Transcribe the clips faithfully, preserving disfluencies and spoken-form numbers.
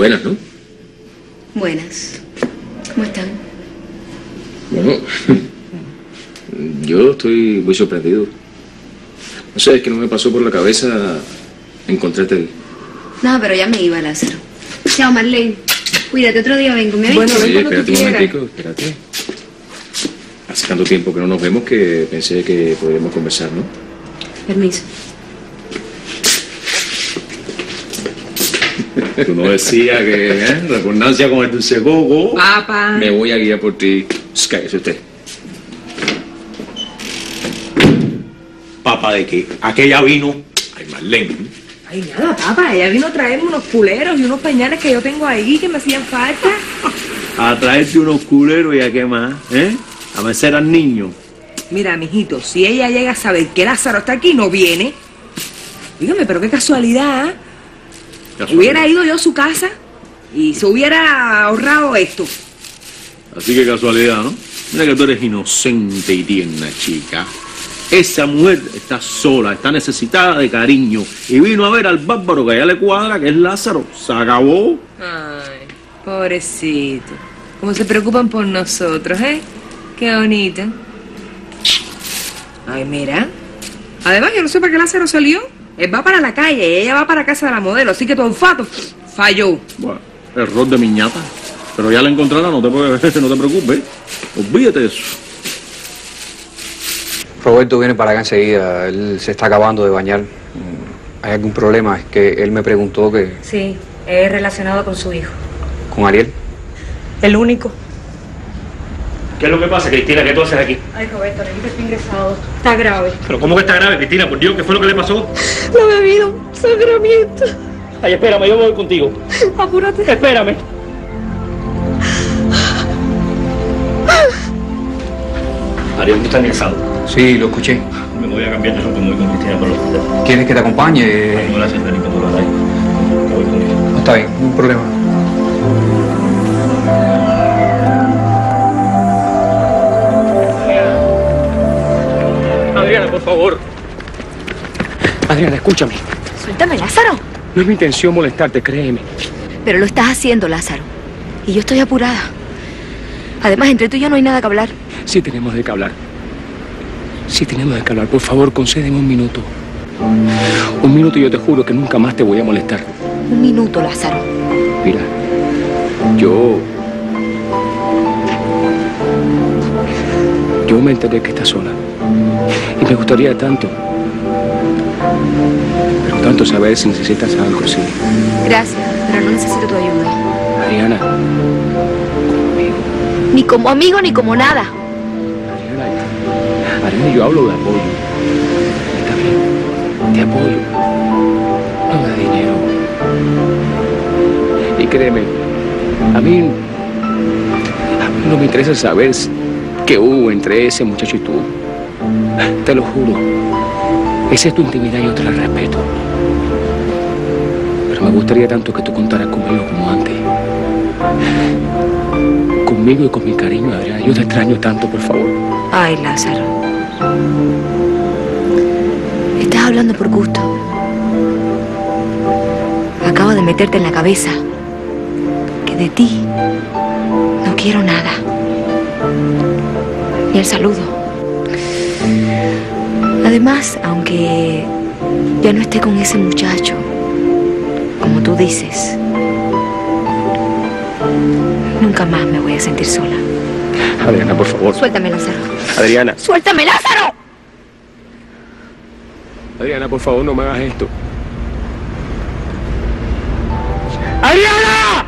Buenas, ¿no? Buenas. ¿Cómo están? Bueno, yo estoy muy sorprendido. No sé, es que no me pasó por la cabeza encontrarte ahí. No, pero ya me iba, Lázaro. Chao, Marlene. Cuídate, otro día vengo. ¿Me Bueno, avisas? oye, espérate un momentico, espérate. Hace tanto tiempo que no nos vemos que pensé que podríamos conversar, ¿no? Permiso. Tú no decías que, ¿eh? Repugnancia con el dulce coco. Papá. Me voy a guiar por ti. Cállese usted. ¿Papa de qué? Aquella vino. Ay, Marlene. Ay, nada, papá. Ella vino a traerme unos culeros y unos pañales que yo tengo ahí que me hacían falta. A traerte unos culeros y a qué más, ¿eh? A mecer al niño. Mira, mijito, si ella llega a saber que Lázaro está aquí, no viene. Dígame, pero qué casualidad, ¿eh? Casualidad. Hubiera ido yo a su casa y se hubiera ahorrado esto. Así que casualidad, ¿no? Mira que tú eres inocente y tierna, chica. Esa mujer está sola, está necesitada de cariño. Y vino a ver al bárbaro que a ella le cuadra, que es Lázaro. Se acabó. Ay, pobrecito. Cómo se preocupan por nosotros, ¿eh? Qué bonito. Ay, mira. Además, yo no sé para qué Lázaro salió. Él va para la calle y ella va para casa de la modelo. Así que tu olfato falló. Bueno, error de miñata. Pero ya la encontrará, no te, no te preocupes. Olvídate de eso. Roberto viene para acá enseguida. Él se está acabando de bañar. ¿Hay algún problema? Es que él me preguntó que... Sí, es relacionado con su hijo. ¿Con Ariel? El único. ¿Qué es lo que pasa, Cristina? ¿Qué tú haces aquí? Ay, Roberto, Ariel está ingresado. Está grave. ¿Pero cómo que está grave, Cristina? Por Dios, ¿qué fue lo que le pasó? Lo ha bebido. Sangramiento. Ay, espérame, yo voy contigo. Apúrate. Espérame. Ariel, ¿tú estás ingresado? Sí, lo escuché. Me voy a cambiar de ropa y me voy con Cristina por los hospitales. ¿Quieres que te acompañe? Ay, no, gracias, Felipe, tú lo harás. Me voy contigo. No, está bien, no hay problema. Adriana, por favor. Adriana, escúchame. Suéltame, Lázaro. No es mi intención molestarte, créeme. Pero lo estás haciendo, Lázaro. Y yo estoy apurada. Además, entre tú y yo no hay nada que hablar. Sí tenemos de qué hablar. Sí tenemos de qué hablar. Por favor, concédeme un minuto. Un minuto y yo te juro que nunca más te voy a molestar. Un minuto, Lázaro. Mira, yo... Yo me enteré que estás sola. Y me gustaría tanto... Pero tanto saber si necesitas algo, sí. Gracias, pero no necesito tu ayuda. Adriana. Ni como amigo, ni como nada. Adriana, Adriana, yo hablo de apoyo. Está bien, te apoyo. No de dinero. Y créeme, a mí, a mí no me interesa saber qué hubo entre ese muchacho y tú. Te lo juro. Esa es tu intimidad y yo te la respeto. Pero me gustaría tanto que tú contaras conmigo como antes. Conmigo y con mi cariño, Adriana. Yo te extraño tanto, por favor. Ay, Lázaro. Estás hablando por gusto. Acabo de meterte en la cabeza que de ti no quiero nada. Ni el saludo. Además, aunque ya no esté con ese muchacho, como tú dices, nunca más me voy a sentir sola. Adriana, por favor. Suéltame, Lázaro. Adriana. ¡Suéltame, Lázaro! Adriana, por favor, no me hagas esto. ¡Adriana!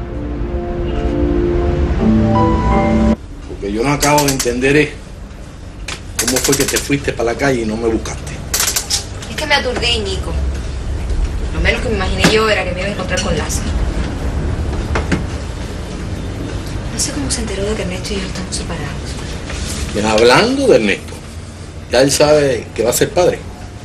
Lo que yo no acabo de entender es cómo fue que te fuiste para la calle y no me buscaste. Es que me aturdí, Nico. Lo menos que me imaginé yo era que me iba a encontrar con Lázaro. No sé cómo se enteró de que Ernesto y yo estamos separados. Bien, hablando de Ernesto, ya él sabe que va a ser padre.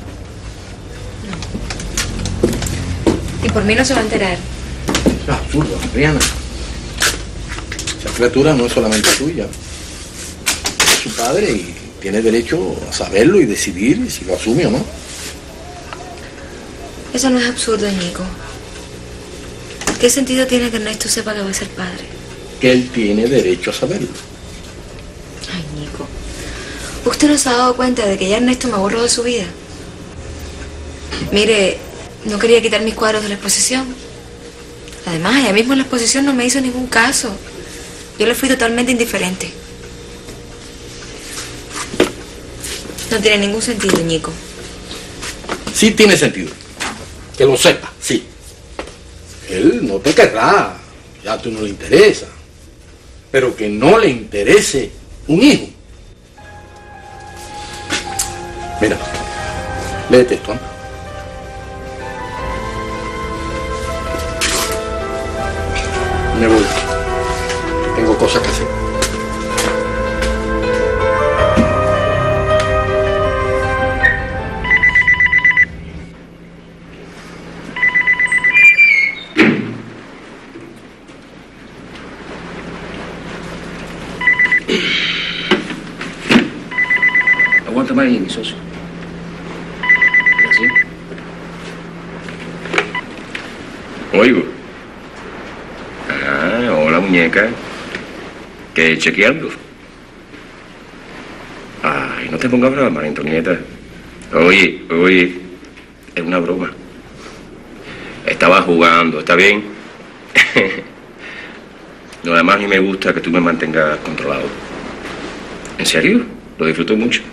Y por mí no se va a enterar. Es absurdo, Adriana. Esa criatura no es solamente tuya. Es su padre y tiene derecho a saberlo y decidir si lo asume o no. Eso no es absurdo, Nico. ¿Qué sentido tiene que Ernesto sepa que va a ser padre? Que él tiene derecho a saberlo. Ay, Nico. ¿Usted no se ha dado cuenta de que ya Ernesto me borró de su vida? Mire, no quería quitar mis cuadros de la exposición. Además, ella mismo en la exposición no me hizo ningún caso. Yo le fui totalmente indiferente. No tiene ningún sentido, Nico. Sí tiene sentido. Que lo sepa, sí. Él no te querrá, ya tú no le interesa. Pero que no le interese un hijo. Mira, léete esto, ¿no? Me voy. Tengo cosas que hacer. Aguántame ahí, mi socio. Gracias. Oigo. Ah, hola, muñeca. ¿Qué chequeando? Ay, no te pongas brava, María Antonieta. Oye, oye, es una broma. Estaba jugando, ¿está bien? Lo demás a mí me gusta que tú me mantengas controlado. ¿En serio? Lo disfruto mucho.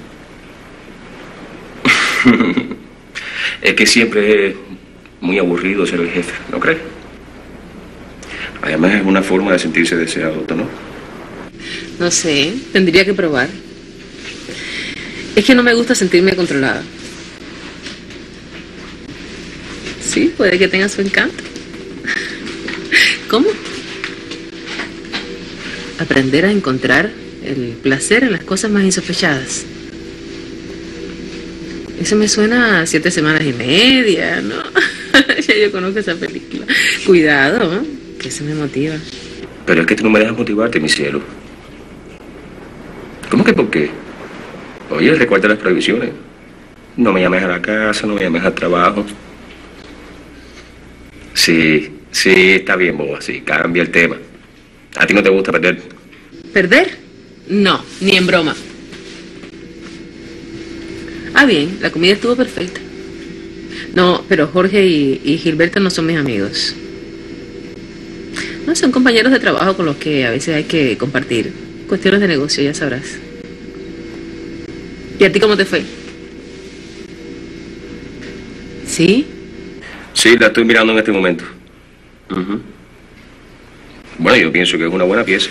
Es que siempre es muy aburrido ser el jefe, ¿no crees? Además es una forma de sentirse deseado, ¿no? No sé, tendría que probar. Es que no me gusta sentirme controlada. Sí, puede que tenga su encanto. ¿Cómo? Aprender a encontrar el placer en las cosas más insospechadas. Eso me suena a siete semanas y media, ¿no? Ya yo conozco esa película. Cuidado, ¿no? Que eso me motiva. Pero es que tú no me dejas motivarte, mi cielo. ¿Cómo que por qué? Oye, recuerda las prohibiciones. No me llames a la casa, no me llames al trabajo. Sí, sí, está bien, boba, sí, cambia el tema. ¿A ti no te gusta perder? ¿Perder? No, ni en broma. Ah, bien, la comida estuvo perfecta. No, pero Jorge y, y Gilberto no son mis amigos. No, son compañeros de trabajo con los que a veces hay que compartir cuestiones de negocio, ya sabrás. ¿Y a ti cómo te fue? ¿Sí? Sí, la estoy mirando en este momento. Uh-huh. Bueno, yo pienso que es una buena pieza.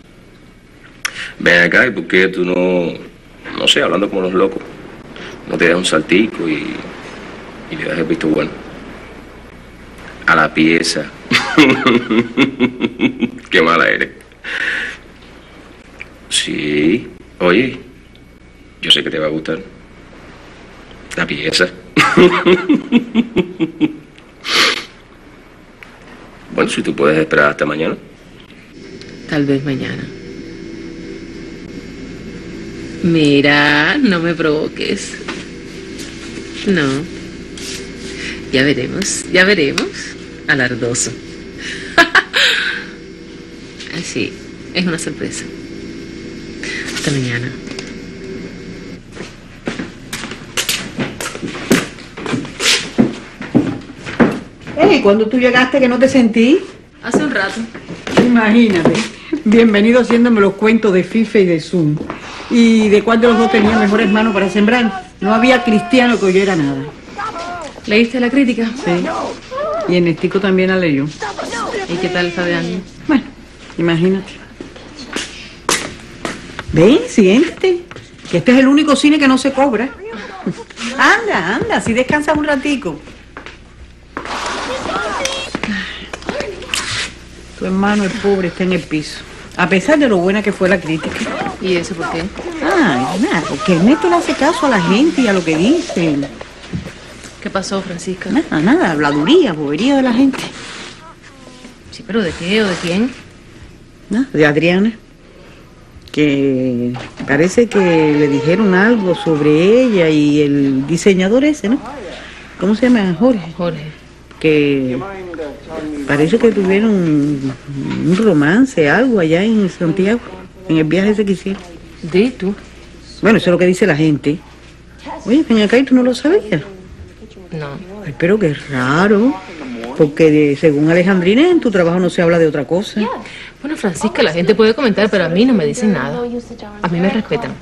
Ven acá, ¿y por qué tú no, no sé, hablando como los locos, no te das un saltico y, y le das el visto bueno a la pieza? Qué mala eres. Sí, oye, yo sé que te va a gustar la pieza. Bueno, si tú puedes esperar hasta mañana. Tal vez mañana. Mira, no me provoques. No. Ya veremos, ya veremos. Alardoso. Así, es una sorpresa. Hasta mañana. Hey, ¿cuándo tú llegaste que no te sentí? Hace un rato. Imagínate. Bienvenido haciéndome los cuentos de Fife y de Zoom. ¿Y de cuál de los dos tenía mejores manos para sembrar? No había cristiano que oyera nada. ¿Leíste la crítica? Sí. Y Ernestico también la leyó. ¿Y qué tal está de ánimo? Bueno, imagínate. Ven, siéntate. Que este es el único cine que no se cobra. Anda, anda, así descansas un ratico. Tu hermano, el pobre, está en el piso. A pesar de lo buena que fue la crítica. ¿Y eso por qué? Ay, nada, porque Ernesto no hace caso a la gente y a lo que dicen. ¿Qué pasó, Francisca? Nada, nada, habladuría, bobería de la gente. Sí, pero ¿de qué o de quién? Nada, de Adriana. Que parece que le dijeron algo sobre ella y el diseñador ese, ¿no? ¿Cómo se llama? Jorge. Jorge. Que parece que tuvieron un, un romance, algo allá en Santiago, en el viaje ese que hicieron. ¿De tú? Bueno, eso es lo que dice la gente. Oye, ven acá y tú no lo sabías. No. Ay, pero qué raro, porque de, según Alejandrina, en tu trabajo no se habla de otra cosa. Bueno, Francisca, la gente puede comentar, pero a mí no me dicen nada. A mí me respetan.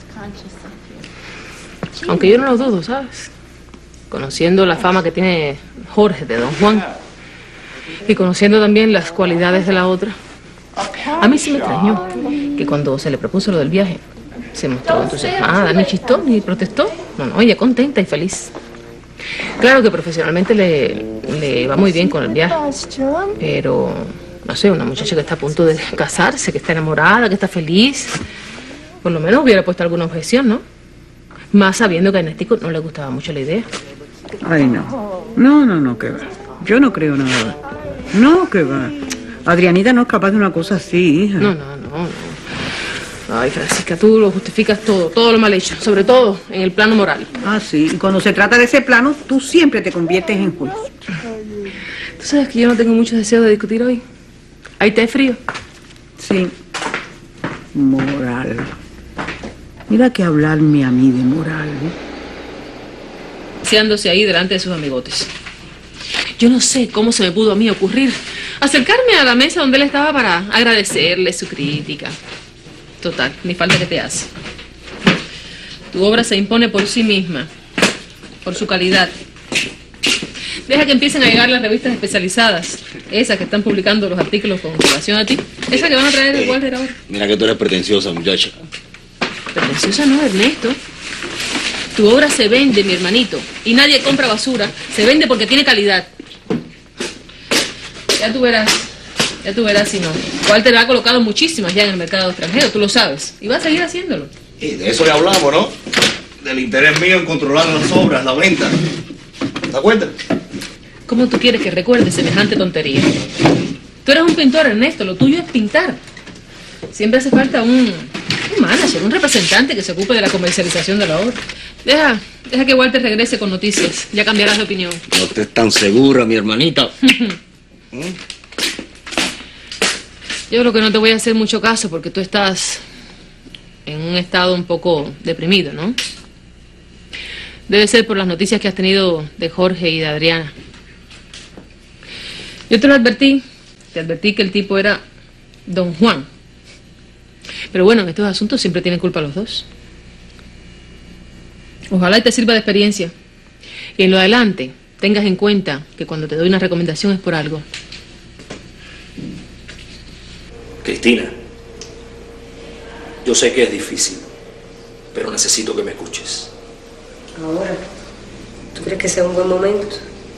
Aunque yo no lo dudo, ¿sabes? Conociendo la fama que tiene Jorge de Don Juan y conociendo también las cualidades de la otra, a mí sí me extrañó que cuando se le propuso lo del viaje se mostró entusiasmada, ni chistó, ni protestó. No, no, ella contenta y feliz. Claro que profesionalmente le, le va muy bien con el viaje, pero, no sé, una muchacha que está a punto de casarse, que está enamorada, que está feliz, por lo menos hubiera puesto alguna objeción, ¿no? Más sabiendo que a Ernestico no le gustaba mucho la idea. Ay, no. No, no, no, que va. Yo no creo nada. No, que va. Adrianita no es capaz de una cosa así, hija. No, no, no, no. Ay, Francisca, tú lo justificas todo, todo lo mal hecho, sobre todo en el plano moral. Ah, sí, y cuando se trata de ese plano, tú siempre te conviertes en juez. Tú sabes que yo no tengo mucho deseo de discutir hoy. ¿Hay té frío? Sí. Moral. Mira que hablarme a mí de moral, ¿eh? Paseándose ahí delante de sus amigotes. Yo no sé cómo se me pudo a mí ocurrir acercarme a la mesa donde él estaba para agradecerle su crítica. Total, ni falta que te hace. Tu obra se impone por sí misma, por su calidad. Deja que empiecen a llegar las revistas especializadas, esas que están publicando los artículos con relación a ti, esas que van a traer el Walter ahora. Mira que tú eres pretenciosa, muchacha. Pretenciosa no, Ernesto. Tu obra se vende, mi hermanito, y nadie compra basura. Se vende porque tiene calidad. Ya tú verás, ya tú verás si no. Walter ha colocado muchísimas ya en el mercado extranjero, tú lo sabes, y va a seguir haciéndolo. Y de eso le hablamos, ¿no? Del interés mío en controlar las obras, la venta. ¿Te das cuenta? ¿Cómo tú quieres que recuerde semejante tontería? Tú eres un pintor, Ernesto, lo tuyo es pintar. Siempre hace falta un, un manager, un representante que se ocupe de la comercialización de la obra. Deja, deja que Walter regrese con noticias, ya cambiarás de opinión. No estés tan segura, mi hermanita. ¿Mm? Yo creo que no te voy a hacer mucho caso porque tú estás en un estado un poco deprimido, ¿no? Debe ser por las noticias que has tenido de Jorge y de Adriana. Yo te lo advertí, te advertí que el tipo era Don Juan. Pero bueno, en estos asuntos siempre tienen culpa los dos. Ojalá y te sirva de experiencia. Y en lo adelante tengas en cuenta que cuando te doy una recomendación es por algo. Cristina, yo sé que es difícil, pero necesito que me escuches. Ahora, ¿tú crees que sea un buen momento?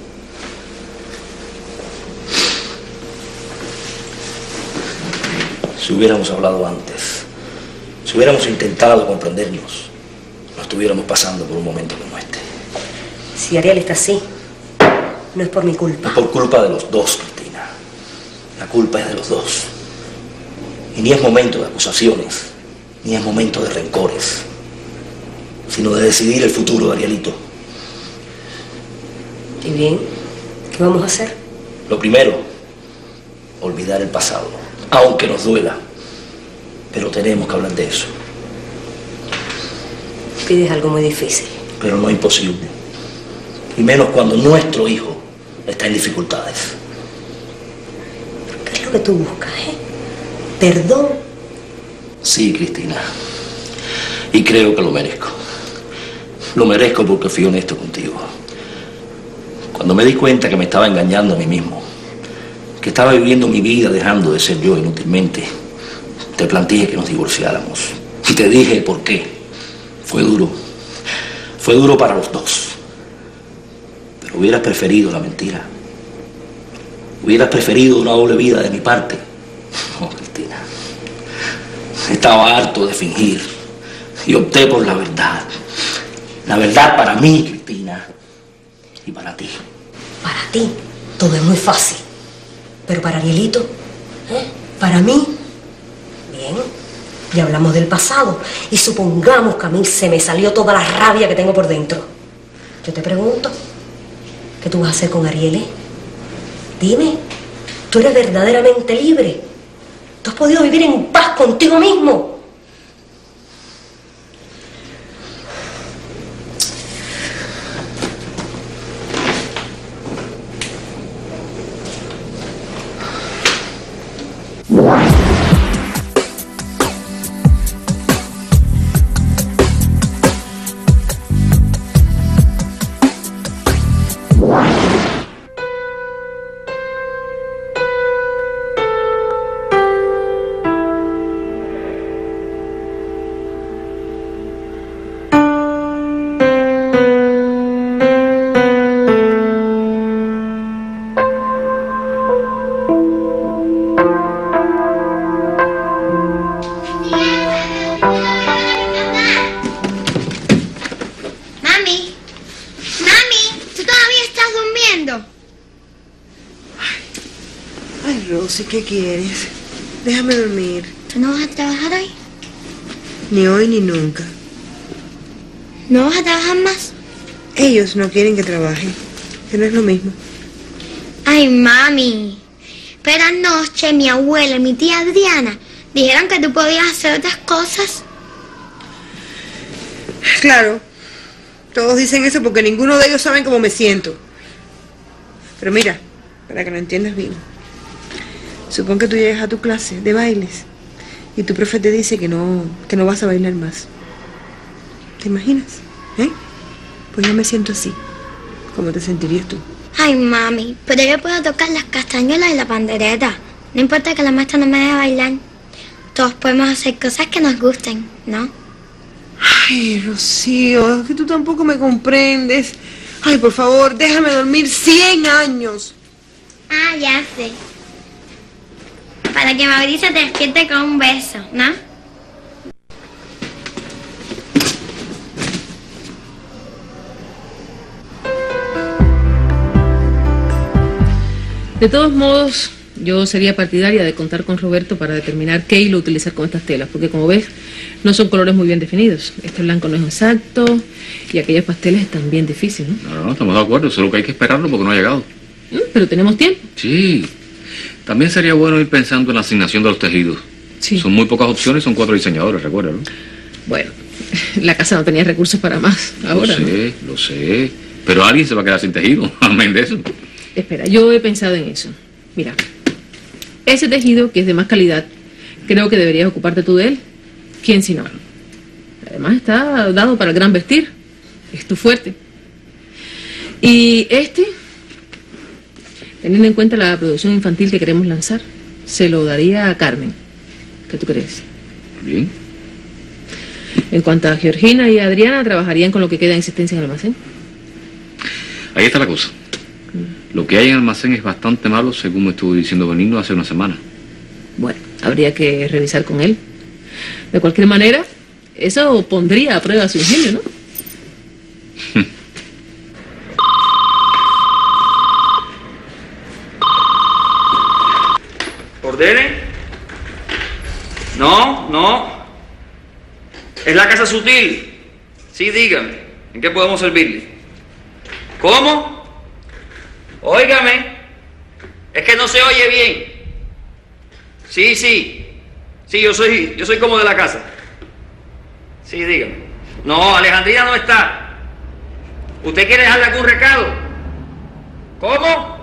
Si hubiéramos hablado antes, si hubiéramos intentado comprendernos, no estuviéramos pasando por un momento como este. Si Ariel está así, no es por mi culpa. Es por culpa de los dos, Cristina. La culpa es de los dos. Y ni es momento de acusaciones, ni es momento de rencores, sino de decidir el futuro de Arielito. ¿Y bien? ¿Qué vamos a hacer? Lo primero, olvidar el pasado, aunque nos duela. Pero tenemos que hablar de eso. Pides algo muy difícil. Pero no imposible. Y menos cuando nuestro hijo está en dificultades. ¿Qué es lo que tú buscas, eh? ¿Perdón? Sí, Cristina. Y creo que lo merezco. Lo merezco porque fui honesto contigo. Cuando me di cuenta que me estaba engañando a mí mismo, que estaba viviendo mi vida dejando de ser yo inútilmente, te planteé que nos divorciáramos. Y te dije por qué. Fue duro. Fue duro para los dos. Pero hubieras preferido la mentira. Hubieras preferido una doble vida de mi parte. No, Cristina. Estaba harto de fingir y opté por la verdad. La verdad para mí, Cristina, y para ti. Para ti, todo es muy fácil. Pero para Arielito, ¿eh? Para mí, bien, ya hablamos del pasado. Y supongamos que a mí se me salió toda la rabia que tengo por dentro. Yo te pregunto, ¿qué tú vas a hacer con Ariel? Dime, Tú eres verdaderamente libre. Tú has podido vivir en paz contigo mismo. ¿Qué quieres? Déjame dormir. ¿Tú no vas a trabajar hoy? Ni hoy ni nunca. ¿No vas a trabajar más? Ellos no quieren que trabaje, que no es lo mismo. Ay, mami. Pero anoche mi abuela y mi tía Adriana dijeron que tú podías hacer otras cosas. Claro. Todos dicen eso porque ninguno de ellos saben cómo me siento. Pero mira, para que lo entiendas bien. Supón que tú llegas a tu clase de bailes y tu profe te dice que no, que no vas a bailar más. ¿Te imaginas? ¿Eh? Pues yo me siento así. ¿Cómo te sentirías tú? Ay, mami, pero yo puedo tocar las castañuelas y la pandereta. No importa que la maestra no me deje bailar. Todos podemos hacer cosas que nos gusten, ¿no? Ay, Rocío, es que tú tampoco me comprendes. Ay, por favor, déjame dormir cien años. Ah, ya sé. Para que Mauricio te despierte con un beso, ¿no? De todos modos, yo sería partidaria de contar con Roberto para determinar qué hilo utilizar con estas telas, porque como ves, no son colores muy bien definidos. Este blanco no es exacto y aquellos pasteles están bien difíciles, ¿no? No, no, estamos de acuerdo, solo que hay que esperarlo porque no ha llegado. ¿Mm? Pero tenemos tiempo. Sí. También sería bueno ir pensando en la asignación de los tejidos. Sí. Son muy pocas opciones, son cuatro diseñadores, recuerda, ¿no? Bueno, la casa no tenía recursos para más ahora. Lo sé, ¿no? lo sé. Pero alguien se va a quedar sin tejido, amén de eso. Espera, yo he pensado en eso. Mira, ese tejido, que es de más calidad, creo que deberías ocuparte tú de él. ¿Quién si no? Además está dado para el gran vestir. Es tu fuerte. Y este, teniendo en cuenta la producción infantil que queremos lanzar, se lo daría a Carmen. ¿Qué tú crees? Bien. En cuanto a Georgina y Adriana, trabajarían con lo que queda en existencia en el almacén. Ahí está la cosa. Lo que hay en el almacén es bastante malo, según me estuvo diciendo Benigno hace una semana. Bueno, habría que revisar con él. De cualquier manera, eso pondría a prueba su ingenio, ¿no? ¿Ordene? No, no. Es la casa sutil. Sí, dígame. ¿En qué podemos servirle? ¿Cómo? Óigame. Es que no se oye bien. Sí, sí. Sí, yo soy, yo soy como de la casa. Sí, dígame. No, Alejandrina no está. ¿Usted quiere dejarle algún recado? ¿Cómo?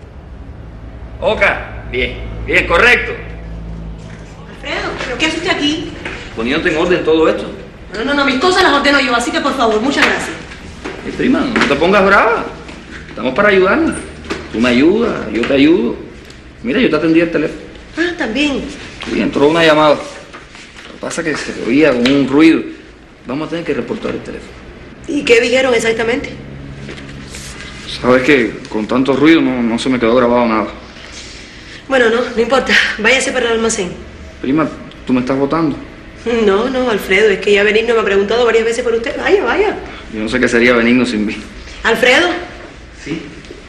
Oca. Bien, bien, correcto. Alfredo, ¿pero qué hace usted aquí? Poniendo en orden todo esto. No, no, no, mis cosas las ordeno yo, así que por favor, muchas gracias. Mi prima, no te pongas brava. Estamos para ayudarnos. Tú me ayudas, yo te ayudo. Mira, yo te atendí el teléfono. Ah, también. Sí, entró una llamada. Lo que pasa es que se oía con un ruido. Vamos a tener que reportar el teléfono. ¿Y qué dijeron exactamente? Sabes que con tanto ruido no, no se me quedó grabado nada. Bueno, no, no importa. Váyase para el almacén. Prima, ¿tú me estás votando? No, no, Alfredo, es que ya Benigno me ha preguntado varias veces por usted. Vaya, vaya. Yo no sé qué sería Benigno sin mí. ¿Alfredo? Sí.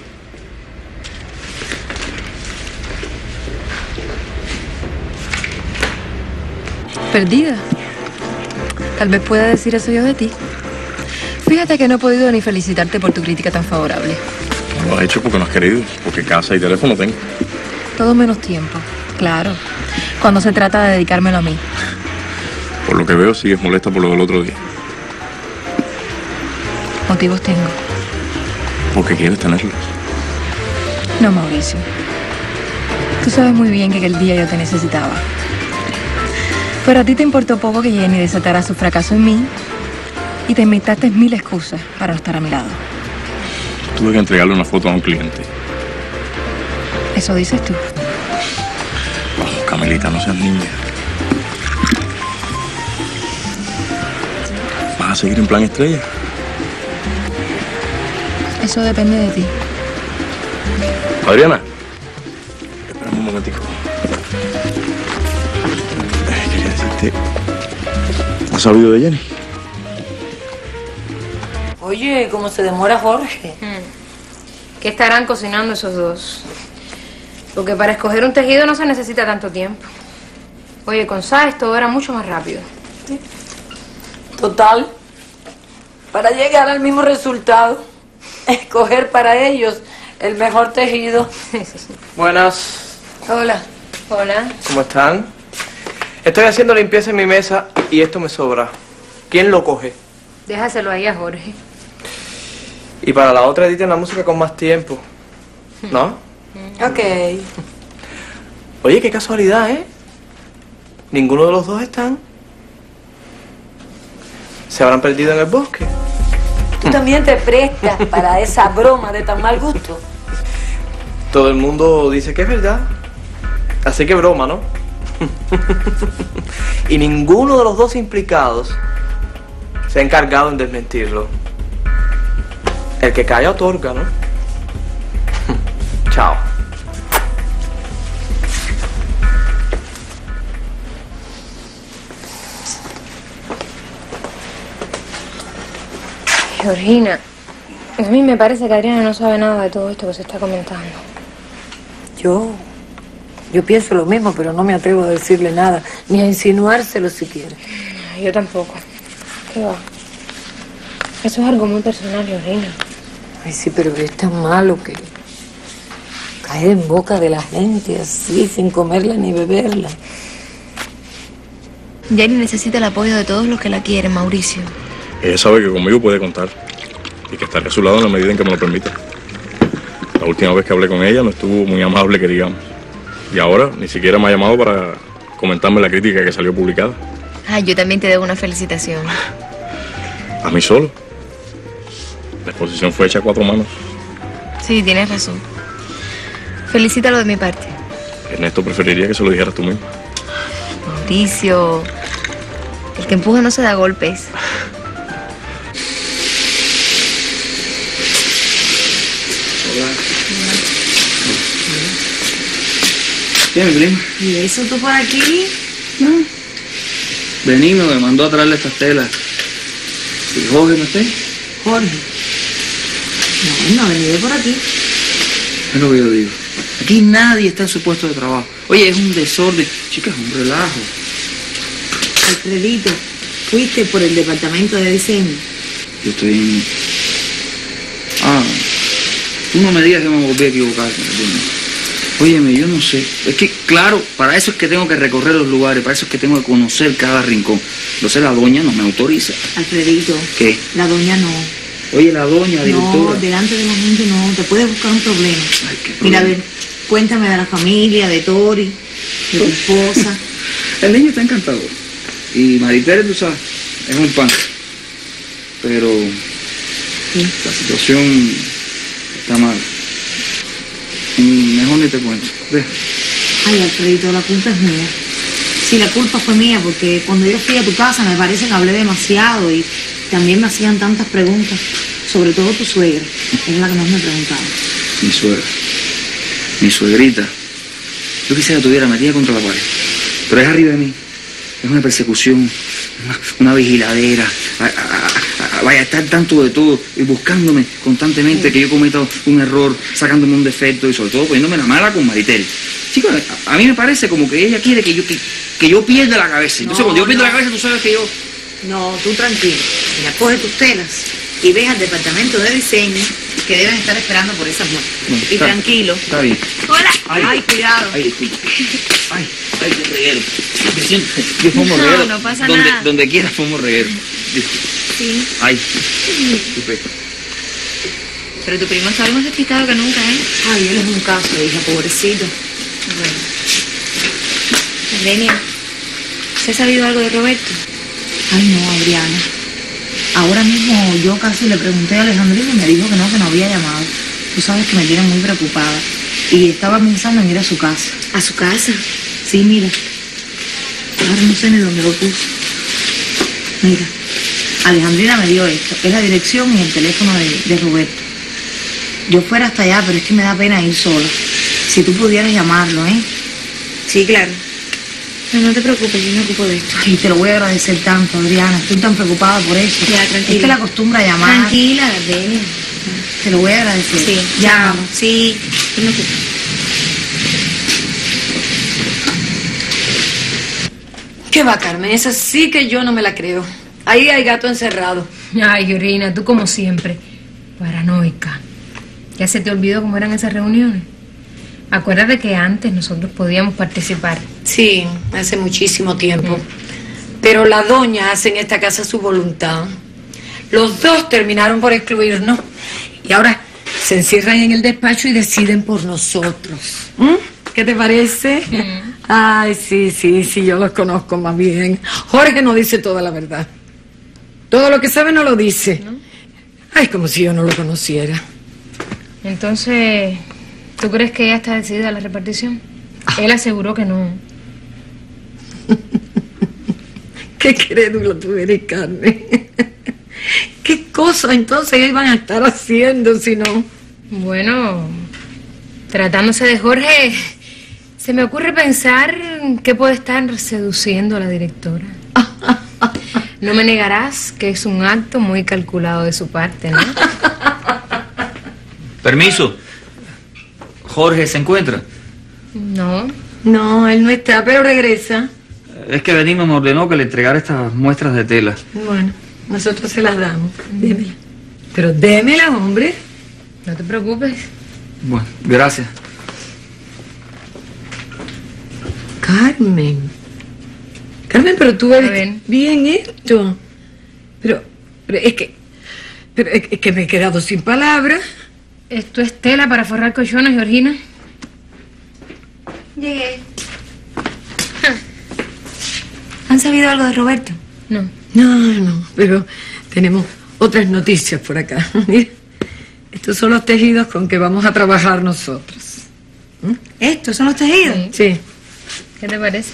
Perdida. Tal vez pueda decir eso yo de ti. Fíjate que no he podido ni felicitarte por tu crítica tan favorable. No lo has hecho porque no has querido, porque casa y teléfono tengo. Todo menos tiempo, claro. Cuando se trata de dedicármelo a mí. Por lo que veo, sigues molesta por lo del otro día. Motivos tengo. ¿Por qué quieres tenerlos? No, Mauricio. Tú sabes muy bien que aquel día yo te necesitaba. Pero a ti te importó poco que Jenny desatara su fracaso en mí y te inventaste mil excusas para no estar a mi lado. Tuve que entregarle una foto a un cliente. Eso dices tú. Vamos, Camelita, no seas niña. ¿Vas a seguir en plan estrella? Eso depende de ti. Adriana. Espérame un momentico. Eh, quería decirte... ¿Has sabido de Jenny? Oye, ¿cómo se demora Jorge? ¿Qué estarán cocinando esos dos? Porque para escoger un tejido no se necesita tanto tiempo. Oye, con Sáez todo era mucho más rápido. Sí. Total. Para llegar al mismo resultado, escoger para ellos el mejor tejido. Buenas. Hola. Hola. ¿Cómo están? Estoy haciendo limpieza en mi mesa y esto me sobra. ¿Quién lo coge? Déjaselo ahí a Jorge. Y para la otra editen la música con más tiempo. ¿No? Ok. Oye, qué casualidad, ¿eh? Ninguno de los dos están. ¿Se habrán perdido en el bosque? ¿Tú también te prestas para esa broma de tan mal gusto? Todo el mundo dice que es verdad. Así que broma, ¿no? Y ninguno de los dos implicados se ha encargado en desmentirlo. El que calla otorga, ¿no? Chao. Georgina, a mí me parece que Adriana no sabe nada de todo esto que se está comentando. Yo, yo pienso lo mismo, pero no me atrevo a decirle nada, ni a insinuárselo siquiera. Yo tampoco. ¿Qué va? Eso es algo muy personal, Georgina. Ay, sí, pero es tan malo que caer en boca de la gente así, sin comerla ni beberla. Jenny necesita el apoyo de todos los que la quieren, Mauricio. Ella sabe que conmigo puede contar y que estaré a su lado en la medida en que me lo permita. La última vez que hablé con ella no estuvo muy amable, que digamos. Y ahora ni siquiera me ha llamado para comentarme la crítica que salió publicada. Ah, yo también te debo una felicitación. A mí solo. La exposición fue hecha a cuatro manos. Sí, tienes razón. Felicítalo de mi parte. Ernesto preferiría que se lo dijeras tú mismo. Mauricio, el que empuja no se da golpes. ¿Qué, mi primo? ¿Y eso tú por aquí? No. Benigno me mandó a traerle estas telas. ¿Y Jorge no está? Jorge. No, no ha venido por aquí. Es lo que yo digo. Aquí nadie está en su puesto de trabajo. Oye, es un desorden. Chicas, un relajo. Alfredito, fuiste por el departamento de diseño. Yo estoy en... Ah, tú no me digas que me volví a equivocar. Óyeme, yo no sé. Es que, claro, para eso es que tengo que recorrer los lugares, para eso es que tengo que conocer cada rincón. Entonces la doña no me autoriza. Alfredito. ¿Qué? La doña no. Oye, la doña, directora. No, delante de la gente no. Te puedes buscar un problema. Ay, qué Mira, problema. a ver, cuéntame de la familia, de Tori, de tu esposa. El niño está encantado. Y Maritere, tú sabes, es un pan. Pero ¿Sí? la situación está mal. Mejor ni te cuento. Ve. Ay, Alfredito, la culpa es mía. Sí, la culpa fue mía porque cuando yo fui a tu casa me parece que hablé demasiado y también me hacían tantas preguntas. Sobre todo tu suegra, es la que más me preguntaba. Mi suegra. Mi suegrita. Yo quisiera que estuviera metida contra la pared. Pero es arriba de mí. Es una persecución, una, una vigiladera. A, a, a, a, vaya a estar tanto de todo y buscándome constantemente sí. que yo cometa un error, sacándome un defecto y sobre todo poniéndome la mala con Maritel. Chicos, a, a mí me parece como que ella quiere que yo, que, que yo pierda la cabeza. Entonces no, cuando yo pierdo no. la cabeza, tú sabes que yo... No, tú tranquilo. Mira, coge tus telas y ves al departamento de diseño que deben estar esperando por esas muertes. No, y está- tranquilo. Está bien. Hola. Ay. Ay, cuidado. Ay, disculpe. Ay, ay, qué reguero. Yo siempre, yo fumo No, reguero. no pasa donde, nada. Donde quiera fumo reguero. Disculpe. Sí. Ay, disculpe. Pero tu primo está algo más despistado que nunca, ¿eh? Ay, él es un caso, hija, pobrecito. Bueno. Lenia, ¿se ha sabido algo de Roberto? Ay, no, Adriana. Ahora mismo yo casi le pregunté a Alejandrina y me dijo que no, que no había llamado. Tú sabes que me tiene muy preocupada. Y estaba pensando en ir a su casa. ¿A su casa? Sí, mira. Ahora no sé ni dónde lo puse. Mira, Alejandrina me dio esto. Es la dirección y el teléfono de, de Roberto. Yo fuera hasta allá, pero es que me da pena ir sola. Si tú pudieras llamarlo, ¿eh? Sí, claro. No, no te preocupes, yo me ocupo de esto. Ay, te lo voy a agradecer tanto, Adriana. Estoy tan preocupada por eso. Ya, tranquila. Es que la acostumbra a llamar. Tranquila, Adriana. Te lo voy a agradecer. Sí, ya. Sí, no me preocupes. ¿Qué va, Carmen? Esa sí que yo no me la creo. Ahí hay gato encerrado. Ay, Georgina, tú como siempre, paranoica. ¿Ya se te olvidó cómo eran esas reuniones? Acuérdate que antes nosotros podíamos participar. Sí, hace muchísimo tiempo. Pero la doña hace en esta casa su voluntad. Los dos terminaron por excluirnos y ahora se encierran en el despacho y deciden por nosotros. ¿Mm? ¿Qué te parece? Mm. Ay, sí, sí, sí, yo los conozco más bien. Jorge no dice toda la verdad. Todo lo que sabe no lo dice. ¿No? Ay, como si yo no lo conociera. Entonces, ¿tú crees que ya está decidida la repartición? Él aseguró que no. Qué crédulo tú eres, Carmen. ¿Qué cosas entonces iban a estar haciendo si no? Bueno, tratándose de Jorge, se me ocurre pensar que puede estar seduciendo a la directora. No me negarás que es un acto muy calculado de su parte, ¿no? Permiso. Jorge se encuentra. No. No, él no está, pero regresa. Es que Benigno me ordenó que le entregara estas muestras de tela. Bueno, nosotros se las damos. Démela. Pero démela, hombre. No te preocupes. Bueno, gracias. Carmen. Carmen, pero tú ves bien esto. Pero, pero es que... Pero es que me he quedado sin palabras. ¿Esto es tela para forrar colchones, Georgina? Llegué. ¿Han sabido algo de Roberto? No. No, no, pero tenemos otras noticias por acá. Mira, estos son los tejidos con que vamos a trabajar nosotros. ¿Mm? ¿Estos son los tejidos? Sí. ¿Qué te parece?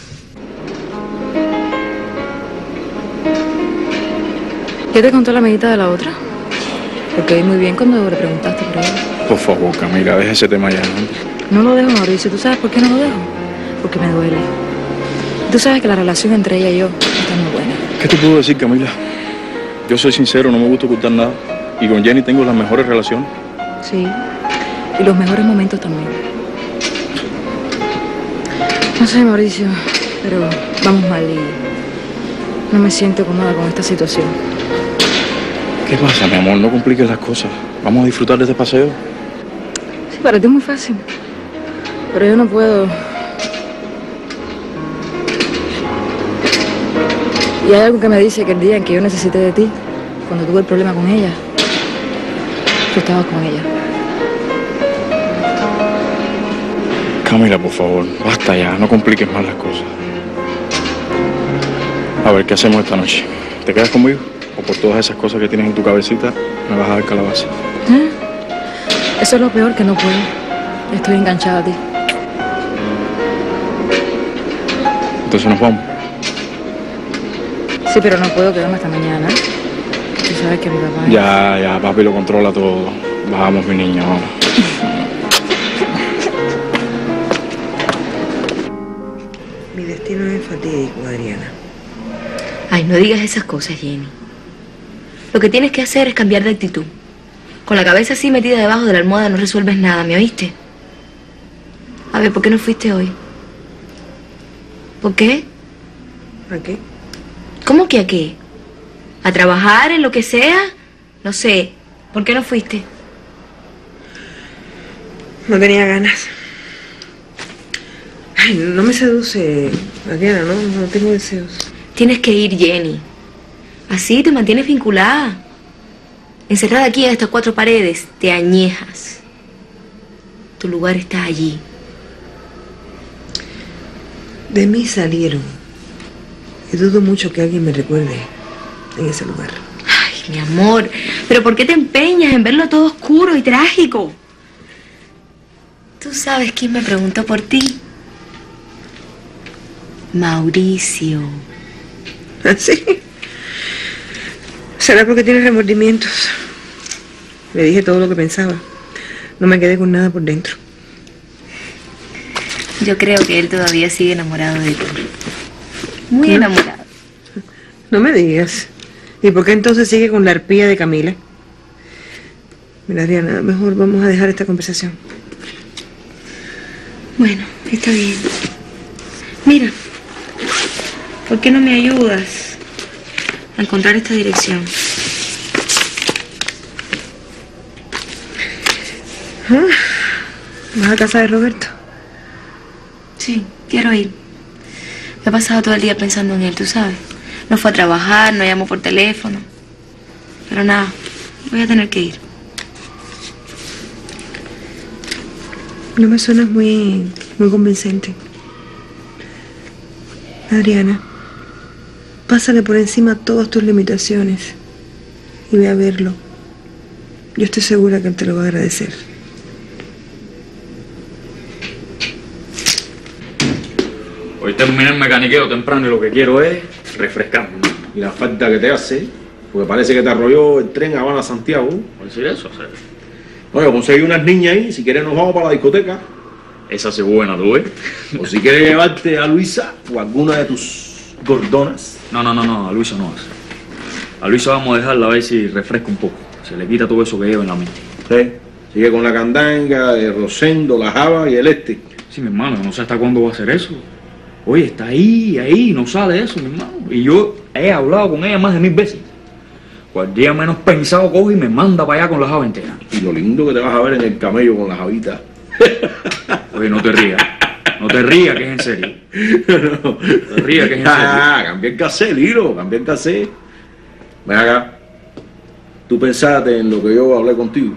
¿Qué te contó la amiguita de la otra? Porque oí muy bien cuando le preguntaste por ella. Por favor, Camila, deja ese tema ya. No lo dejo, Mauricio. ¿Tú sabes por qué no lo dejo? Porque me duele. Tú sabes que la relación entre ella y yo está muy buena. ¿Qué te puedo decir, Camila? Yo soy sincero, no me gusta ocultar nada. Y con Jenny tengo las mejores relaciones. Sí. Y los mejores momentos también. No sé, Mauricio, pero vamos mal y no me siento cómoda con esta situación. ¿Qué pasa, mi amor? No compliques las cosas. Vamos a disfrutar de este paseo. Sí, para ti es muy fácil. Pero yo no puedo. Y hay algo que me dice que el día en que yo necesité de ti, cuando tuve el problema con ella, tú estabas con ella. Camila, por favor, basta ya. No compliques más las cosas. A ver, ¿qué hacemos esta noche? ¿Te quedas conmigo? ¿O por todas esas cosas que tienes en tu cabecita me vas a dar calabaza? ¿Eh? Eso es lo peor, que no puedo. Estoy enganchada a ti. Entonces nos vamos. Sí, pero no puedo quedarme hasta mañana. Tú sabes que mi papá... Ya, ya, papi lo controla todo. Vamos, mi niña, vamos. Mi destino es fatídico, Adriana. Ay, no digas esas cosas, Jenny. Lo que tienes que hacer es cambiar de actitud. Con la cabeza así metida debajo de la almohada no resuelves nada, ¿me oíste? A ver, ¿por qué no fuiste hoy? ¿Por qué? ¿A qué? ¿Cómo que a qué? ¿A trabajar en lo que sea? No sé, ¿por qué no fuiste? No tenía ganas. Ay, no me seduce, Adriana, no, no tengo deseos. Tienes que ir, Jenny. Así te mantienes vinculada. Encerrada aquí en estas cuatro paredes, te añejas. Tu lugar está allí. De mí salieron. Y dudo mucho que alguien me recuerde en ese lugar. Ay, mi amor, ¿pero por qué te empeñas en verlo todo oscuro y trágico? ¿Tú sabes quién me preguntó por ti? Mauricio. ¿Ah, sí? Será porque tiene remordimientos. Le dije todo lo que pensaba. No me quedé con nada por dentro. Yo creo que él todavía sigue enamorado de ti. Muy ¿No? enamorado. No me digas. ¿Y por qué entonces sigue con la arpía de Camila? Mira, Adriana, mejor vamos a dejar esta conversación. Bueno, está bien. Mira, ¿por qué no me ayudas a encontrar esta dirección? ¿Ah? ¿Vas a casa de Roberto? Sí, quiero ir. Me he pasado todo el día pensando en él, tú sabes. No fue a trabajar, no llamó por teléfono. Pero nada, voy a tener que ir. No me suenas muy, muy convincente. Adriana, pásale por encima todas tus limitaciones y ve a verlo. Yo estoy segura que él te lo va a agradecer. Hoy terminé el mecaniqueo temprano y lo que quiero es refrescarme. Y la falta que te hace, porque parece que te arrolló el tren Habana-Santiago. ¿Puedo decir eso? ¿Sabes? No, yo conseguí unas niñas ahí, si quieres nos vamos para la discoteca. Esa sí es buena, ¿tú ves? O si quieres llevarte a Luisa o alguna de tus gordonas. No, no, no, no, a Luisa no es. A Luisa vamos a dejarla a ver si refresca un poco. Se le quita todo eso que lleva en la mente. Sí, sigue con la candanga, el Rosendo, la Java y el este. Sí, mi hermano, no sé hasta cuándo va a hacer eso. Oye, está ahí, ahí, no sale eso, mi hermano. Y yo he hablado con ella más de mil veces. Cual día menos pensado coge y me manda para allá con la java entera. Y lo lindo que te vas a ver en el camello con la javita. Oye, no te rías. No te rías, que es en serio. No, no te rías, que es en serio. Ah, cambié el cassette, Lilo, cambié el cassette. Ven acá. Tú pensaste en lo que yo hablé contigo.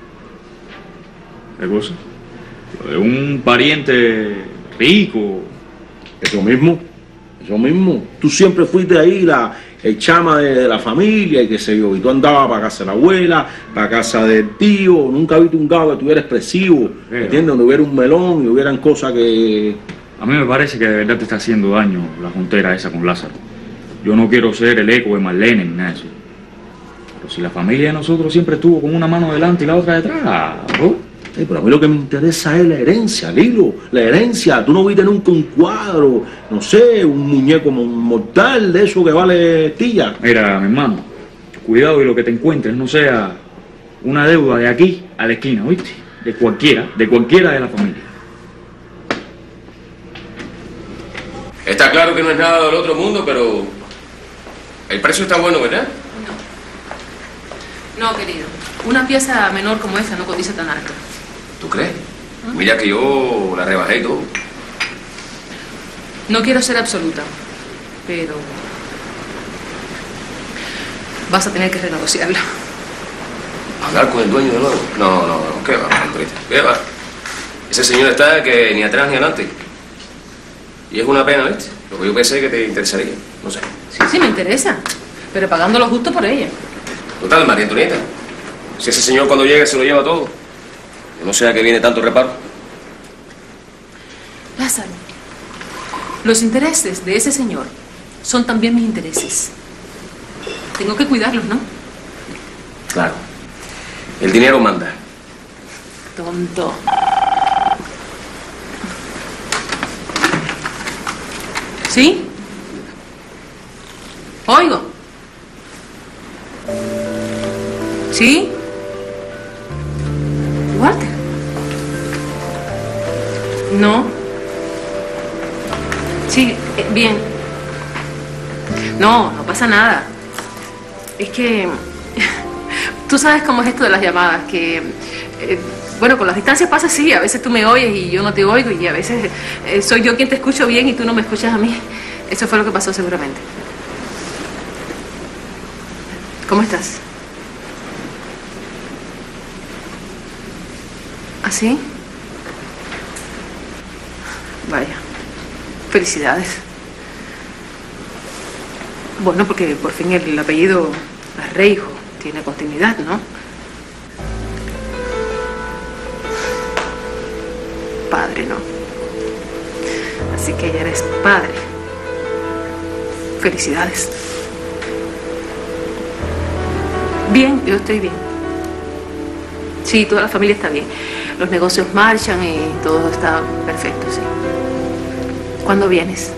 ¿Qué cosa? Lo de un pariente rico. Eso mismo, eso mismo. Tú siempre fuiste ahí la, el chama de, de la familia y qué sé yo. Y tú andabas para casa de la abuela, para casa del tío. Nunca viste un gado que tuviera expresivo. ¿Me entiendes? Donde hubiera un melón y hubieran cosas que... A mí me parece que de verdad te está haciendo daño la juntera esa con Lázaro. Yo no quiero ser el eco de Marlene ni nada de eso. Pero si la familia de nosotros siempre estuvo con una mano delante y la otra detrás, ¿no? Sí, pero a mí lo que me interesa es la herencia, Lilo. La herencia. Tú no viste nunca un cuadro, no sé, un muñeco mortal de eso que vale tilla. Mira, mi hermano, cuidado y lo que te encuentres no sea una deuda de aquí a la esquina, ¿oíste? De cualquiera, de cualquiera de la familia. Está claro que no es nada del otro mundo, pero el precio está bueno, ¿verdad? No, querido. Una pieza menor como esta no cotiza tan alto. ¿Tú crees? Mira que yo la rebajé y todo. No quiero ser absoluta, pero vas a tener que renegociarla. ¿Hablar con el dueño de nuevo? No, no, no. ¿Qué va, Margarita? ¿Qué va? Ese señor está que ni atrás ni adelante. Y es una pena, ¿viste? Lo que yo pensé que te interesaría. No sé. Sí, sí, me interesa. Pero pagando lo justo por ella. Total, María Antonieta. Si ese señor cuando llegue se lo lleva todo. Que no sea que viene tanto reparo. Lázaro, los intereses de ese señor son también mis intereses. Tengo que cuidarlos, ¿no? Claro. El dinero manda. Tonto. ¿Sí? Oigo. ¿Sí? Walter. No. Sí, eh, bien. No, no pasa nada. Es que Tú sabes cómo es esto de las llamadas, que, eh, bueno, con las distancias pasa así, a veces tú me oyes y yo no te oigo, y a veces eh, soy yo quien te escucho bien y tú no me escuchas a mí. Eso fue lo que pasó seguramente. ¿Cómo estás? ¿Así? Vaya, felicidades. Bueno, porque por fin el apellido Reijo tiene continuidad, ¿no? Padre, ¿no? Así que ya eres padre. Felicidades. Bien, yo estoy bien. Sí, toda la familia está bien. Los negocios marchan y todo está perfecto, sí. ¿Cuándo vienes?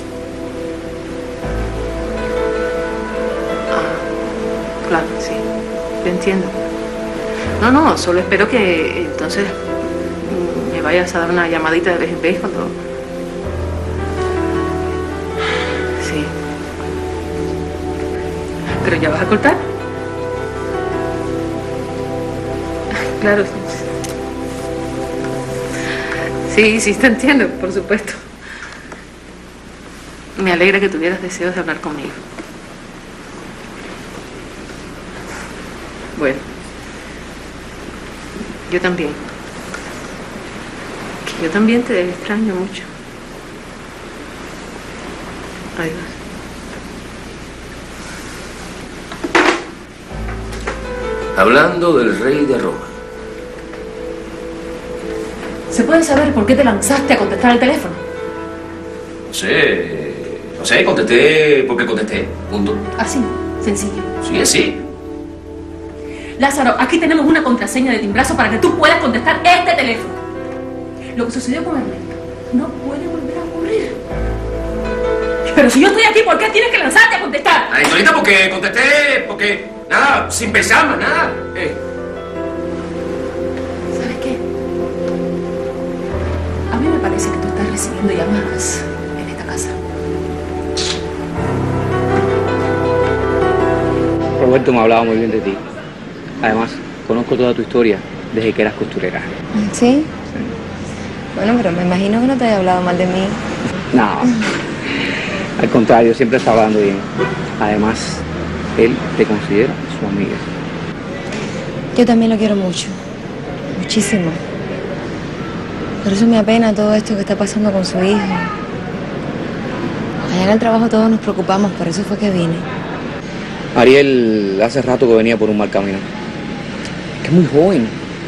Ah, claro, sí. Yo entiendo. No, no, solo espero que entonces me vayas a dar una llamadita de vez en vez cuando... Sí. ¿Pero ya vas a cortar? Claro. Sí, sí, te entiendo, por supuesto. Me alegra que tuvieras deseos de hablar conmigo. Bueno, yo también. Que yo también te extraño mucho. Adiós. Hablando del rey de Roma. ¿Se puede saber por qué te lanzaste a contestar el teléfono? No sé, no sé, contesté porque contesté, punto. Así, sencillo. Sí, así. Lázaro, aquí tenemos una contraseña de timbrazo para que tú puedas contestar este teléfono. Lo que sucedió con Ernesto no puede volver a ocurrir. Pero si yo estoy aquí, ¿por qué tienes que lanzarte a contestar? Ay, Solita, porque contesté, porque... Nada, sin pensar más, nada. Eh. ¿Sabes qué? A mí me parece que tú estás recibiendo llamadas en esta casa. Roberto me ha hablado muy bien de ti. Además, conozco toda tu historia desde que eras costurera. ¿Sí? Bueno, pero me imagino que no te haya hablado mal de mí. No, al contrario, siempre está hablando bien. Además, él te considera su amiga. Yo también lo quiero mucho, muchísimo. Por eso me apena todo esto que está pasando con su hijo. Allá en el trabajo todos nos preocupamos, por eso fue que vine. Ariel hace rato que venía por un mal camino. Es que es muy joven.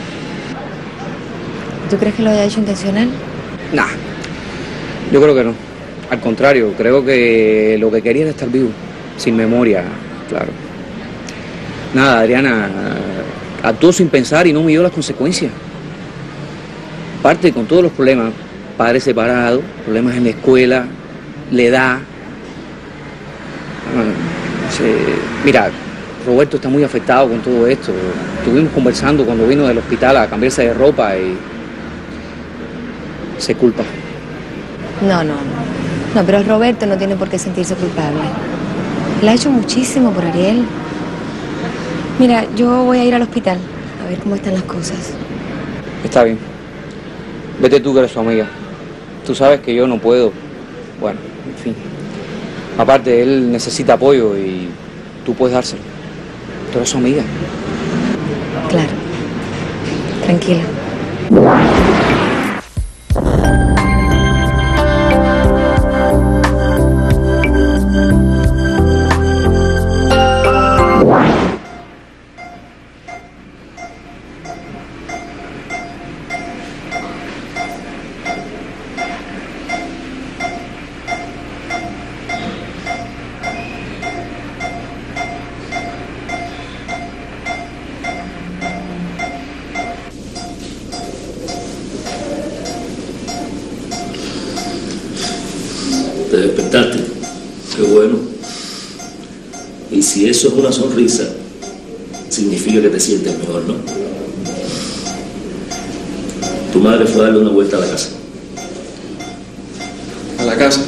¿Tú crees que lo haya hecho intencional? Nah, yo creo que no. Al contrario, creo que lo que quería era estar vivo, sin memoria, claro. Nada, Adriana actuó sin pensar y no midió las consecuencias. Aparte, con todos los problemas, padre separado, problemas en la escuela, la edad. Bueno, se, mira, Roberto está muy afectado con todo esto. Estuvimos conversando cuando vino del hospital a cambiarse de ropa y se culpa. No, no, no. No, pero Roberto no tiene por qué sentirse culpable. Él ha hecho muchísimo por Ariel. Mira, yo voy a ir al hospital a ver cómo están las cosas. Está bien. Vete tú que eres su amiga. Tú sabes que yo no puedo. Bueno, en fin. Aparte, él necesita apoyo y tú puedes dárselo. Tú eres su amiga. Claro. Tranquila. Te despertaste. Qué bueno. Y si eso es una sonrisa, significa que te sientes mejor, ¿no? Tu madre fue a darle una vuelta a la casa. ¿A la casa?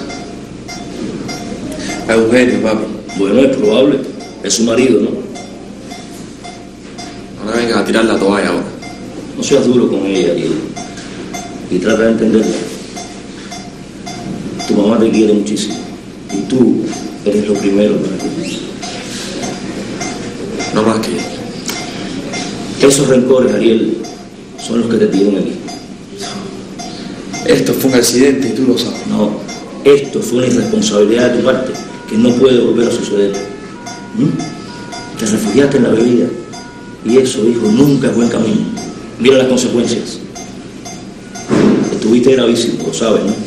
A Eugenio, papi. Bueno, es probable. Es su marido, ¿no? a tirar la toalla ahora. No seas duro con ella, Ariel. Y trata de entenderla. Tu mamá te quiere muchísimo. Y tú eres lo primero para ti. No más que... Esos rencores, Ariel, son los que te tienen aquí. Esto fue un accidente y tú lo sabes. No, esto fue una irresponsabilidad de tu parte que no puede volver a suceder. ¿Mm? Te refugiaste en la bebida. Y eso, hijo, nunca es buen camino. Mira las consecuencias. Estuviste gravísimo, lo sabes, ¿no?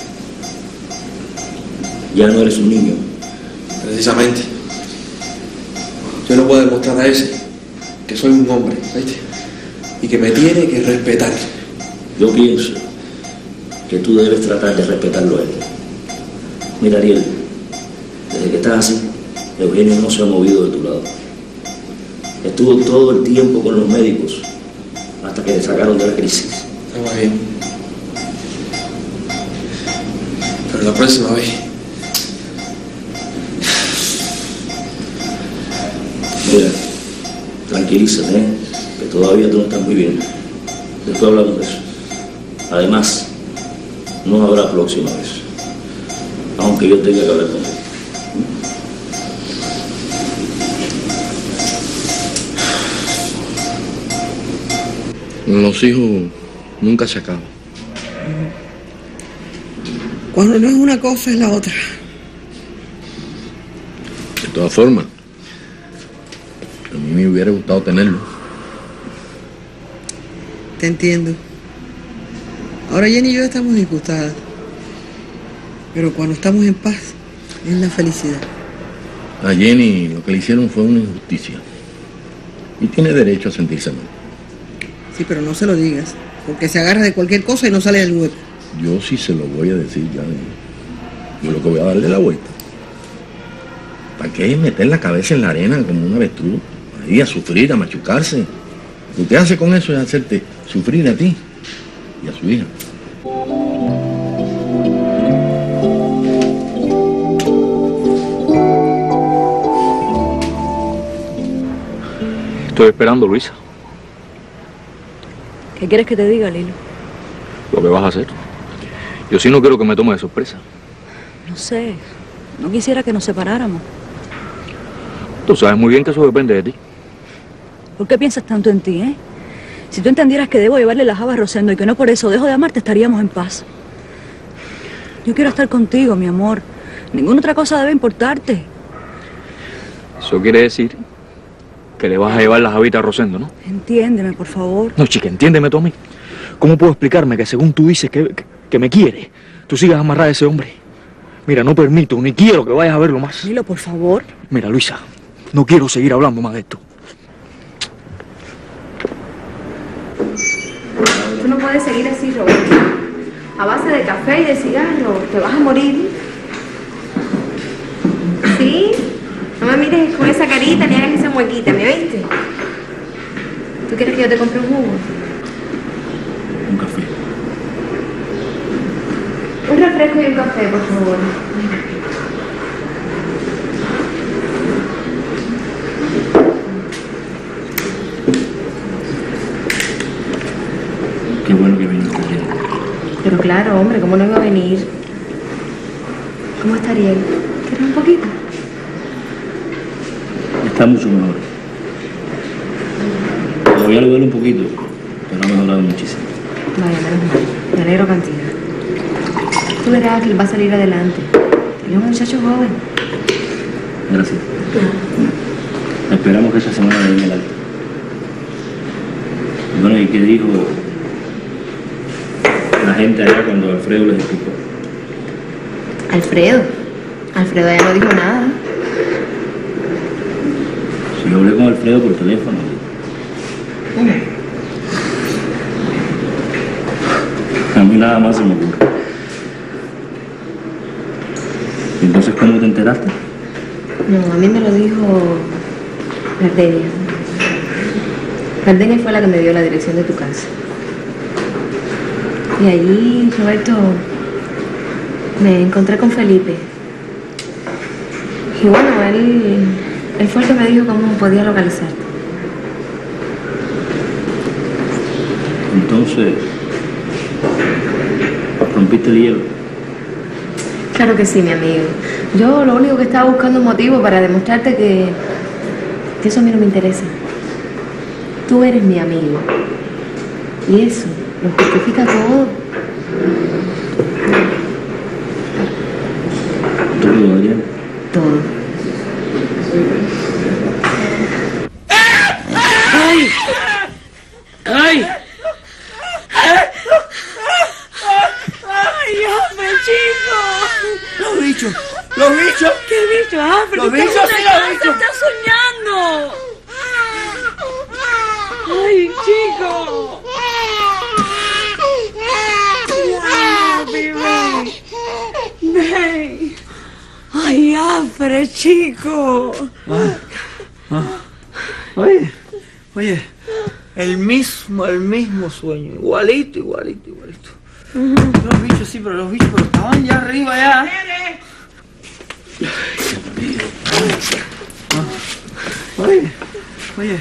Ya no eres un niño. Precisamente. Yo no puedo demostrar a ese que soy un hombre, ¿viste? Y que me tiene que respetar. Yo pienso que tú debes tratar de respetarlo a él. Mira, Ariel, desde que estás así, Eugenio no se ha movido de tu lado. Estuvo todo el tiempo con los médicos hasta que le sacaron de la crisis. Está bien. Pero la próxima vez... Mira, tranquilízate, ¿eh? Que todavía tú no estás muy bien. Después hablamos de eso. Además, no habrá próxima vez. Aunque yo tenga que hablar con él. Los hijos nunca se acaban. Cuando no es una cosa, es la otra. De todas formas, a mí me hubiera gustado tenerlo. Te entiendo. Ahora Jenny y yo estamos disgustadas. Pero cuando estamos en paz, es la felicidad. A Jenny lo que le hicieron fue una injusticia. Y tiene derecho a sentirse mal. Sí, pero no se lo digas, porque se agarra de cualquier cosa y no sale del hueco. Yo sí se lo voy a decir ya. Yo lo que voy a darle la vuelta. ¿Para qué meter la cabeza en la arena como un avestruz? Ahí a sufrir, a machucarse. Lo que hace con eso es hacerte sufrir a ti y a su hija. Estoy esperando, Luisa. ¿Qué quieres que te diga, Lilo? Lo que vas a hacer. Yo sí no quiero que me tome de sorpresa. No sé. No quisiera que nos separáramos. Tú sabes muy bien que eso depende de ti. ¿Por qué piensas tanto en ti, eh? Si tú entendieras que debo llevarle las habas a Rosendo y que no por eso dejo de amarte, estaríamos en paz. Yo quiero estar contigo, mi amor. Ninguna otra cosa debe importarte. Eso quiere decir que le vas a llevar las habitas a Rosendo, ¿no? Entiéndeme, por favor. No, chica, entiéndeme tú a mí. ¿Cómo puedo explicarme que según tú dices que, que, que me quiere, tú sigas amarrada a ese hombre? Mira, no permito, ni quiero que vayas a verlo más. Lilo, por favor. Mira, Luisa, no quiero seguir hablando más de esto. Tú no puedes seguir así, Roberto. A base de café y de cigarro, te vas a morir. ¿Sí? No me mires con esa carita ni hagas esa muequita, ¿me oíste? ¿Tú quieres que yo te compre un jugo? Un café. Un refresco y un café, por favor. Qué bueno que viniste, Ariel. Pero claro, hombre, ¿cómo no iba a venir? ¿Cómo está Ariel? ¿Quieres un poquito? Está mucho mejor. Todavía le duele un poquito, pero ha mejorado muchísimo. Vaya, menos mal. Me alegro cantidad. Tú verás que él va a salir adelante. Él es un muchacho joven. Gracias. Esperamos que esa semana le den el alta. Bueno, ¿y qué dijo la gente allá cuando Alfredo les explicó? Alfredo. Alfredo ya no dijo nada. Si yo hablé con Alfredo por teléfono. A mí nada más se me ocurre. ¿Y entonces cómo te enteraste? No, a mí me lo dijo Gardenia. Gardenia fue la que me dio la dirección de tu casa. Y allí, Roberto, me encontré con Felipe. Y bueno, él, él fue el que me dijo cómo podía localizarte. Entonces, ¿rompiste el hielo? Claro que sí, mi amigo. Yo lo único que estaba buscando un motivo para demostrarte que, que eso a mí no me interesa. Tú eres mi amigo. Y eso lo justifica todo. Todo, Adriana. Todo. ¡Ay! ¡Ay! ¡Ay, hombre, chico! ¡Los bichos! ¡Los bichos! ¿Qué bicho? Ah, pero ¡Los usted bichos, es sí, una los casa, bichos! ¡Está soñando! ¡Ay, chico! ¡Ya, bebé! ¡Ven! ¡Ay, Alfred, chico! Ah, ah. Oye, oye, el mismo, el mismo sueño, igualito, igualito, igualito. Los bichos sí, pero los bichos pero estaban ya arriba ya. Ay, Dios mío. Ah. Oye, oye.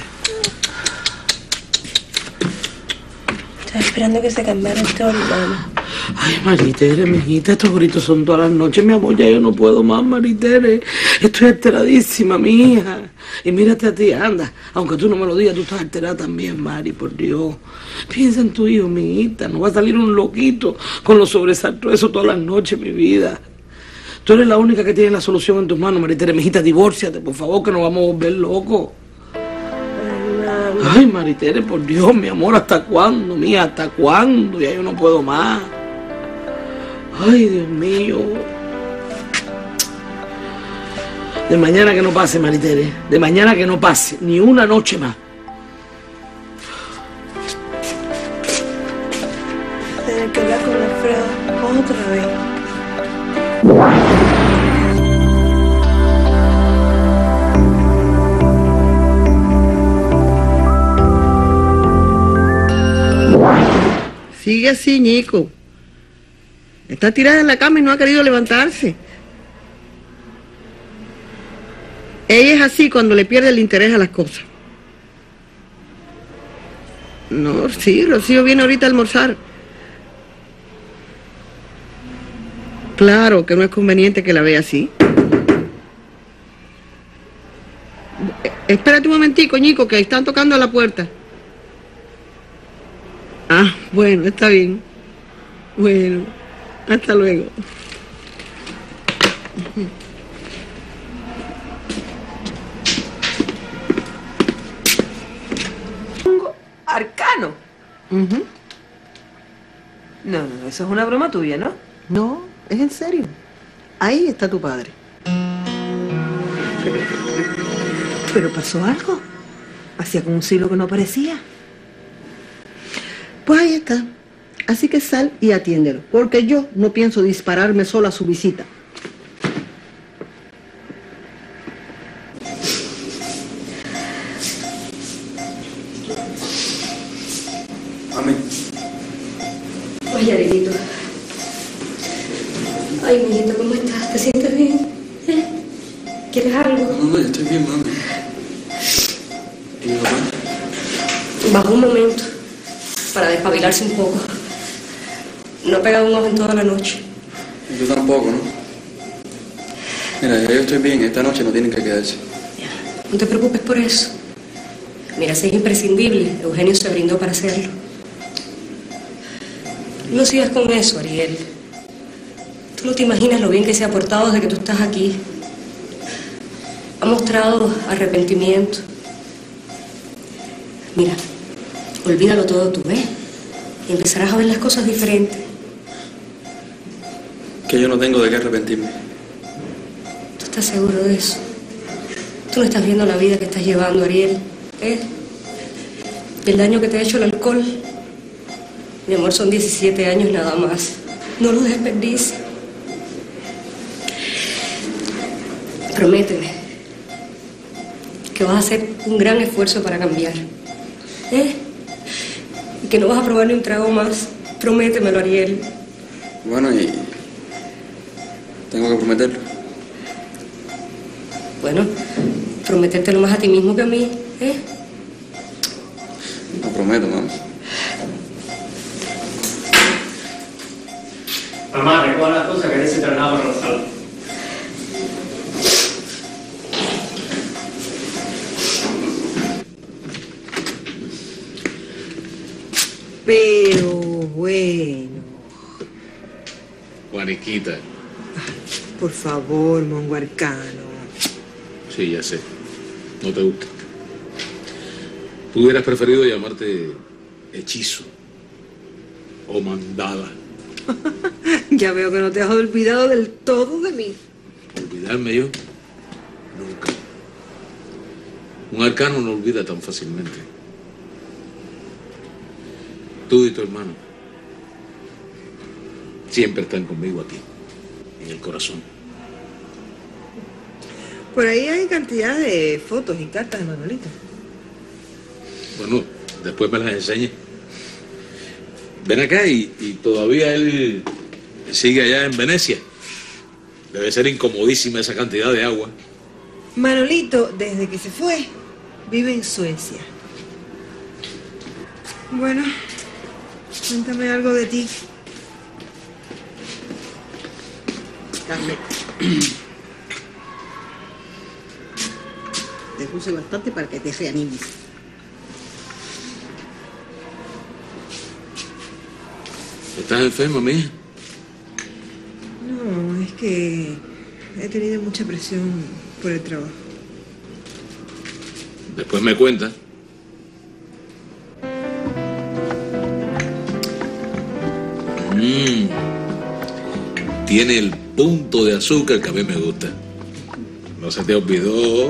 Estaba esperando que se calmara este hermano. Ay, Maritere, mijita, estos gritos son todas las noches, mi amor, ya yo no puedo más, Maritere. Estoy alteradísima, mi hija. Y mírate a ti, anda. Aunque tú no me lo digas, tú estás alterada también, Mari, por Dios. Piensa en tu hijo, mi hijita. No va a salir un loquito con los sobresaltos eso todas las noches, mi vida. Tú eres la única que tiene la solución en tus manos, Maritere. Mijita, divórciate, por favor, que nos vamos a volver locos. Ay, Maritere, por Dios, mi amor, ¿hasta cuándo, mía? ¿Hasta cuándo? Ya yo no puedo más. Ay, Dios mío. De mañana que no pase, Maritere. De mañana que no pase. Ni una noche más. Tener que hablar con Alfredo otra vez. Sigue así, Ñico. Está tirada en la cama y no ha querido levantarse. Ella es así cuando le pierde el interés a las cosas. No, sí, Rocío viene ahorita a almorzar. Claro que no es conveniente que la vea así. Espérate un momentico, Ñico, que están tocando a la puerta. Ah, bueno, está bien. Bueno, hasta luego. Arcano. Uh-huh. No, no, eso es una broma tuya, ¿no? No, es en serio. Ahí está tu padre. Pero, pero pasó algo. Hacía como un siglo que no aparecía. Pues ahí está. Así que sal y atiéndelo, porque yo no pienso dispararme sola a su visita. Mami. Oye, Arielito. Ay, mijito, ¿cómo estás? ¿Te sientes bien? ¿Eh? ¿Quieres algo? No, no, yo estoy bien, mami. ¿Y mi papá? Bajó un momento para despabilarse un poco. No ha pegado un ojo en toda la noche. Yo tampoco, ¿no? Mira, ya yo estoy bien. Esta noche no tienen que quedarse. No te preocupes por eso. Mira, si es imprescindible, Eugenio se brindó para hacerlo. No sigas con eso, Ariel. Tú no te imaginas lo bien que se ha portado desde que tú estás aquí. Ha mostrado arrepentimiento. Mira, olvídalo todo tú, ¿ves? Y empezarás a ver las cosas diferentes. Que yo no tengo de qué arrepentirme. ¿Tú estás seguro de eso? Tú no estás viendo la vida que estás llevando, Ariel, ¿eh? Y el daño que te ha hecho el alcohol. Mi amor, son diecisiete años nada más. No los desperdicies. Prométeme que vas a hacer un gran esfuerzo para cambiar, ¿eh? Y que no vas a probar ni un trago más. Prométemelo, Ariel. Bueno, y... tengo que prometerlo. Bueno, prometértelo más a ti mismo que a mí, ¿eh? Lo prometo, mamá. recoger las cosas que se entrenaba para la sala. Pero bueno. Juaniquita. Por favor, monguarcano. Sí, ya sé. No te gusta. Tú hubieras preferido llamarte hechizo o mandada. Ya veo que no te has olvidado del todo de mí. ¿Olvidarme yo? Nunca. Un arcano no olvida tan fácilmente. Tú y tu hermano siempre están conmigo aquí, en el corazón. Por ahí hay cantidad de fotos y cartas de Manolito. Bueno, después me las enseñe. Ven acá y, y todavía él sigue allá en Venecia. Debe ser incomodísima esa cantidad de agua. Manolito, desde que se fue, vive en Suecia. Bueno, cuéntame algo de ti. Café. Te puse bastante para que te reanimes. ¿Estás enferma, mía? No, es que he tenido mucha presión por el trabajo. Después me cuentas. Mm. Tiene el punto de azúcar que a mí me gusta. ¿No se te olvidó?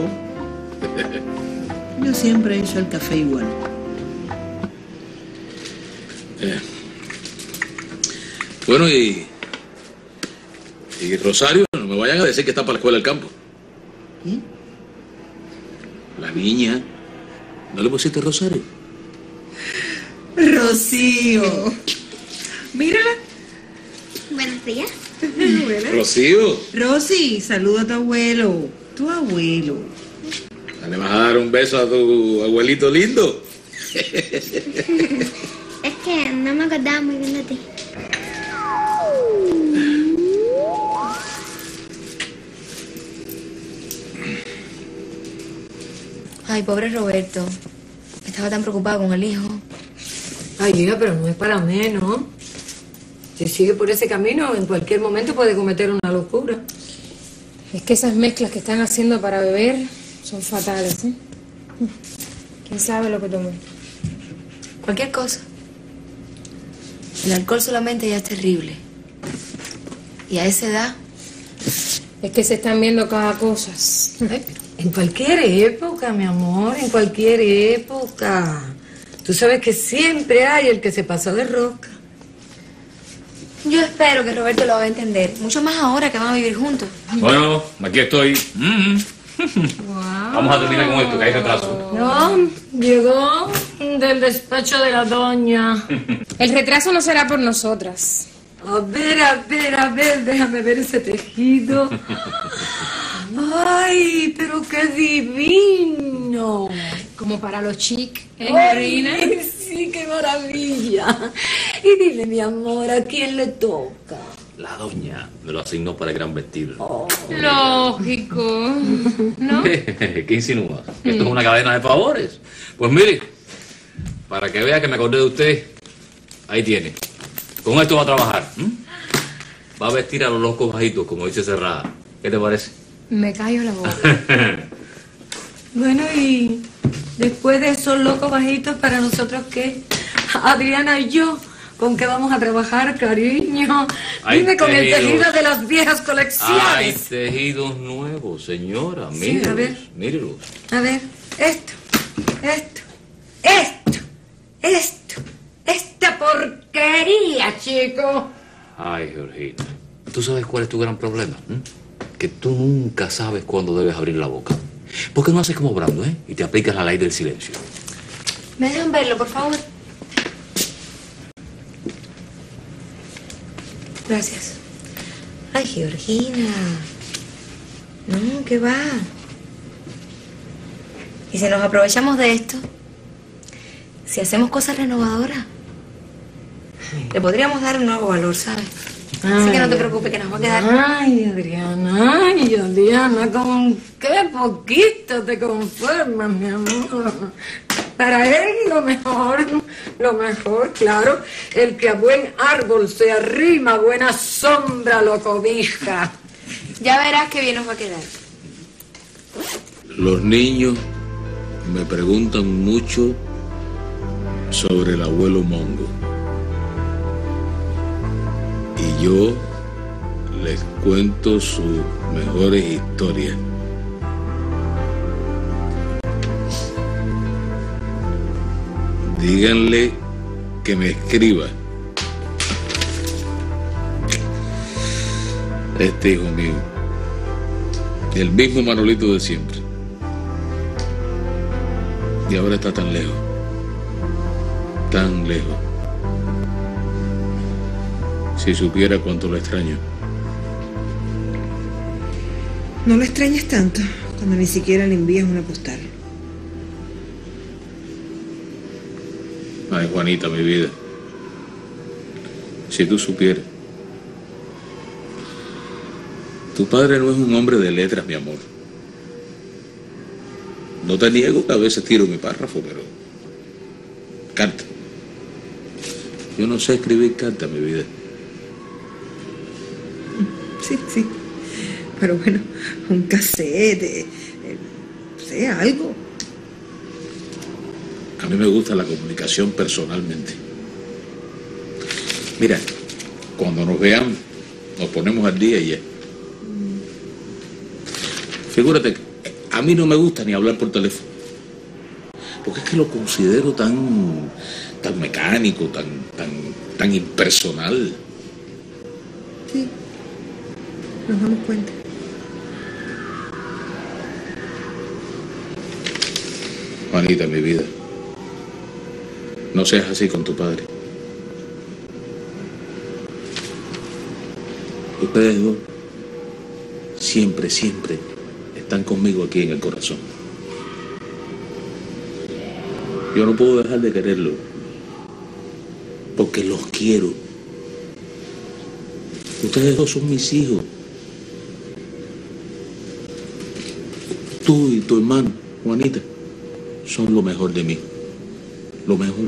Yo siempre he hecho el café igual. Eh. Bueno, y... Y Rosario, no me vayan a decir que está para la escuela del campo. ¿Eh? La niña. ¿No le pusiste Rosario? Rocío. Mírala. Buenos días. Rocío. Rosy, saluda a tu abuelo. Tu abuelo. ¿Le vas a dar un beso a tu abuelito lindo? Es que no me acordaba muy bien de ti. Ay, pobre Roberto. Estaba tan preocupado con el hijo. Ay, hija, pero no es para menos. Si sigue por ese camino, en cualquier momento puede cometer una locura. Es que esas mezclas que están haciendo para beber son fatales, ¿eh? ¿Quién sabe lo que tomó? Cualquier cosa. El alcohol solamente ya es terrible. Y a esa edad... Es que se están viendo cada cosa. En cualquier época, mi amor, en cualquier época. Tú sabes que siempre hay el que se pasó de rosca. Yo espero que Roberto lo va a entender. Mucho más ahora que van a vivir juntos. Bueno, aquí estoy. Mm. Vamos a terminar con esto, que hay retraso. No, llegó del despacho de la doña. El retraso no será por nosotras. A ver, a ver, a ver, déjame ver ese tejido. Ay, pero qué divino. Como para los chic, ¿eh, Ay, Reina? sí, qué maravilla. Y dile, mi amor, ¿a quién le toca? La doña me lo asignó para el gran vestido. Oh. Lógico, ¿no? ¿Qué insinúas? ¿Esto es una cadena de favores? Pues mire, para que vea que me acordé de usted, ahí tiene. Con esto va a trabajar. ¿m? Va a vestir a los locos bajitos, como dice Cerrada. ¿Qué te parece? Me callo la boca. Bueno, y después de esos locos bajitos, ¿para nosotros qué? Adriana y yo, ¿con qué vamos a trabajar, cariño? Hay Dime, con el tejidos. tejido de las viejas colecciones. Hay tejidos nuevos, señora. Sí, Mírelos, a ver. mírelos. A ver, esto, esto, esto, esto, esta porquería, chico. Ay, Georgina, ¿tú sabes cuál es tu gran problema? ¿m? Que tú nunca sabes cuándo debes abrir la boca. ¿Por qué no haces como Brando, eh? Y te aplicas la ley del silencio. ¿Me dejan verlo, por favor? Gracias. Ay, Georgina. No, ¿qué va? ¿Y si nos aprovechamos de esto? Si hacemos cosas renovadoras, le podríamos dar un nuevo valor, ¿sabes? Así que no te preocupes, que nos va a quedar. Ay, Adriana, ay, Adriana, con qué poquito te conformas, mi amor. Para él lo mejor, lo mejor, claro, el que a buen árbol se arrima, buena sombra lo cobija. Ya verás qué bien nos va a quedar. Los niños me preguntan mucho sobre el abuelo Mongo. Y yo les cuento sus mejores historias. Díganle que me escriba. Este hijo mío, el mismo Manolito de siempre. Y ahora está tan lejos, tan lejos. Si supiera cuánto lo extraño. No lo extrañes tanto cuando ni siquiera le envías una postal. Ay, Juanita, mi vida. Si tú supieras. Tu padre no es un hombre de letras, mi amor. No te niego que a veces tiro mi párrafo, pero... Carta. Yo no sé escribir carta, mi vida. Sí, sí. Pero bueno, un cassette, eh, sé, algo. A mí me gusta la comunicación personalmente. Mira, cuando nos veamos, nos ponemos al día y ya. Figúrate, a mí no me gusta ni hablar por teléfono. Porque es que lo considero tan, tan mecánico, tan, tan, tan impersonal. Sí, nos damos cuenta. Juanita, mi vida, no seas así con tu padre. Ustedes dos siempre, siempre están conmigo aquí en el corazón. Yo no puedo dejar de quererlo, porque los quiero. Ustedes dos son mis hijos. Tú y tu hermano, Juanita, son lo mejor de mí. Lo mejor.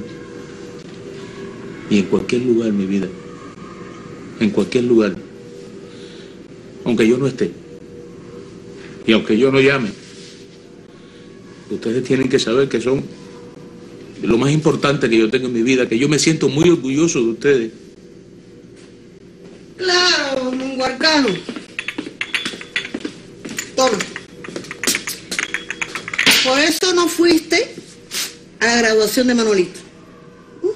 Y en cualquier lugar, mi vida, en cualquier lugar, aunque yo no esté, y aunque yo no llame, ustedes tienen que saber que son lo más importante que yo tengo en mi vida, que yo me siento muy orgulloso de ustedes. Claro, un huarcano. Toma. Por eso no fuiste a la graduación de Manolito. ¿Mm?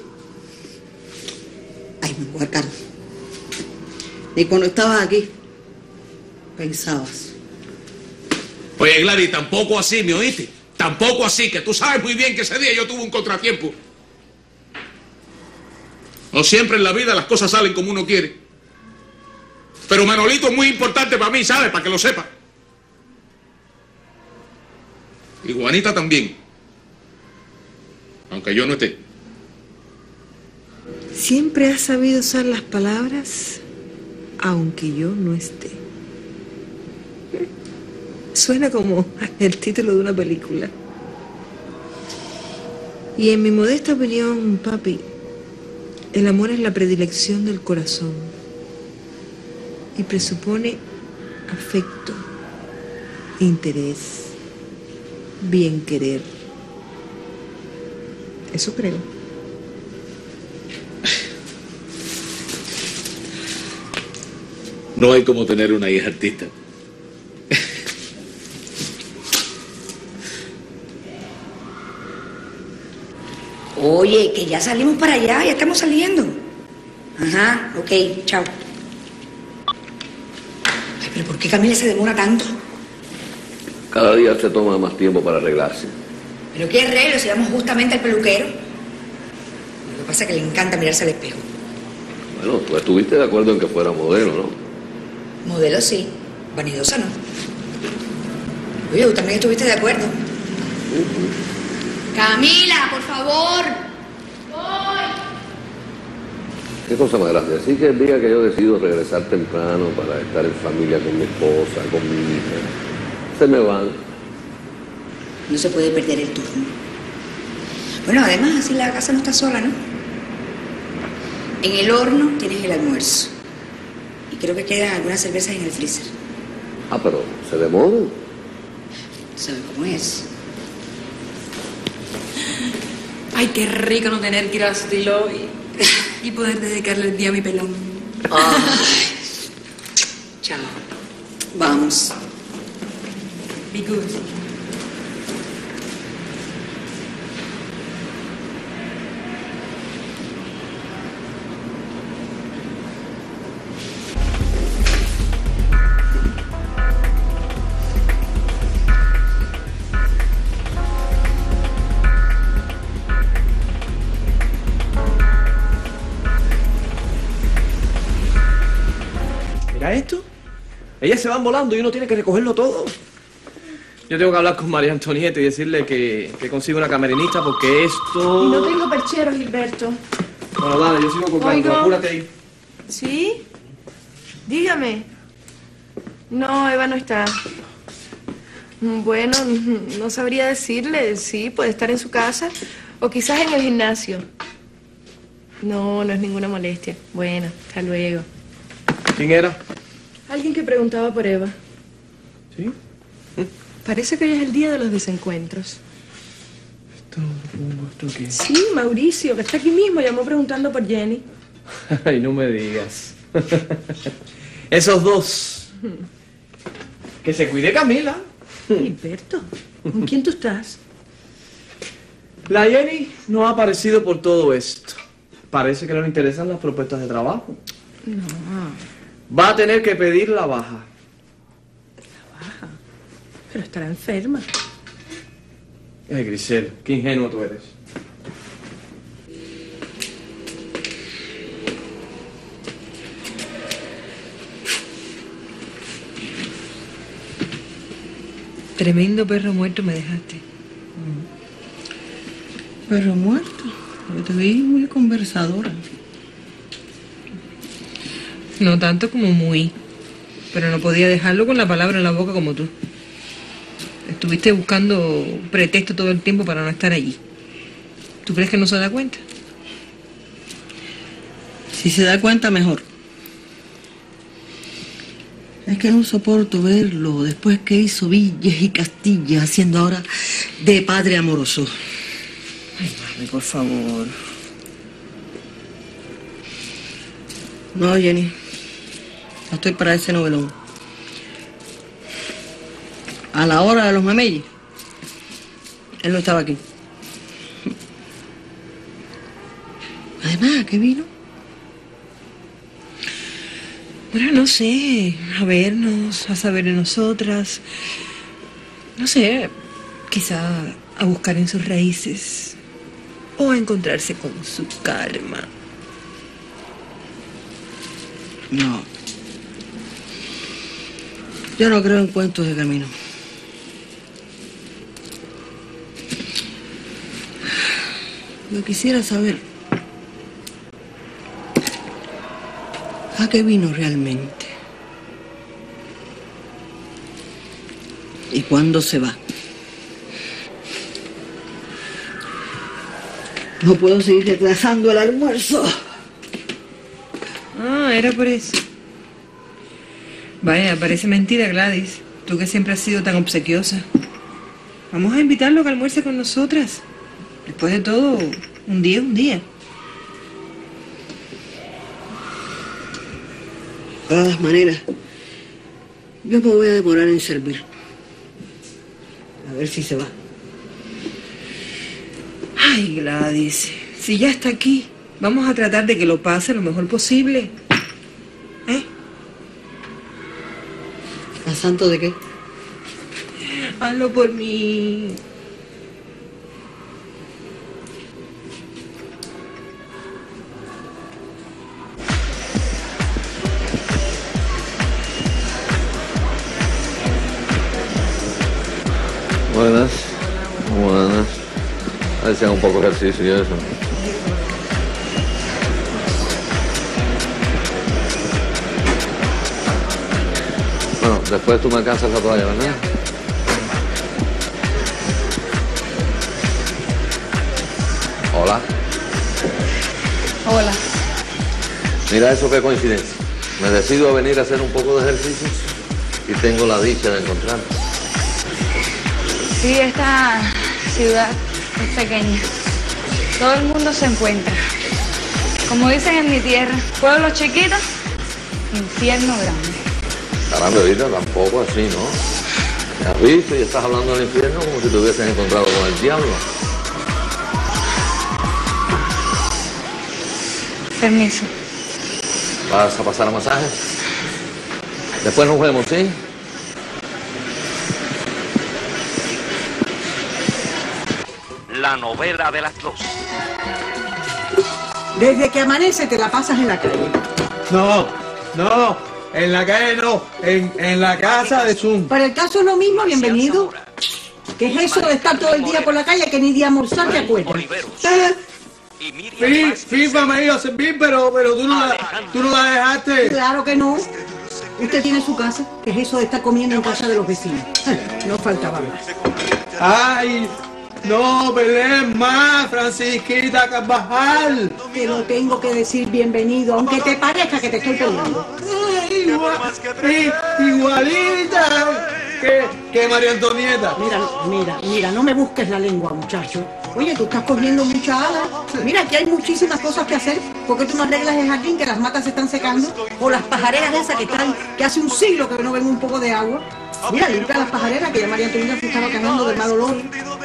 Ay, un huarcano. Ni cuando estabas aquí pensabas. Oye, Gladys, tampoco así, ¿me oíste? Tampoco así, que tú sabes muy bien que ese día yo tuve un contratiempo. No siempre en la vida las cosas salen como uno quiere. Pero Manolito es muy importante para mí, ¿sabes? Para que lo sepa. Y Juanita también. Aunque yo no esté. Siempre has sabido usar las palabras, aunque yo no esté. Suena como el título de una película. Y en mi modesta opinión, papi, el amor es la predilección del corazón y presupone afecto, interés, bien querer. Eso creo. No hay como tener una hija artista. Oye, que ya salimos para allá, ya estamos saliendo. Ajá, ok, chao. Ay, pero ¿por qué Camila se demora tanto? Cada día se toma más tiempo para arreglarse. Pero qué arreglo, si vamos justamente al peluquero. Lo que pasa es que le encanta mirarse al espejo. Bueno, tú estuviste de acuerdo en que fuera modelo, ¿no? Modelo sí, vanidosa no. Oye, tú también estuviste de acuerdo. Camila, por favor. Voy. Qué cosa más grande. Así que el día que yo decido regresar temprano para estar en familia con mi esposa, con mi hija, se me van. No se puede perder el turno. Bueno, además, así la casa no está sola, ¿no? En el horno tienes el almuerzo. Y creo que quedan algunas cervezas en el freezer. Ah, pero se demoran. ¿Sabes cómo es? Ay, qué rico no tener que ir a Sutil hoy y poder dedicarle el día a mi pelón. Ay. Chao. Vamos. Be good. ¿Mira esto? Ellas se van volando y uno tiene que recogerlo todo. Yo tengo que hablar con María Antonieta y decirle que, que consiga una camerinista porque esto... Y no tengo perchero, Gilberto. Bueno, dale, yo sigo comprando. Oigo. Apúrate ahí. ¿Sí? Dígame. No, Eva no está. Bueno, no sabría decirle. Sí, puede estar en su casa o quizás en el gimnasio. No, no es ninguna molestia. Bueno, hasta luego. ¿Quién era? Alguien que preguntaba por Eva. ¿Sí? Parece que hoy es el día de los desencuentros. Esto, ¿esto qué? Sí, Mauricio, que está aquí mismo, llamó preguntando por Jenny. Ay, no me digas. Esos dos. Que se cuide Camila. Gilberto, ¿con quién tú estás? La Jenny no ha aparecido por todo esto. Parece que no le interesan las propuestas de trabajo. No. Va a tener que pedir la baja. La baja. Pero estará enferma. Ay, Grisel, qué ingenuo tú eres. Tremendo perro muerto me dejaste. Perro muerto. Yo te vi muy conversadora. No tanto como muy. Pero no podía dejarlo con la palabra en la boca como tú. Estuviste buscando pretexto todo el tiempo para no estar allí. ¿Tú crees que no se da cuenta? Si se da cuenta, mejor. Es que no soporto verlo después que hizo villas y castillas, haciendo ahora de padre amoroso. Ay, mami, por favor. No, Jenny. No estoy para ese novelón. A la hora de los mameyes, él no estaba aquí. Además, ¿qué vino? Bueno, no sé, a vernos, a saber de nosotras. No sé, quizá a buscar en sus raíces o a encontrarse con su karma. No. Yo no creo en cuentos de camino. Yo quisiera saber a qué vino realmente y cuándo se va. No puedo seguir retrasando el almuerzo. Ah, era por eso. Vaya, parece mentira, Gladys. Tú que siempre has sido tan obsequiosa. Vamos a invitarlo a que almuerce con nosotras. Después de todo, un día es un día. De todas maneras, yo me voy a demorar en servir. A ver si se va. Ay, Gladys, si ya está aquí, vamos a tratar de que lo pase lo mejor posible. ¿Eh? ¿A santo de qué? Hazlo por mí. Buenas, buenas. Hacían un poco de ejercicio y eso. Bueno, después tú me alcanzas la toalla, ¿verdad? Hola. Hola. Mira eso, qué coincidencia. Me decido a venir a hacer un poco de ejercicio y tengo la dicha de encontrarme. Sí, esta ciudad es pequeña. Todo el mundo se encuentra. Como dicen en mi tierra, pueblo chiquito, infierno grande. Caramba, ahorita tampoco así, ¿no? ¿Me has visto y estás hablando del infierno como si te hubiesen encontrado con el diablo? Permiso. ¿Vas a pasar a masaje? Después nos vemos, ¿sí? La novela de las dos. Desde que amanece te la pasas en la calle. No, no, en la calle no, en, en la casa de Zoom. Para el caso es lo mismo, bienvenido. ¿Qué es eso de estar todo el día por la calle que ni de almorzar te acuerdas? Sí, FIFA me iba a servir, pero, pero tú, no la, tú no la dejaste. Claro que no. Usted tiene su casa. ¿Qué es eso de estar comiendo en casa de los vecinos? No faltaba más. Ay, no pelees más, Francisquita Carvajal. Te lo tengo que decir bienvenido, aunque te parezca que te estoy peleando. Ay, igual, igualita que, que María Antonieta. Mira, mira, mira, no me busques la lengua, muchacho. Oye, tú estás cogiendo mucha ala. Mira, aquí hay muchísimas cosas que hacer. ¿Por qué tú no arreglas el jardín, que las matas se están secando? O las pajareras esas que están, que hace un siglo que no ven un poco de agua. Mira, limpia las pajareras, que ya María Antonieta se estaba cagando del mal olor.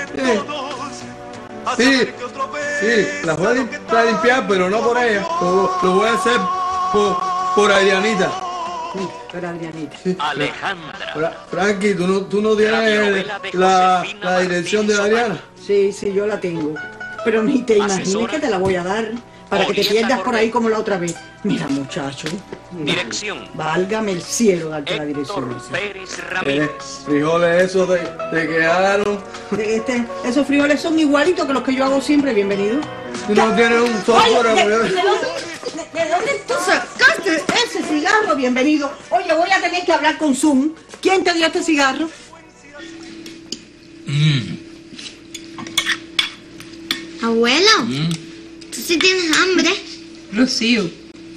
Sí, sí, las voy a lim- a limpiar, pero no por ella. Lo, lo voy a hacer por, por Adrianita. Sí, por Adrianita. Alejandra. Fra- Frankie, ¿tú no, tú no tienes la, la dirección de Adriana? Sí, sí, yo la tengo. Pero ni te imagines que te la voy a dar para que te pierdas por ahí como la otra vez. Mira, muchacho. Dirección. Válgame el cielo darte la dirección. Pérez Eh, Ramírez. frijoles esos te, te quedaron. Este, esos frijoles son igualitos que los que yo hago siempre, bienvenido. Tú no tienes un Oye, software. ¿de, pero- de dónde, de- de dónde tú sacaste ese cigarro, bienvenido? Oye, voy a tener que hablar con Zoom. ¿Quién te dio este cigarro? Abuelo, tú sí tienes hambre. Rocío.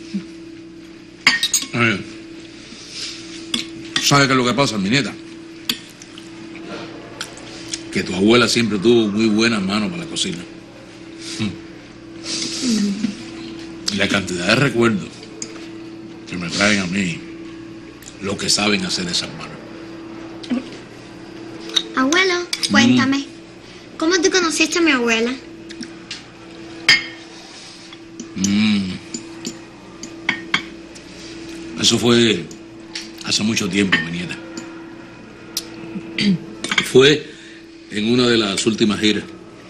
Eh, ¿Sabes qué es lo que pasa, mi nieta? Que tu abuela siempre tuvo muy buenas manos para la cocina. Y la cantidad de recuerdos que me traen a mí lo que saben hacer esas manos. Abuelo, cuéntame, ¿cómo tú conociste a mi abuela? Mm. Eso fue hace mucho tiempo, mi nieta. Fue en una de las últimas giras.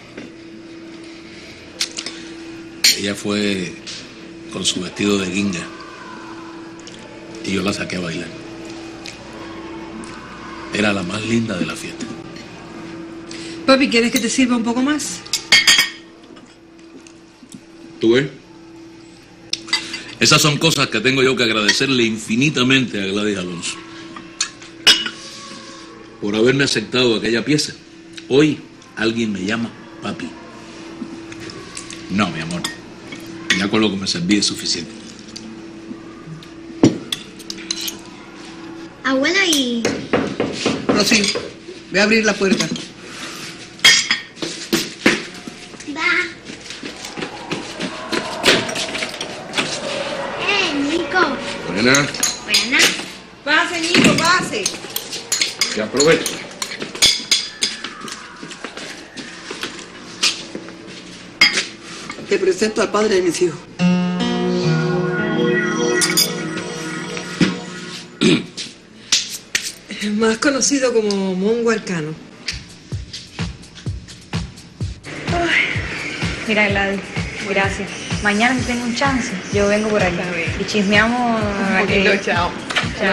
Ella fue con su vestido de guinga y yo la saqué a bailar. Era la más linda de la fiesta. Papi, ¿quieres que te sirva un poco más? ¿Tú ves? Esas son cosas que tengo yo que agradecerle infinitamente a Gladys Alonso. Por haberme aceptado aquella pieza. Hoy alguien me llama papi. No, mi amor. Ya con lo que me serví es suficiente. Abuela, y... Rocío, voy a abrir la puerta. Va. Eh, Nico. Buena. Buena. Pase, Nico, pase. Que aproveche. Te presento al padre de mis hijos. Más conocido como Mongo Arcano. Mira, Gladys, gracias. Mañana si tengo un chance, yo vengo por aquí. Y chismeamos... Un poquito, chao. Chao.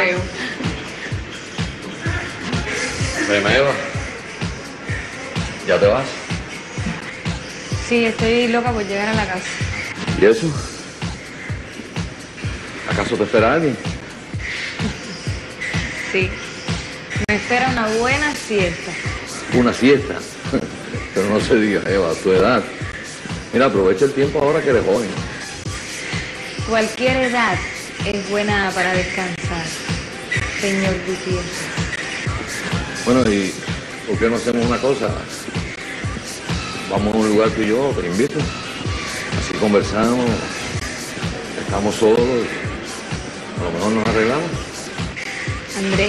Ven, Eva. ¿Ya te vas? Sí, estoy loca por llegar a la casa. ¿Y eso? ¿Acaso te espera alguien? Sí. Sí. Me espera una buena siesta. Una siesta. Pero no se diga, Eva, a tu edad. Mira, aprovecha el tiempo ahora que eres joven. Cualquier edad es buena para descansar, señor Gutiérrez. Bueno, ¿y por qué no hacemos una cosa? Vamos a un lugar tú y yo, te invito. Así conversamos, estamos solos, a lo mejor nos arreglamos. Andrés,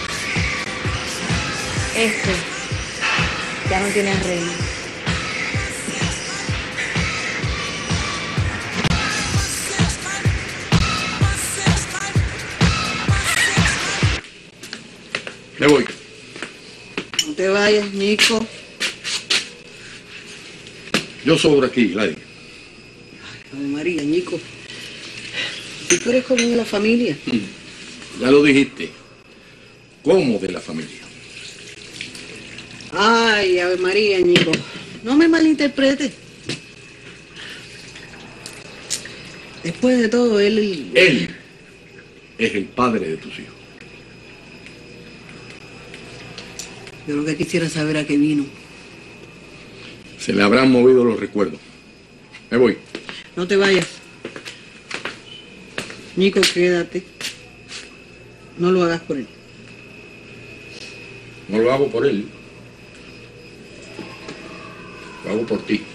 ese ya no tiene arreglo. Me voy. No te vayas, Nico. Yo sobro aquí, Gladys. Ay, María, Nico. Si tú eres como de la familia. Ya lo dijiste. Como de la familia. Ay, Ave María, Nico. No me malinterpretes. Después de todo, él... Él es el padre de tus hijos. Yo lo que quisiera saber a qué vino. Se le habrán movido los recuerdos. Me voy. No te vayas. Nico, quédate. No lo hagas por él. No lo hago por él. Lo hago por ti.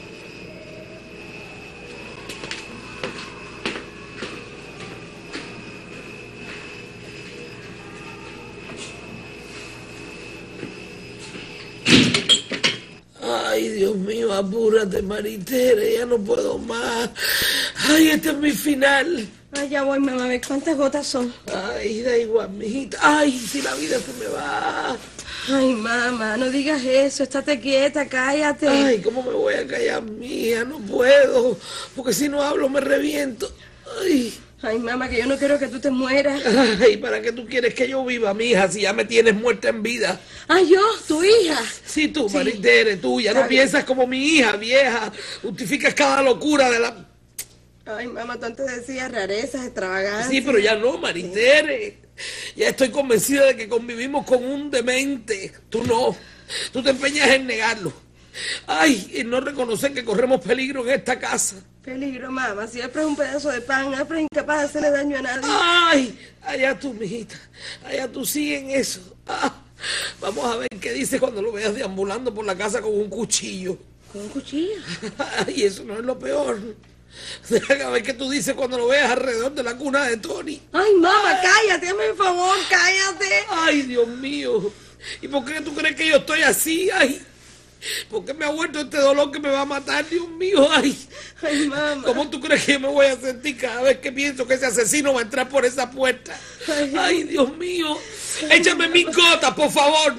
Ay, Dios mío, apúrate, Maritere, ya no puedo más. Ay, este es mi final. Ay, ya voy, mamá, a ver cuántas gotas son. Ay, da igual, mijita. Ay, si la vida se me va. Ay, mamá, no digas eso, estate quieta, cállate. Ay, ¿cómo me voy a callar, mía? No puedo, porque si no hablo me reviento. Ay. Ay, mamá, que yo no quiero que tú te mueras. Ay, ¿para qué tú quieres que yo viva, mija, si ya me tienes muerta en vida? Ay, yo, tu hija. Sí, tú, Sí. Maritere, tú, ya no Está bien. piensas como mi hija, vieja. Justificas cada locura de la... Ay, mamá, tú antes decías rarezas, extravagancias. Sí, pero ya no, Maritere. Ya estoy convencida de que convivimos con un demente. Tú no. Tú te empeñas en negarlo. Ay, y no reconocer que corremos peligro en esta casa. Peligro, mamá. Si Alfred es un pedazo de pan, Alfred es incapaz de hacerle daño a nadie. Ay, allá tú, mijita. Allá tú sigue en eso. Ah, vamos a ver qué dice cuando lo veas deambulando por la casa con un cuchillo. ¿Con un cuchillo? Ay, eso no es lo peor. Deja ver qué tú dices cuando lo veas alrededor de la cuna de Tony. Ay, mamá, cállate, hazme el favor, cállate. Ay, Dios mío. ¿Y por qué tú crees que yo estoy así? Ay, ¿por qué me ha vuelto este dolor que me va a matar, Dios mío? Ay, ay, mamá. ¿Cómo tú crees que yo me voy a sentir cada vez que pienso que ese asesino va a entrar por esa puerta? Ay, ay Dios mío. Échame mis gotas, por favor.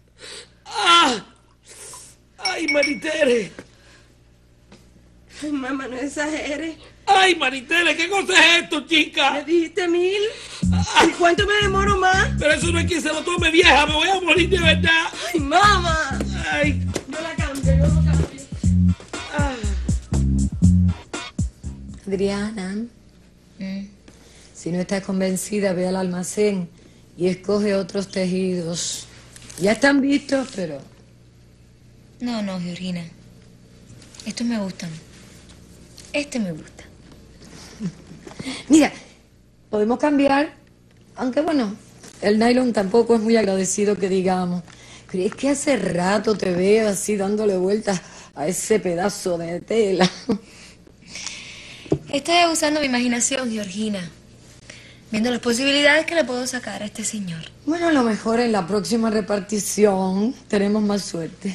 Ah. Ay, Maritere. Ay, mamá, no exageres. Ay, Maritere, ¿qué cosa es esto, chica? ¿Me dijiste mil? ¿Y cuánto me demoro más? Pero eso no es quien se lo tome, vieja. Me voy a morir de verdad. Ay, mamá. Ay. No la cambio, yo no cambio. Ah. Adriana, si no estás convencida, ve al almacén y escoge otros tejidos. Ya están vistos, pero... No, no, Georgina. Estos me gustan. Este me gusta. Mira, podemos cambiar, aunque bueno, el nylon tampoco es muy agradecido que digamos. Pero es que hace rato te veo así dándole vueltas a ese pedazo de tela. Estoy usando mi imaginación, Georgina. Viendo las posibilidades que le puedo sacar a este señor. Bueno, a lo mejor en la próxima repartición tenemos más suerte.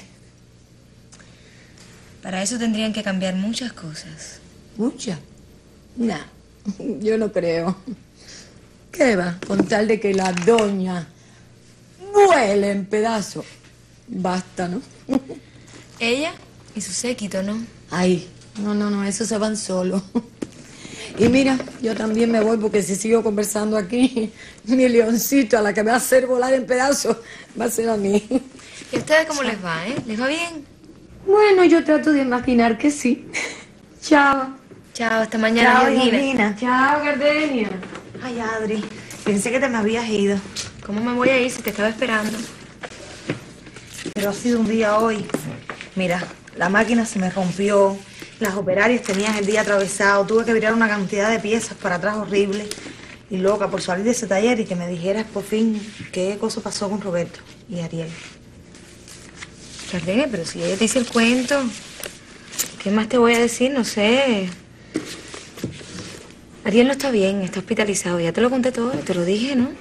Para eso tendrían que cambiar muchas cosas. ¿Muchas? No, yo no creo. ¿Qué va? Con tal de que la doña vuele en pedazos. Basta, ¿no? Ella y su séquito, ¿no? Ay, no, no, no, esos se van solos. Y mira, yo también me voy porque si sigo conversando aquí, mi leoncito a la que me va a hacer volar en pedazos va a ser a mí. ¿Y a ustedes cómo les va, eh? ¿Les va bien? Bueno, yo trato de imaginar que sí. Chao. Chao, hasta mañana, Chao, Georgina. Georgina. Chao, Gardenia. Ay, Adri, Pensé que te me habías ido. ¿Cómo me voy a ir si te estaba esperando? Pero ha sido un día hoy. Mira, la máquina se me rompió, las operarias tenían el día atravesado, tuve que virar una cantidad de piezas para atrás horrible. Y loca por salir de ese taller y que me dijeras por fin qué cosa pasó con Roberto y Ariel. Carlene, pero si ella te hice el cuento, ¿qué más te voy a decir? No sé. Ariel no está bien, está hospitalizado. Ya te lo conté todo, te lo dije, ¿no?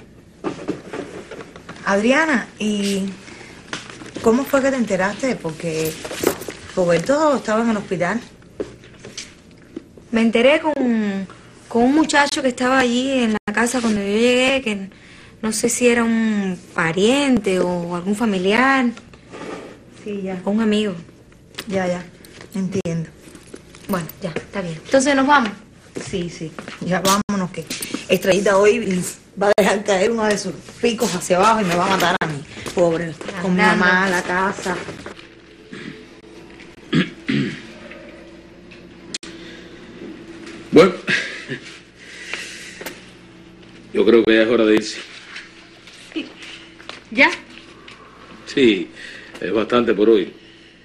Adriana, ¿y cómo fue que te enteraste? Porque Roberto estaba en el hospital. Me enteré con, con un muchacho que estaba allí en la casa cuando yo llegué, que no sé si era un pariente o algún familiar. Sí, ya. O un amigo. Ya, ya. Entiendo. Bueno, ya, está bien. Entonces, ¿nos vamos? Sí, sí. Ya vámonos, que Estrellita hoy va a dejar caer uno de sus picos hacia abajo y me va a matar a mí. Pobre. Con mi mamá, la casa. Bueno, yo creo que ya es hora de irse. ¿Ya? Sí, es bastante por hoy.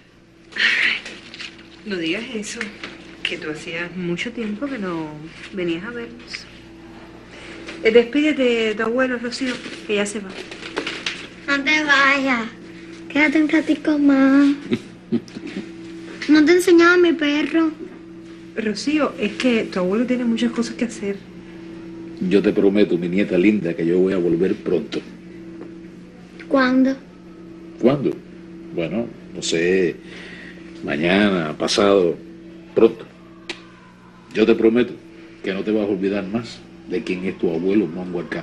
No digas eso, que tú hacías mucho tiempo que no venías a vernos. Eh, Despídete de tu abuelo, Rocío, que ya se va. No te vayas. Quédate un ratico más. No te enseñaba a mi perro. Rocío, es que tu abuelo tiene muchas cosas que hacer. Yo te prometo, mi nieta linda, que yo voy a volver pronto. ¿Cuándo? ¿Cuándo? Bueno, no sé, mañana, pasado, pronto. Yo te prometo que no te vas a olvidar más de quién es tu abuelo Mongo Arcano.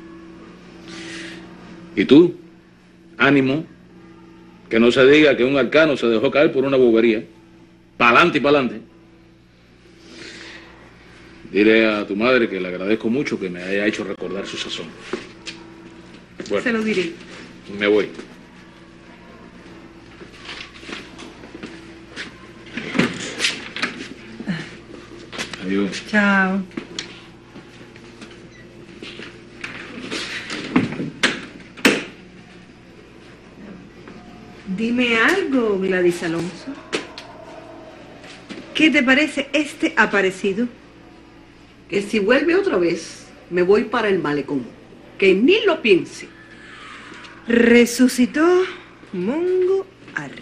Y tú, ánimo, que no se diga que un arcano se dejó caer por una bobería. Pa'lante y pa'lante. Dile a tu madre que le agradezco mucho que me haya hecho recordar su sazón. Bueno, Se lo diré. me voy. Adiós. Chao. Dime algo, Gladys Alonso. ¿Qué te parece este aparecido? Que si vuelve otra vez, me voy para el malecón. Que ni lo piense. Resucitó Mongo Arcano.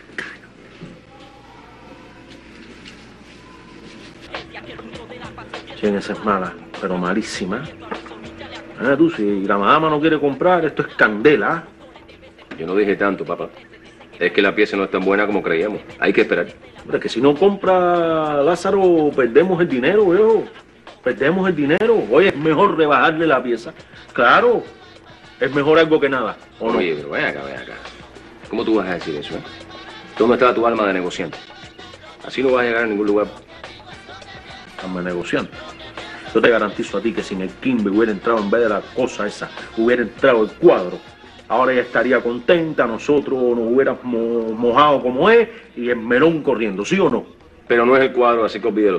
Chen, esa es mala, pero malísima. Ah, tú, si la madama no quiere comprar, esto es candela. Yo no dije tanto, papá. Es que la pieza no es tan buena como creíamos. Hay que esperar. Hombre, que si no compra Lázaro, perdemos el dinero, viejo. Perdemos el dinero. Oye, es mejor rebajarle la pieza. Claro, es mejor algo que nada, ¿o no? Oye, pero ven acá, ven acá. ¿Cómo tú vas a decir eso, eh? ¿Dónde estaba tu alma de negociante? Así no vas a llegar a ningún lugar. Alma de negociante. Yo te garantizo a ti que si en el Kimbe hubiera entrado, en vez de la cosa esa, hubiera entrado el cuadro, ahora ella estaría contenta, nosotros nos hubiéramos mojado como es y el melón corriendo, ¿sí o no? Pero no es el cuadro, así que olvídelo.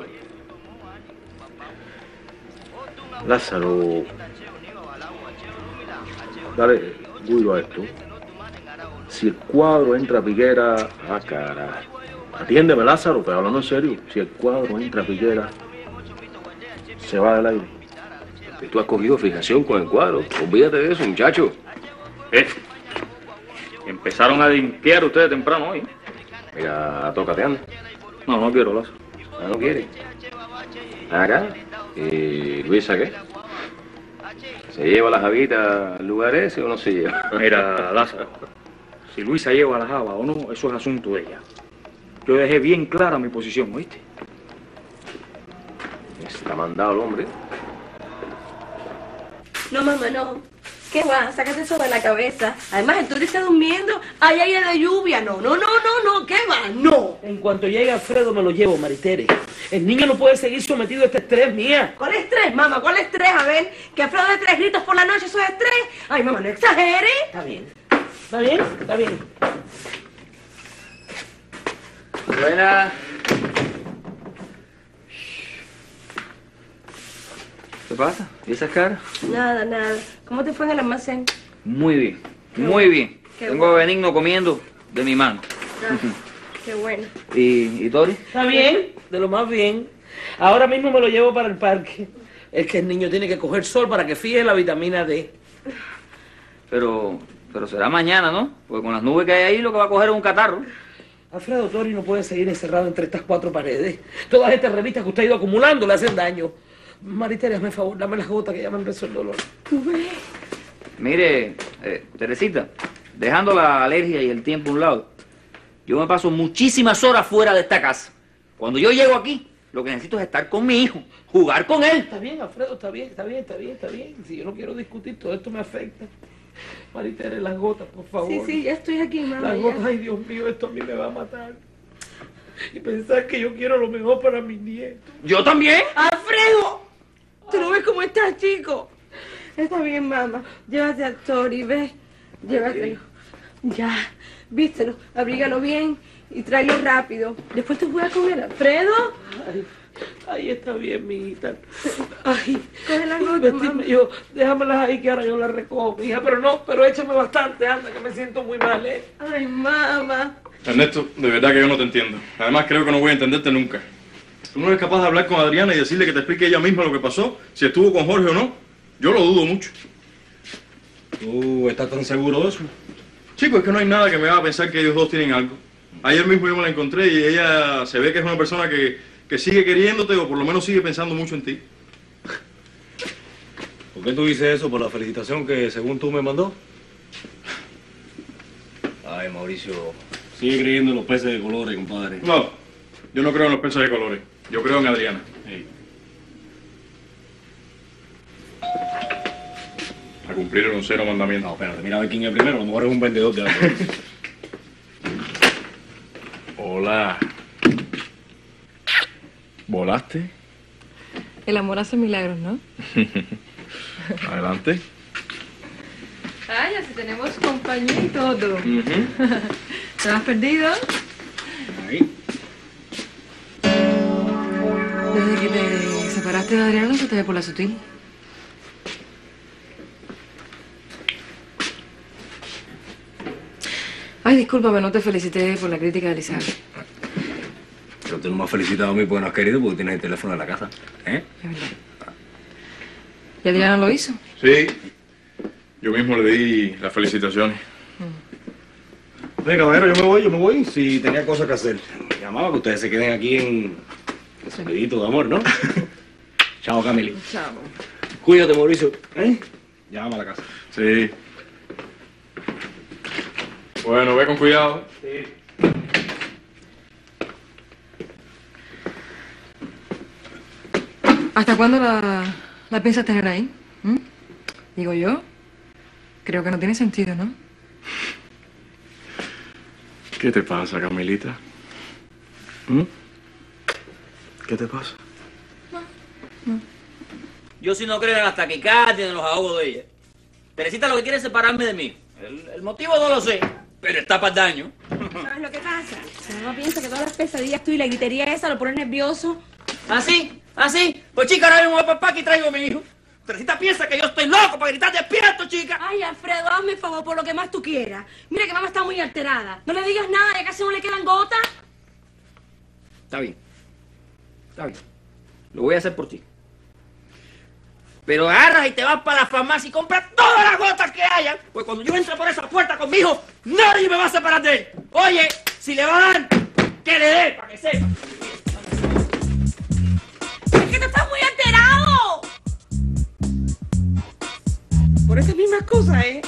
Lázaro, dale cuidado a esto. Si el cuadro entra a Piquera, ah, cara. Atiéndeme, Lázaro, pero hablando en serio. Si el cuadro entra a Piquera, se va del aire. Que tú has cogido fijación con el cuadro. Olvídate de eso, muchacho. Eh, empezaron a limpiar ustedes temprano hoy. Mira, tócate, anda. No, no quiero, Lázaro. Ah, no quiere. Acá. ¿Y Luisa qué? ¿Se lleva la javita al lugar ese o no se lleva? Mira, Lázaro, si Luisa lleva la java o no, eso es asunto de ella. Yo dejé bien clara mi posición, ¿oíste? Está mandado el hombre. No, mamá, no. ¿Qué va? Sácate eso de la cabeza. Además, el Turi está durmiendo. Ay, ay, de lluvia. No, no, no, no, no. ¿Qué va? No. En cuanto llegue Alfredo, me lo llevo, Maritere. El niño no puede seguir sometido a este estrés, mía. ¿Cuál estrés, mamá? ¿Cuál estrés? A ver, que Alfredo de tres gritos por la noche, ¿eso es estrés? Ay, mamá, no exagere. Está bien. ¿Está bien? Está bien. Buena. ¿Qué pasa? ¿Y esas caras? Nada, nada. ¿Cómo te fue en el almacén? Muy bien, Qué muy bueno. bien. Qué Tengo a Benigno comiendo de mi mano. Ah, qué bueno. ¿Y, y Tori? Está bien, de lo más bien. Ahora mismo me lo llevo para el parque. Es que el niño tiene que coger sol para que fije la vitamina D. Pero, pero será mañana, ¿no? Porque con las nubes que hay ahí lo que va a coger es un catarro. Alfredo, Tori no puede seguir encerrado entre estas cuatro paredes. Todas estas revistas que usted ha ido acumulando le hacen daño. Mariteria, hazme favor, dame las gotas que ya me empezó el dolor. ¿Tú ves? Mire, eh, Teresita, dejando la alergia y el tiempo a un lado, yo me paso muchísimas horas fuera de esta casa. Cuando yo llego aquí, lo que necesito es estar con mi hijo, jugar con él. Está bien, Alfredo, está bien, está bien, está bien, está bien. Si yo no quiero discutir, todo esto me afecta. Maritere, las gotas, por favor. Sí, sí, ya estoy aquí, mamá. Las ya. gotas, ay Dios mío, esto a mí me va a matar. Y pensar que yo quiero lo mejor para mis nietos. ¿Yo también? ¡Alfredo! ¿Tú no ves cómo estás, chico? Está bien, mamá. Llévate a Tori, ¿ves? Llévatelo. Ya, vístelo, abrígalo bien y tráelo rápido. Después te juegas con él, Alfredo. Ay, ay, está bien, mi hijita. Ay, coge las gotas, vestirme mamá. yo, déjamelas ahí que ahora yo las recojo, hija. Pero no, pero échame bastante, anda, que me siento muy mal, ¿eh? Ay, mamá. Ernesto, de verdad que yo no te entiendo. Además, creo que no voy a entenderte nunca. ¿Tú no eres capaz de hablar con Adriana y decirle que te explique ella misma lo que pasó? Si estuvo con Jorge o no. Yo lo dudo mucho. ¿Tú estás tan seguro de eso? Sí, pues que no hay nada que me haga pensar que ellos dos tienen algo. Ayer mismo yo me la encontré y ella se ve que es una persona que, que sigue queriéndote o por lo menos sigue pensando mucho en ti. ¿Por qué tú dices eso? ¿Por la felicitación que según tú me mandó? Ay, Mauricio, sigue creyendo en los peces de colores, compadre. No, yo no creo en los peces de colores. Yo creo en Adriana. Sí. A cumplir el onceno mandamiento. No, espérate, mira a ver quién es primero. A lo mejor es un vendedor de algo. Hola. ¿Volaste? El amor hace milagros, ¿no? Adelante. Ay, así tenemos compañía y todo. Ujú. ¿Te has perdido? Ahí. Desde que te separaste de Adriana, se te ve por la sutil. Ay, discúlpame, no te felicité por la crítica de Elizabeth. Pero tú no me has felicitado a mí porque no has querido, porque tienes el teléfono en la casa. ¿Eh? Es verdad. ¿Y Adriana lo hizo? Sí. Yo mismo le di las felicitaciones. Venga, caballero, yo me voy, yo me voy. Si tenía cosas que hacer. Me llamaba que ustedes se queden aquí en el sonidito de amor, ¿no? Chao, Camili. Chao. Cuídate, Mauricio. ¿Eh? Llámame a la casa. Sí. Bueno, ve con cuidado. Sí. ¿Hasta cuándo la, la piensas tener ahí? ¿Mm? Digo yo. Creo que no tiene sentido, ¿no? ¿Qué te pasa, Camilita? ¿Mm? ¿Qué te pasa? Yo sí no creo en las taquicardias, en los ahogos de ella. Teresita lo que quiere es separarme de mí. El, el motivo no lo sé, pero está para el daño. ¿Sabes lo que pasa? Mi mamá piensa que todas las pesadillas tú y la gritería esa lo pone nervioso. ¿Así? ¿Así? Pues chica, ahora mismo voy para el parque y traigo a mi hijo. Teresita piensa que yo estoy loco para gritar despierto, chica. Ay, Alfredo, hazme el favor por lo que más tú quieras. Mira que mamá está muy alterada. No le digas nada, ya casi no le quedan gotas. Está bien. Está bien. Lo voy a hacer por ti. Pero agarras y te vas para la farmacia y compras todas las gotas que hayan. Pues cuando yo entre por esa puerta con mi hijo, nadie me va a separar de él. Oye, si le va a dar, que le dé, para que sepa. Es que tú estás muy alterado. Por esas mismas cosas, ¿eh?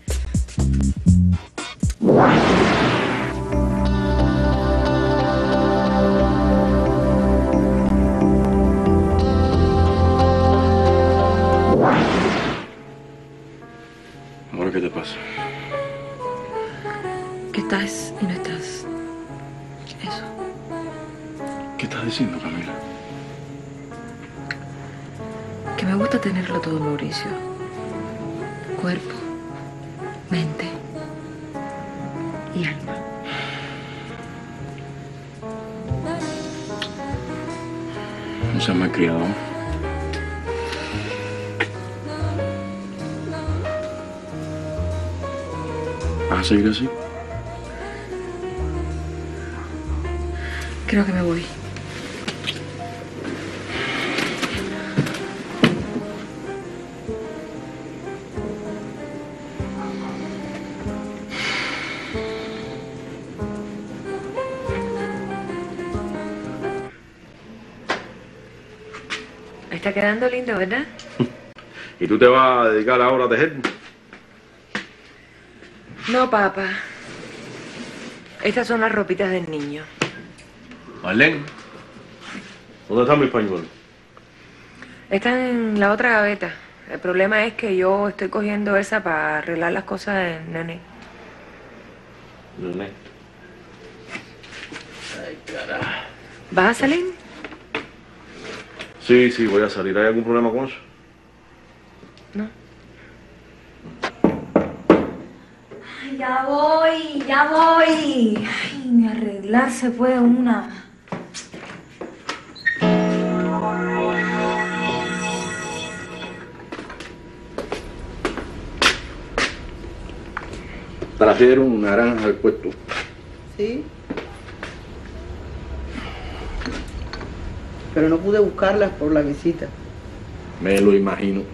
Ahora, ¿qué te pasa? Que estás y no estás. Eso. ¿Qué estás diciendo, Camila? Que me gusta tenerlo todo, Mauricio. Cuerpo, mente y alma. No seas malcriado. ¿Vas a seguir así? Creo que me voy. Está quedando lindo, ¿verdad? ¿Y tú te vas a dedicar ahora a tejer? No, papá. Estas son las ropitas del niño. Marlene, ¿dónde está mi pañuelo? Están en la otra gaveta. El problema es que yo estoy cogiendo esa para arreglar las cosas de Nene. Nene. Ay, carajo. ¿Vas a salir? Sí, sí, voy a salir. ¿Hay algún problema con eso? No. Ay, ya voy, ya voy. Ay, ni arreglarse puede una. Trajeron naranja al puesto. Sí. Pero no pude buscarlas por la visita. Me lo imagino.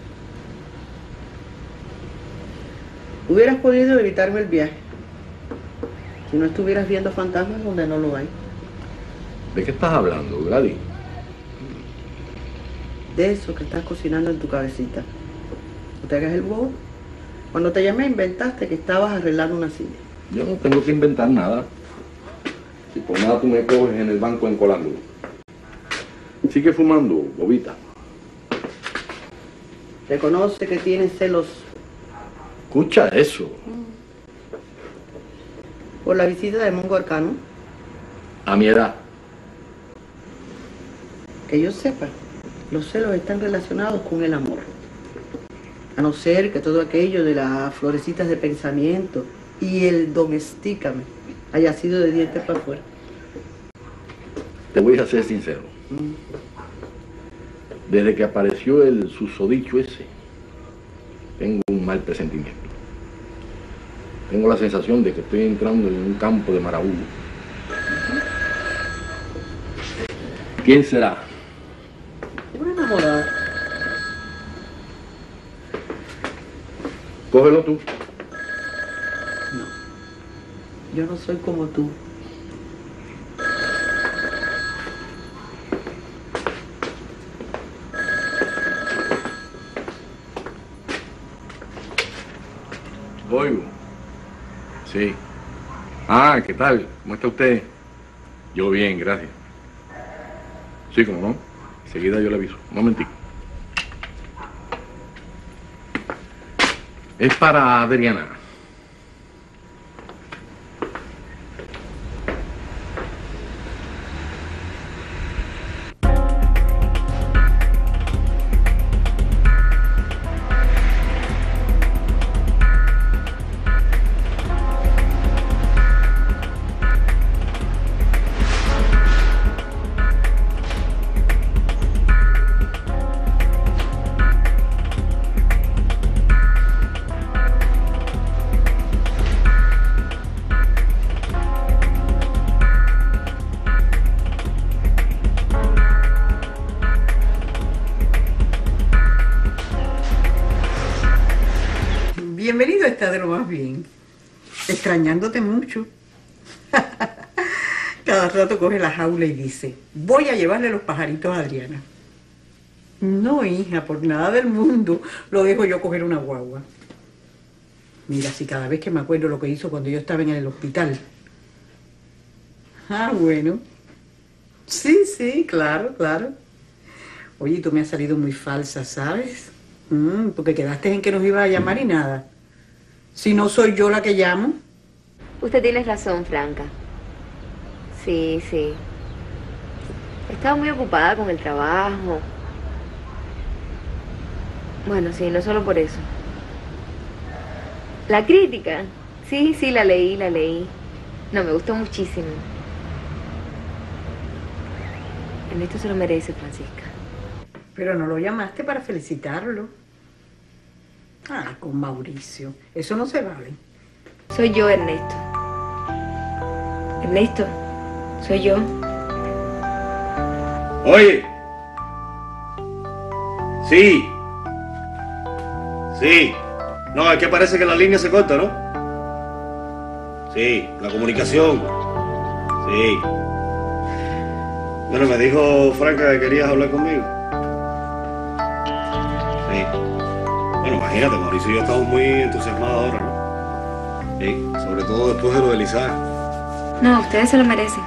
Hubieras podido evitarme el viaje. Si no estuvieras viendo fantasmas donde no lo hay. ¿De qué estás hablando, Gladys? De eso que estás cocinando en tu cabecita. No te hagas el bobo. Cuando te llamé inventaste que estabas arreglando una silla. Yo no tengo que inventar nada. Si por nada tú me coges en el banco encolándolo. Sigue fumando, bobita. Reconoce que tienes celos. Escucha eso. Por la visita de Mongo Arcano. A mi edad. Que yo sepa, los celos están relacionados con el amor. A no ser que todo aquello de las florecitas de pensamiento y el domestícame haya sido de dientes para afuera. Te voy a ser sincero. Desde que apareció el susodicho ese, tengo un mal presentimiento. Tengo la sensación de que estoy entrando en un campo de marabú. ¿Quién será? Una enamorada. Cógelo tú. Yo no soy como tú. Oigo. Sí. Ah, ¿qué tal? ¿Cómo está usted? Yo bien, gracias. Sí, como no. Enseguida yo le aviso. Un momentito. Es para Adriana. Bienvenido, está de lo más bien. Extrañándote mucho. Cada rato coge la jaula y dice, voy a llevarle los pajaritos a Adriana. No, hija, por nada del mundo lo dejo yo coger una guagua. Mira, si cada vez que me acuerdo lo que hizo cuando yo estaba en el hospital. Ah, bueno. Sí, sí, claro, claro. Oye, tú me has salido muy falsa, ¿sabes? Mm, porque quedaste en que nos iba a llamar y nada. Si no soy yo la que llamo. Usted tiene razón, Franca. Sí, sí. Estaba muy ocupada con el trabajo. Bueno, sí, no solo por eso. La crítica. Sí, sí, la leí, la leí. No, me gustó muchísimo. Ernesto se lo merece, Francisca. Pero no lo llamaste para felicitarlo. Ah, con Mauricio. Eso no se vale. Soy yo, Ernesto. Ernesto, soy yo. Oye. Sí. Sí. No, es que parece que la línea se corta, ¿no? Sí, la comunicación. Sí. Bueno, me dijo Franca que querías hablar conmigo. Sí. Bueno, imagínate, Mauricio y yo estamos muy entusiasmados ahora, ¿no? Sí, sobre todo después de lo de Elizabeth. No, ustedes se lo merecen.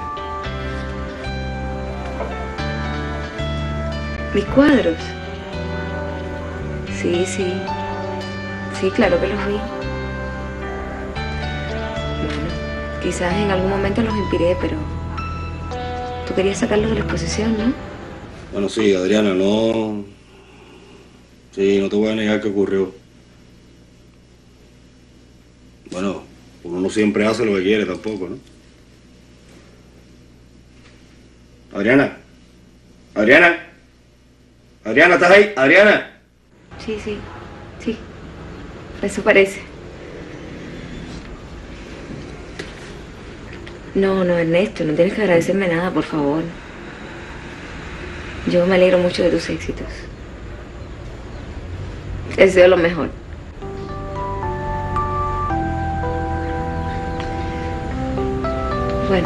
¿Mis cuadros? Sí, sí. Sí, claro que los vi. Bueno, quizás en algún momento los inspiré, pero... Tú querías sacarlos de la exposición, ¿no? Bueno, sí, Adriana, no... Sí, no te voy a negar que ocurrió. Bueno, uno no siempre hace lo que quiere tampoco, ¿no? Adriana. Adriana. Adriana, ¿estás ahí? Adriana. Sí, sí, sí. Eso parece. No, no, Ernesto, no tienes que agradecerme nada, por favor. Yo me alegro mucho de tus éxitos. Te deseo lo mejor. Bueno.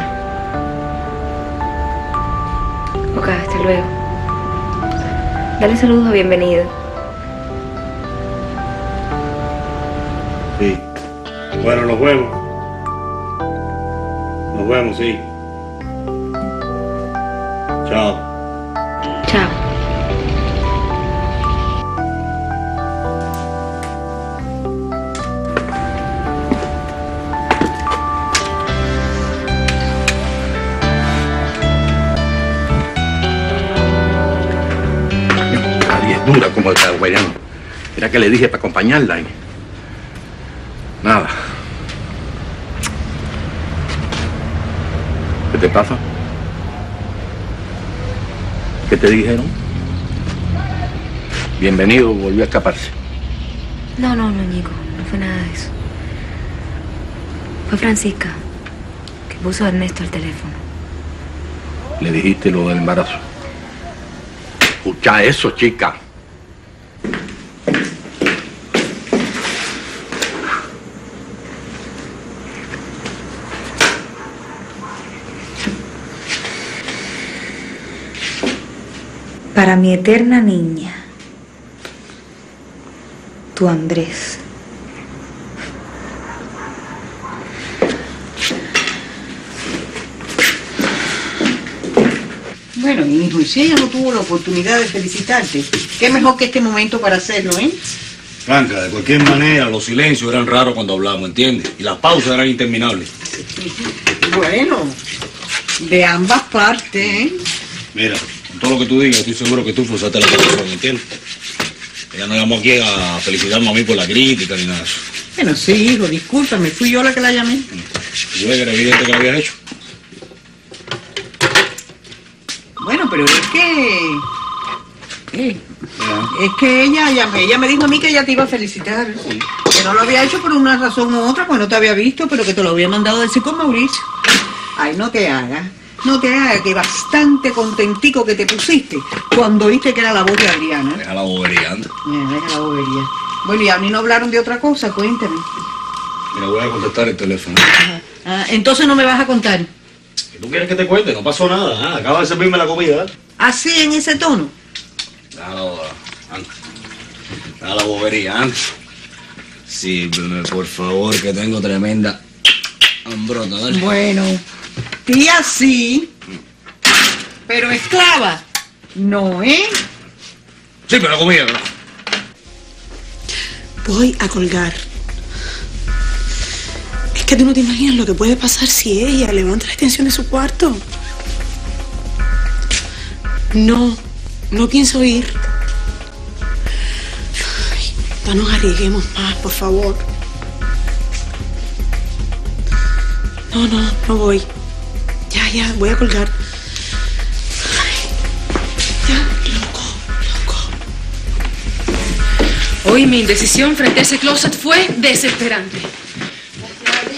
Ok, hasta luego. Dale saludos a bienvenido. Sí. Bueno, nos vemos. Nos vemos, sí. Chao. Chao. Nadie es dura como el hawaiano. Era que le dije para acompañarla y... Nada. ¿Qué te pasa? ¿Qué te dijeron? Bienvenido, volvió a escaparse. No, no, no, Ñico, no fue nada de eso. Fue Francisca, que puso a Ernesto al teléfono. Le dijiste lo del embarazo. Escucha eso, chica. Para mi eterna niña, tu Andrés. Bueno, hijo, y si ella no tuvo la oportunidad de felicitarte, qué mejor que este momento para hacerlo, ¿eh? Franca, de cualquier manera, los silencios eran raros cuando hablamos, ¿entiendes? Y las pausas eran interminables. Bueno, de ambas partes, ¿eh? Mira, con todo lo que tú digas, estoy seguro que tú forzaste la razón, ¿entiendes? Ella no llamó aquí a felicitarme a mí por la crítica ni nada de eso. Bueno, sí, hijo, discúlpame, fui yo la que la llamé. Yo era evidente que lo habías hecho. Bueno, pero es que... eh, es que ella, ella, ella me dijo a mí que ella te iba a felicitar. Que no lo había hecho por una razón u otra, pues no te había visto, pero que te lo había mandado a decir con Mauricio. Ay, no te hagas. No te hagas, que bastante contentico que te pusiste cuando oíste que era la voz de Adriana. Deja la bobería, anda. Eh, deja la bobería. Bueno, y a mí no hablaron de otra cosa, cuéntame. Mira, voy a contestar el teléfono. Ah, entonces no me vas a contar. Si tú quieres que te cuente, no pasó nada. Ah, acaba de servirme la comida. ¿eh? Así, en ese tono. Deja la bobería, anda. Deja la bobería, anda. Sírveme, por favor, que tengo tremenda hambrota, dale. Bueno, tía sí, pero esclava no, ¿eh? Sí, pero la comida, ¿no? Voy a colgar. Es que tú no te imaginas lo que puede pasar si ella levanta la extensión de su cuarto. No, no pienso ir. Ay, no nos arriesguemos más, por favor. No, no, no voy. Ya, ya, voy a colgar. Ay, ya, loco, loco. Hoy mi indecisión frente a ese closet fue desesperante.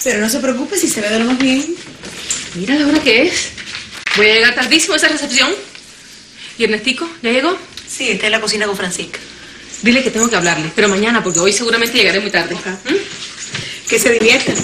Pero no se preocupe si se ve de lo más bien. Mira la hora que es. Voy a llegar tardísimo a esa recepción. ¿Y Ernestico? ¿Ya llegó? Sí, está en la cocina con Francisca. Dile que tengo que hablarle, pero mañana, porque hoy seguramente llegaré muy tarde. ¿Mm? Que se diviertan.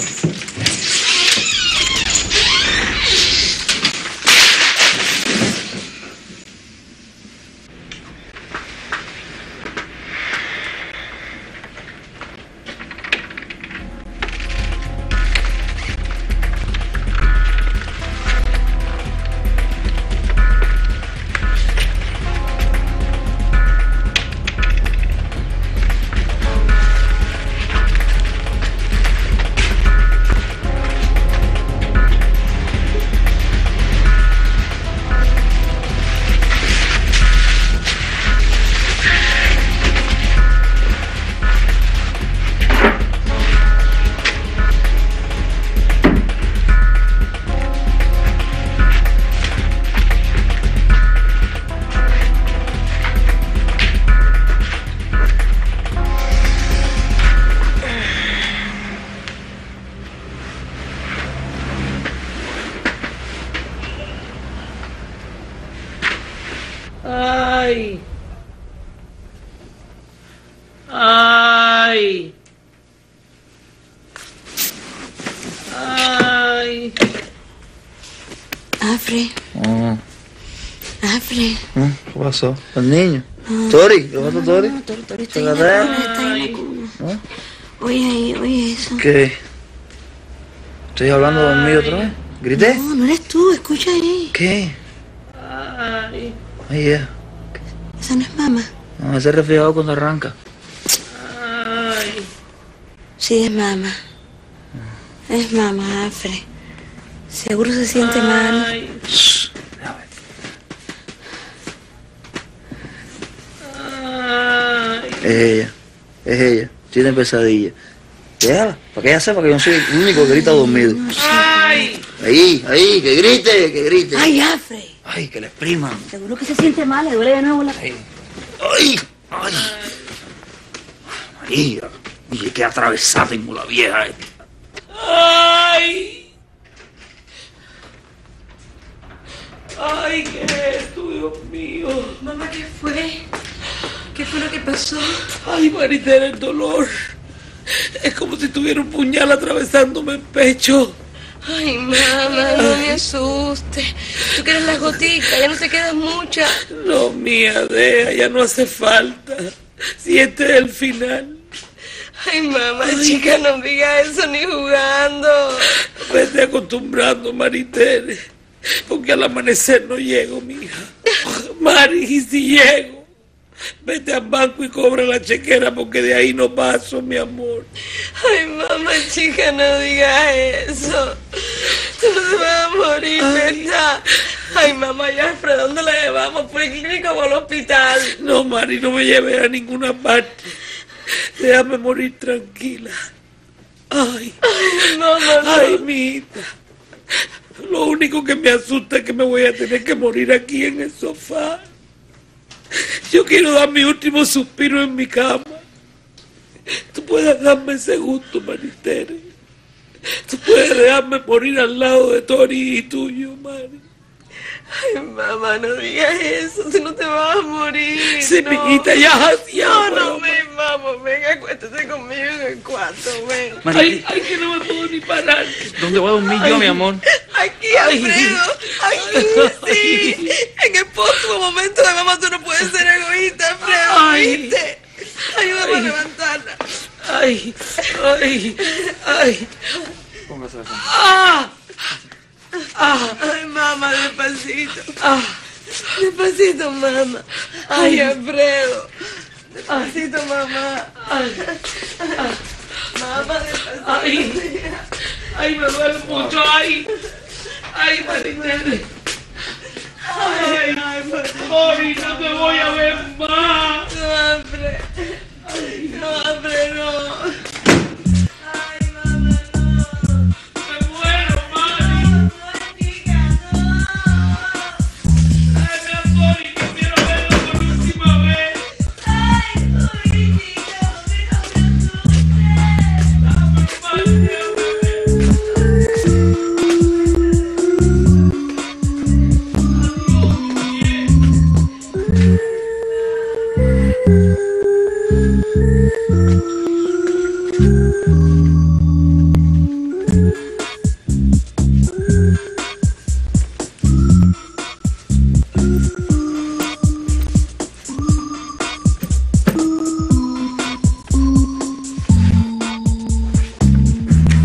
Ay. Ay. Ay. Afre, Ah, Afre. ah, ¿qué pasó? ¿El niño? Tori, ¿qué pasó, Tori? No, Tori, Tori está ¿Se en la la trae? cuna, está en la cuna. ¿Ah? Oye ahí, oye eso. ¿Qué? ¿Estoy hablando conmigo otra vez? ¿Grité? No, no eres tú, escucha ahí. ¿Qué? Ay. Ay, ya. Esa no es mamá. No, ese resfriado cuando arranca. Ay. Sí, es mamá. Es mamá, Afre. Seguro se siente mal. Shh, Es ella, es ella. Tiene pesadilla. Déjala, para que ella sepa que yo no soy el único que grita dormido. Ay. Ahí, ahí, que grite, que grite. Ay, Afre. Ay, que le expriman. Seguro que se siente mal, le duele de nuevo la... Ay, ay, ay. María, oye, qué atravesada tengo la vieja esta. Ay. Ay, ¿qué es esto, Dios mío? Mamá, ¿qué fue? ¿Qué fue lo que pasó? Ay, Maritere, el dolor. Es como si tuviera un puñal atravesándome el pecho. Ay, mamá, no me asustes. Tú quieres las goticas, ya no te quedan muchas. No, mía, deja, ya no hace falta. Si este es el final. Ay, mamá, chica, no digas eso ni jugando. Vete acostumbrando, Maritere. Porque al amanecer no llego, mija. Mari, ¿y si llego? Vete al banco y cobra la chequera porque de ahí no paso, mi amor. Ay, mamá, chica, no digas eso. Tú no te vas a morir, ¿verdad? Ay, mamá, ya, Alfred, ¿dónde la llevamos? ¿Por el clínico o al hospital? No, Mari, no me lleves a ninguna parte. Déjame morir tranquila. Ay, ay, mamá, no. Ay, mi hija. Lo único que me asusta es que me voy a tener que morir aquí en el sofá. Yo quiero dar mi último suspiro en mi cama. Tú puedes darme ese gusto, Maritere. Tú puedes dejarme morir al lado de Tori y tuyo, Mari. Ay, mamá, no digas eso, si no te vas a morir. Sí, no. mijita, ya, ya. No, no, ven, vamos, ven, acuéstate conmigo en el cuarto, ven. Ay, ay, que no me puedo ni parar. ¿Dónde voy a dormir yo, mi amor? Aquí, Alfredo, aquí, sí. En el próximo momento de mamá tú no puedes ser egoísta, Alfredo, Ay. ¿viste? Ayúdame a levantarla. Ay, ay, ay. Póngase así. ¡Ah! Ah. Ay, mamá, despacito. Ah. Despacito, mamá. Ay, Alfredo. Despacito, mamá. Ay. Mamá, despacito. Ay. Ay, me duele mucho. Ay. Ay, Maritere. Ay, Mori, no te voy a ver más. No, Alfredo. No, Alfredo, no. Ay,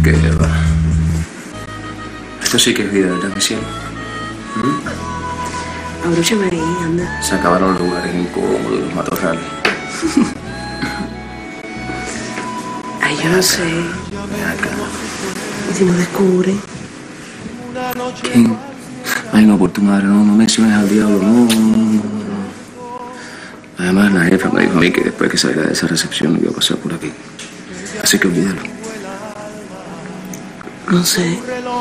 ¿Qué va? Esto sí que es vida, ¿verdad, mi cielo? ¿Mm? Abróchame ahí, anda. Se acabaron los lugares incómodos de los matorrales. Ay, yo no sé. Ven acá. ¿Y si nos descubre? ¿Quién? Ay, no, por tu madre, no, no menciones al diablo, no, no, no, no. Además, la jefa me dijo a mí que después que saliera de esa recepción iba a pasar por aquí. Así que olvídalo. No sé.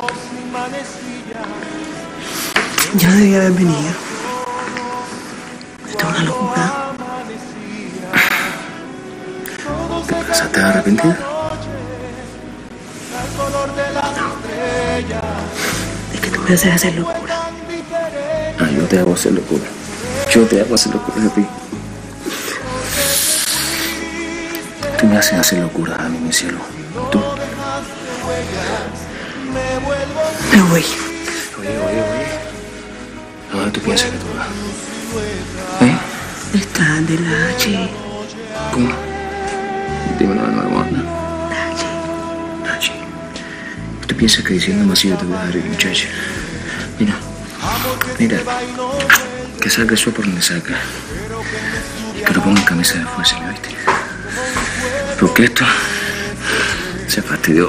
Yo no debía haber venido. Esto es una locura. ¿Qué pasa? ¿Estás arrepentida? Es que tú me haces hacer locura. Ah, yo te hago hacer locura. Yo te hago hacer locura a ti. Tú me haces hacer locura a mí, mi cielo. Tú. Me voy. Oye, oye, oye. ¿A dónde tú piensas que tú vas? ¿Eh? Está de la H. ¿Cómo? Dímelo de nuevo, anda. Nachi. Nachi. ¿Tú piensas que diciéndome así yo te voy a dejar ir, muchacha? Mira. Mira. Que salga eso por donde salga. Y que lo ponga en camisa de fuerza, ¿me viste? Porque esto se fastidió.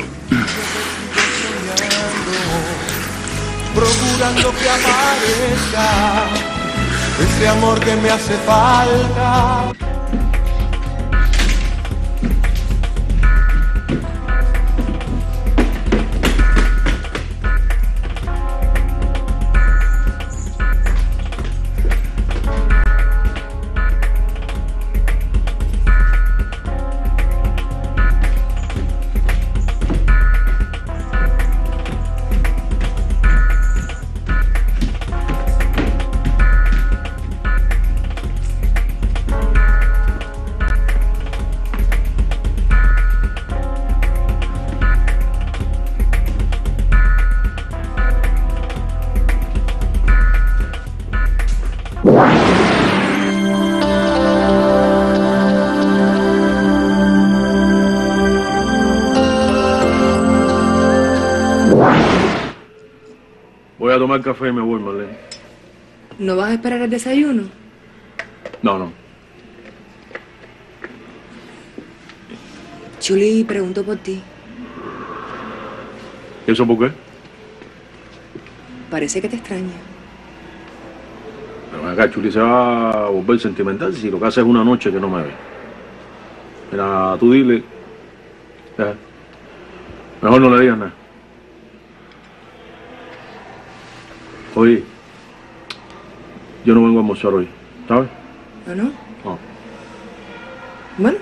Procurando que aparezca ese amor que me hace falta. Voy a tomar café y me voy, Marlene. ¿No vas a esperar el desayuno? No, no. Chuli preguntó por ti. ¿Y eso por qué? Parece que te extraña. Pero acá Chuli se va a volver sentimental si lo que hace es una noche que no me ve. Mira, tú dile. Eh, mejor no le digas nada. Oye, yo no vengo a almorzar hoy, ¿sabes? ¿Ah, no? No. Bueno.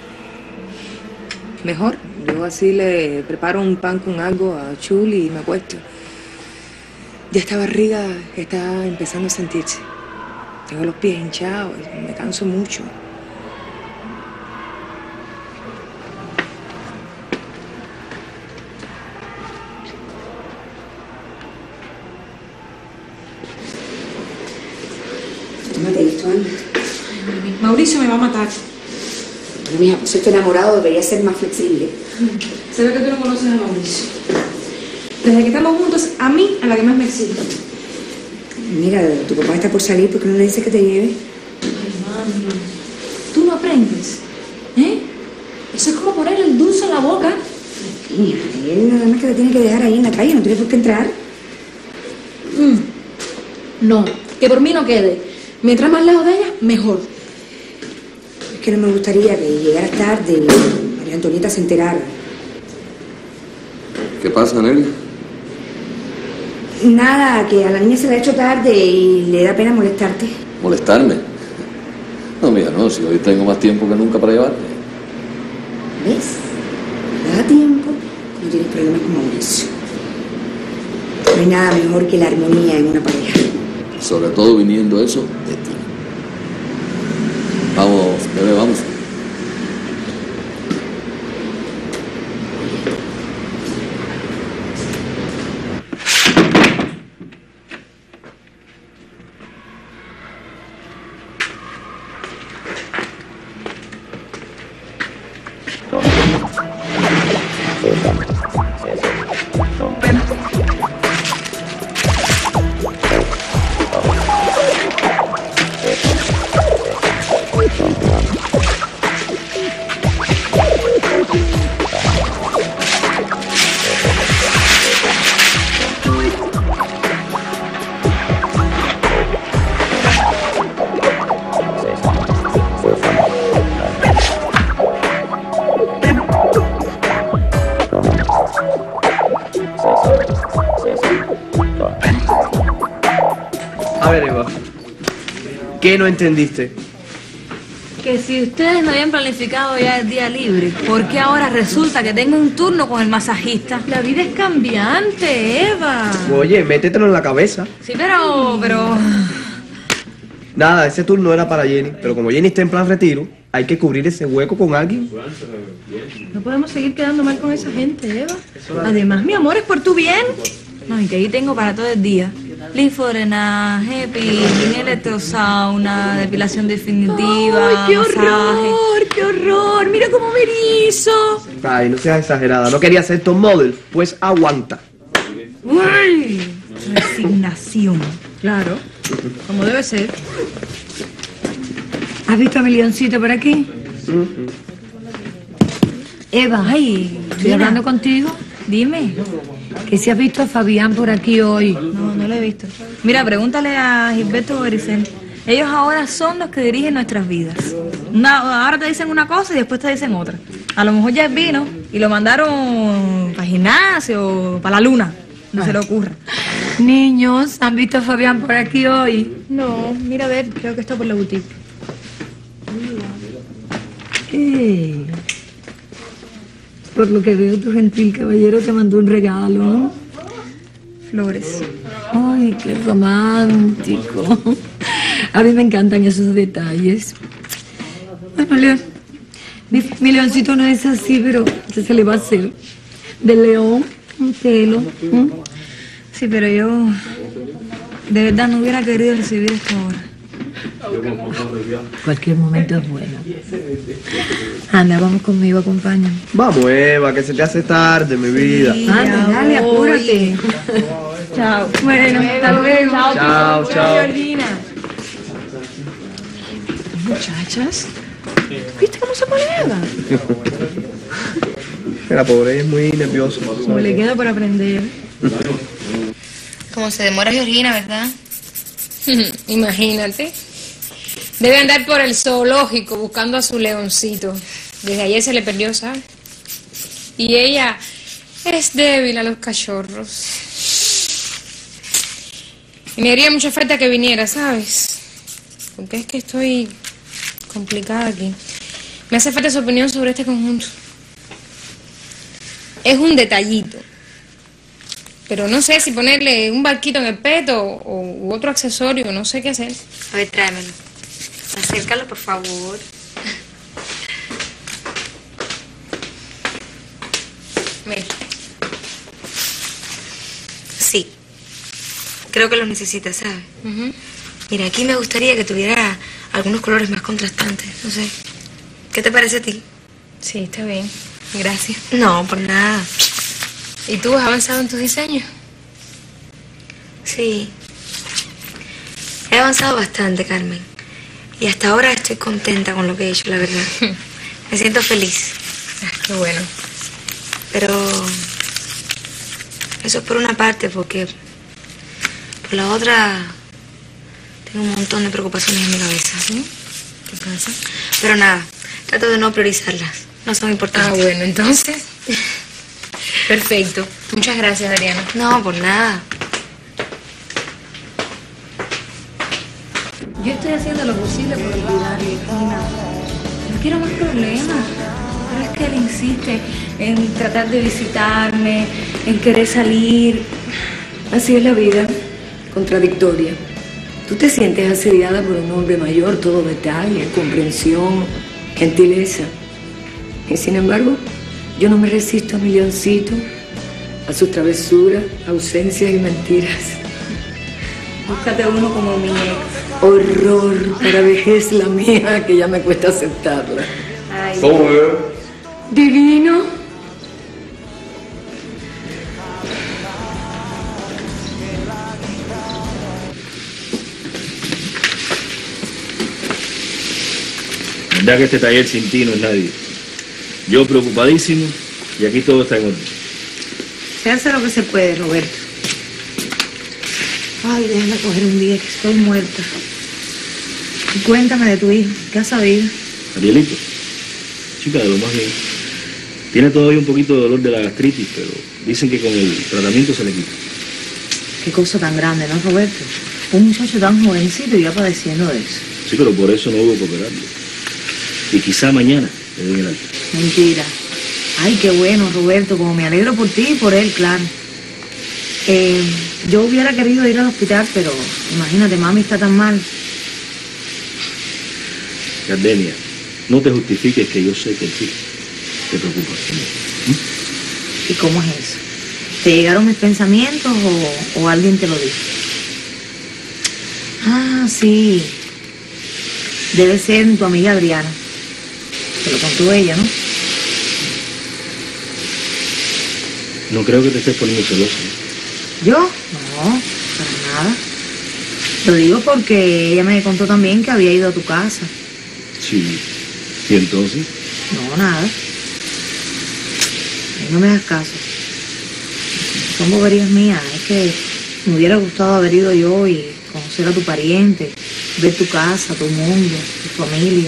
Mejor. Yo así le preparo un pan con algo a Chuli y me acuesto. Ya esta barriga está empezando a sentirse. Tengo los pies hinchados, me canso mucho. Tómate esto, Ana. Mauricio me va a matar. Bueno, mija, pues estoy enamorado, debería ser más flexible. Se ve que tú no conoces a Mauricio. Desde que estamos juntos, a mí a la que más me exige. Mira, tu papá está por salir, ¿por qué no le dices que te lleve? Ay, mami, tú no aprendes, ¿eh? Eso es como poner el dulce en la boca. Mija, él nada más que te tiene que dejar ahí en la calle, no tiene por qué entrar. Mm. No, que por mí no quede. Mientras más lejos de ella, mejor. Es que no me gustaría que llegaras tarde y María Antonieta se enterara. ¿Qué pasa, Nelly? Nada, que a la niña se le ha hecho tarde y le da pena molestarte. ¿Molestarme? No, mira, no, si hoy tengo más tiempo que nunca para llevarte. ¿Ves? Da tiempo, no tienes problemas con Mauricio. No hay nada mejor que la armonía en una pareja. Sobre todo viniendo eso de ti. Vamos, bebé, vamos. A ver, Eva, ¿qué no entendiste? Que si ustedes no habían planificado ya el día libre, ¿por qué ahora resulta que tengo un turno con el masajista? La vida es cambiante, Eva. Oye, métetelo en la cabeza. Sí, pero... pero... Nada, ese turno era para Jenny, pero como Jenny está en plan retiro, hay que cubrir ese hueco con alguien. No podemos seguir quedando mal con esa gente, Eva. Además, mi amor, es por tu bien. No, y que ahí tengo para todo el día. Linfodrenaje, peeling, electrosauna, depilación definitiva, ¡Ay, qué masaje. horror, qué horror! ¡Mira cómo me erizo! Ay, no seas exagerada. ¿No querías ser top model? Pues aguanta. ¡Uy! Resignación. Claro, como debe ser. ¿Has visto a mi leoncito por aquí? Eva, ay, estoy mira. hablando contigo. Dime. Que si has visto a Fabián por aquí hoy. No, no lo he visto. Mira, pregúntale a Gilberto Goricel. Ellos ahora son los que dirigen nuestras vidas. Una- ahora te dicen una cosa y después te dicen otra. A lo mejor ya vino y lo mandaron para gimnasio o para la luna. No se le ocurra. Niños, ¿han visto a Fabián por aquí hoy? No, mira a ver, creo que está por la boutique. ¿Qué? Por lo que veo, tu gentil caballero te mandó un regalo, ¿no? Flores. Ay, qué romántico. A mí me encantan esos detalles. Bueno, León, mi, mi leoncito no es así, pero ¿qué se le va a hacer? De león, un pelo. ¿m? Sí, pero yo de verdad no hubiera querido recibir esto ahora. Cualquier momento es bueno. Anda, vamos conmigo, acompáñame. Vamos, Eva, que se te hace tarde, mi vida. Anda, dale, apúrate. Chao. Bueno, hasta luego. Chao, chao. Georgina. Muchachas, ¿viste cómo se pone Eva? La pobre ella es muy nerviosa. Me le queda por aprender. Como se demora Georgina, ¿verdad? Imagínate. Debe andar por el zoológico buscando a su leoncito. Desde ayer se le perdió, ¿sabes? Y ella es débil a los cachorros. Y me haría mucha falta que viniera, ¿sabes? Porque es que estoy complicada aquí. Me hace falta su opinión sobre este conjunto. Es un detallito. Pero no sé si ponerle un barquito en el peto o u otro accesorio, no sé qué hacer. A ver, tráemelo. Acércalo, por favor. Mira. Sí. Creo que lo necesitas, ¿sabes? Mira, aquí me gustaría que tuviera algunos colores más contrastantes, no sé. ¿Qué te parece a ti? Sí, está bien. Gracias. No, por nada. ¿Y tú has avanzado en tus diseños? Sí. He avanzado bastante, Carmen. Y hasta ahora estoy contenta con lo que he hecho, la verdad. Me siento feliz. Ah, qué bueno. Pero eso es por una parte, porque por la otra tengo un montón de preocupaciones en mi cabeza. ¿Sí? ¿Qué pasa? Pero nada, trato de no priorizarlas. No son importantes. Ah, bueno, entonces. Perfecto. Muchas gracias, Adriana. No, por nada. Yo estoy haciendo lo posible por olvidarle, Gina. No quiero más problemas. Pero es que él insiste en tratar de visitarme, en querer salir. Así es la vida, contradictoria. Tú te sientes asediada por un hombre mayor, todo detalle, comprensión, gentileza. Y sin embargo, yo no me resisto a mi leoncito, a sus travesuras, ausencias y mentiras. Búscate uno como mi ex. Horror, para vejez la mía, que ya me cuesta aceptarla. Ay. Divino. verdad que este taller sin ti no es nadie. Yo preocupadísimo y aquí todo está en orden. Se hace lo que se puede, Roberto. Ay, déjame coger un día que estoy muerta. Y cuéntame de tu hijo. ¿Qué has sabido? Arielito, chica de lo más bien. Tiene todavía un poquito de dolor de la gastritis, pero dicen que con el tratamiento se le quita. Qué cosa tan grande, ¿no, Roberto? Un muchacho tan jovencito y ya padeciendo de eso. Sí, pero por eso no hubo que operarlo. Y quizá mañana le den el alta. Mentira. Ay, qué bueno, Roberto, como me alegro por ti y por él, claro. Eh, yo hubiera querido ir al hospital, pero imagínate, mami está tan mal. Gardenia, no te justifiques que yo sé que sí te preocupas. ¿Y cómo es eso? ¿Te llegaron mis pensamientos o, o alguien te lo dijo? Ah, sí. Debe ser tu amiga Adriana. Te lo contó ella, ¿no? No creo que te estés poniendo celosa. ¿Yo? No, para nada. Lo digo porque ella me contó también que había ido a tu casa. Sí. ¿Y entonces? No, nada. No me hagas caso. Son boberías mías. Es que me hubiera gustado haber ido yo y conocer a tu pariente, ver tu casa, tu mundo, tu familia.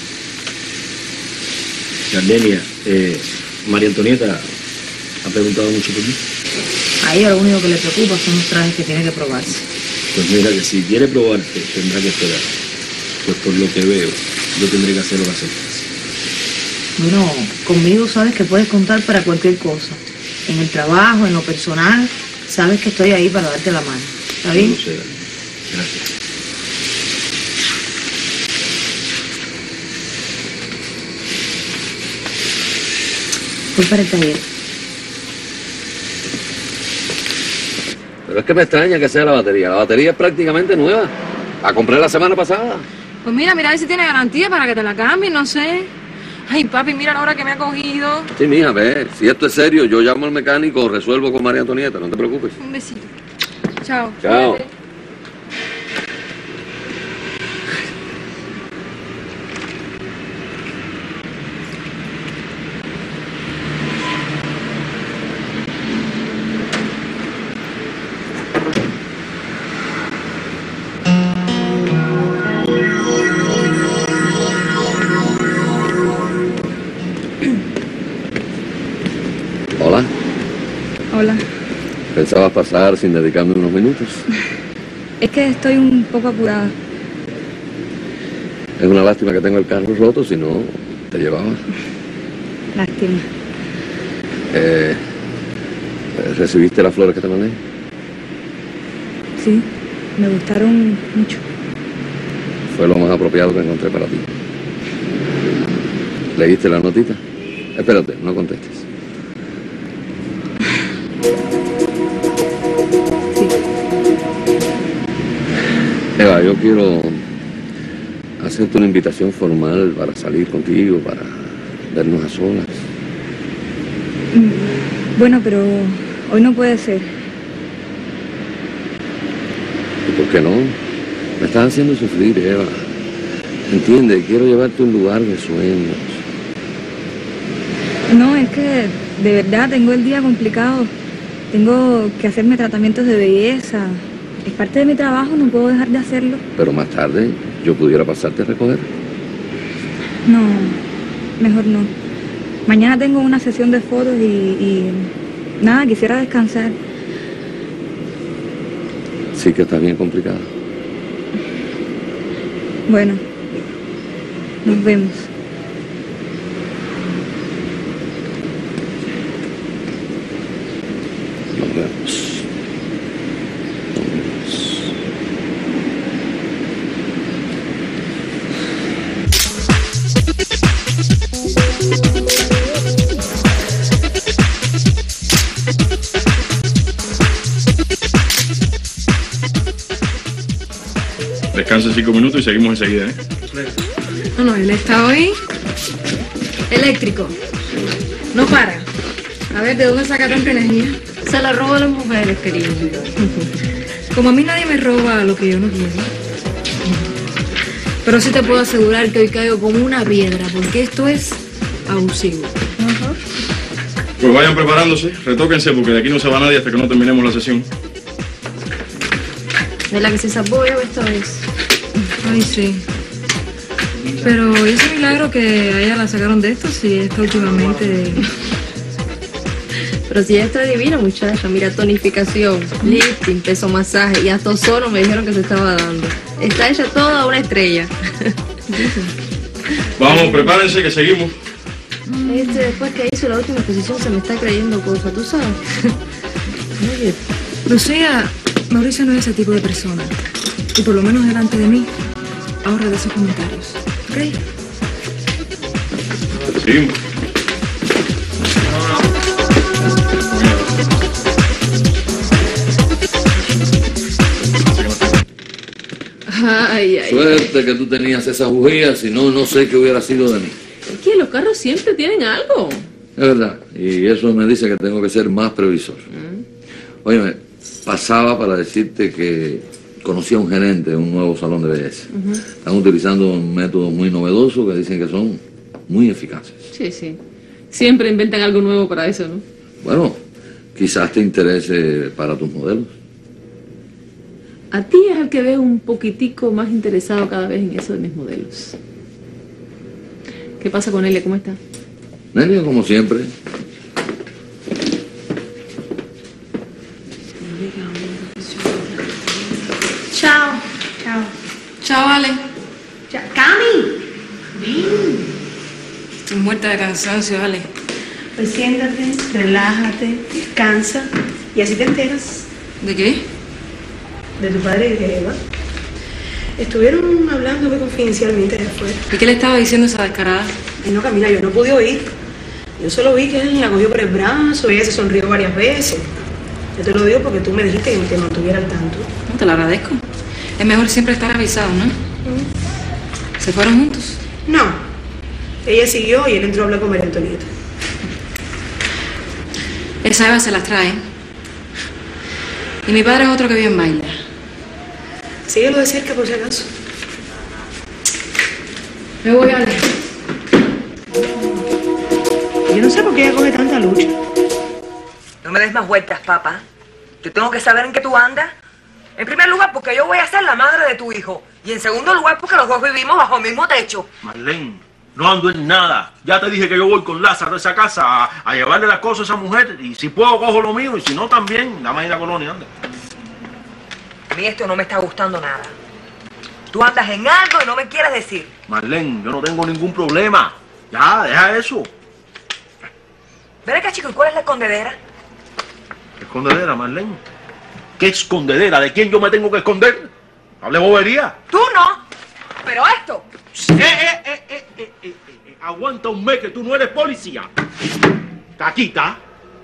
Gardenia, eh, María Antonieta ha preguntado mucho por mí. A ella lo único que le preocupa son los trajes que tiene que probarse. Pues mira que si quiere probarte, tendrá que esperar. Pues por lo que veo, yo tendré que hacer lo que aceptas. Bueno, conmigo sabes que puedes contar para cualquier cosa. En el trabajo, en lo personal, sabes que estoy ahí para darte la mano. ¿Está bien? No sé, gracias. Voy para el taller. Pero es que me extraña que sea la batería. La batería es prácticamente nueva. La compré la semana pasada. Pues mira, mira a ver si tiene garantía para que te la cambien, no sé. Ay, papi, mira la hora que me ha cogido. Sí, mija, ve. Si esto es serio, yo llamo al mecánico, resuelvo con María Antonieta, no te preocupes. Un besito. Chao. Chao. Cuídate. Hola. Hola. ¿Pensabas pasar sin dedicarme unos minutos? Es que estoy un poco apurada. Es una lástima que tengo el carro roto, si no, te llevaba. Lástima. Eh, ¿Recibiste las flores que te mandé? Sí, me gustaron mucho. Fue lo más apropiado que encontré para ti. ¿Leíste la notita? Espérate, no contestes. Eva, yo quiero hacerte una invitación formal para salir contigo, para vernos a solas. Bueno, pero hoy no puede ser. ¿Y por qué no? Me estás haciendo sufrir, Eva. Entiende, quiero llevarte a un lugar de sueños. No, es que de verdad tengo el día complicado. Tengo que hacerme tratamientos de belleza. Es parte de mi trabajo, no puedo dejar de hacerlo. Pero más tarde yo pudiera pasarte a recoger. No, mejor no. Mañana tengo una sesión de fotos y, y nada, quisiera descansar. Sí que está bien complicado. Bueno, nos vemos. Nos vemos. Descansa cinco minutos y seguimos enseguida, ¿eh? No, no, él está hoy eléctrico. No para. A ver, ¿de dónde saca tanta energía? Se la roba a las mujeres, querido. Como a mí nadie me roba lo que yo no quiero. Pero sí te puedo asegurar que hoy caigo como una piedra, porque esto es abusivo. Pues vayan preparándose, retóquense, porque de aquí no se va nadie hasta que no terminemos la sesión. De la que se zapó yo esta vez. Ay, sí. Pero ese milagro que a ella la sacaron de esto, sí, está últimamente Pero si ella está divina, muchacha. Mira, tonificación, lifting, peso masaje y hasta solo me dijeron que se estaba dando. Está hecha toda una estrella. Vamos, prepárense que seguimos. Este, después que hizo la última exposición se me está creyendo cosas, ¿tú sabes? Oye, Lucía, Mauricio no es ese tipo de persona. Y por lo menos delante de mí, ahorra de esos comentarios. ¿Ok? Seguimos. Ay, ay. Suerte que tú tenías esas bujías, si no, no sé qué hubiera sido de mí. Es que los carros siempre tienen algo. Es verdad, y eso me dice que tengo que ser más previsor. Mm. Óyeme, pasaba para decirte que conocí a un gerente de un nuevo salón de belleza. Uh-huh. Están utilizando un método muy novedoso que dicen que son muy eficaces. Sí, sí. Siempre inventan algo nuevo para eso, ¿no? Bueno, quizás te interese para tus modelos. A ti es el que veo un poquitico más interesado cada vez en eso de mis modelos. ¿Qué pasa con Elia? ¿Cómo está? Nelia, como siempre. Chao. Chao. Chao, Ale. Chao. Cami. Ven. Estoy muerta de cansancio, Ale. Pues siéntate, relájate, descansa y así te enteras. ¿De qué? De tu padre y de Eva. Estuvieron hablando muy confidencialmente de afuera. ¿Y qué le estaba diciendo esa descarada? Y no, Camila, yo no pude oír. Yo solo vi que él la cogió por el brazo y ella se sonrió varias veces. Yo te lo digo porque tú me dijiste que te mantuviera al tanto. No, te lo agradezco. Es mejor siempre estar avisado, ¿no? ¿Mm? ¿Se fueron juntos? No. Ella siguió y él entró a hablar con María Antonieta. Esa Eva se las trae. Y mi padre es otro que bien baila. Síguelo de cerca por si acaso. Me voy a ver. Yo no sé por qué ella coge tanta lucha. No me des más vueltas, papá. Yo tengo que saber en qué tú andas. En primer lugar, porque yo voy a ser la madre de tu hijo. Y en segundo lugar, porque los dos vivimos bajo el mismo techo. Marlene, no ando en nada. Ya te dije que yo voy con Lázaro a esa casa a, a llevarle las cosas a esa mujer. Y si puedo, cojo lo mío. Y si no, también. Dame ahí la colonia, anda. A mí esto no me está gustando nada. Tú andas en algo y no me quieres decir. Marlene, yo no tengo ningún problema. Ya, deja eso. Ven acá, chico, ¿y cuál es la escondedera? ¿Qué escondedera, Marlene? ¿Qué escondedera? ¿De quién yo me tengo que esconder? Hable bobería. Tú no, pero esto. Eh, eh, eh, eh, eh, eh, eh, eh. Aguanta un mes que tú no eres policía. Caquita.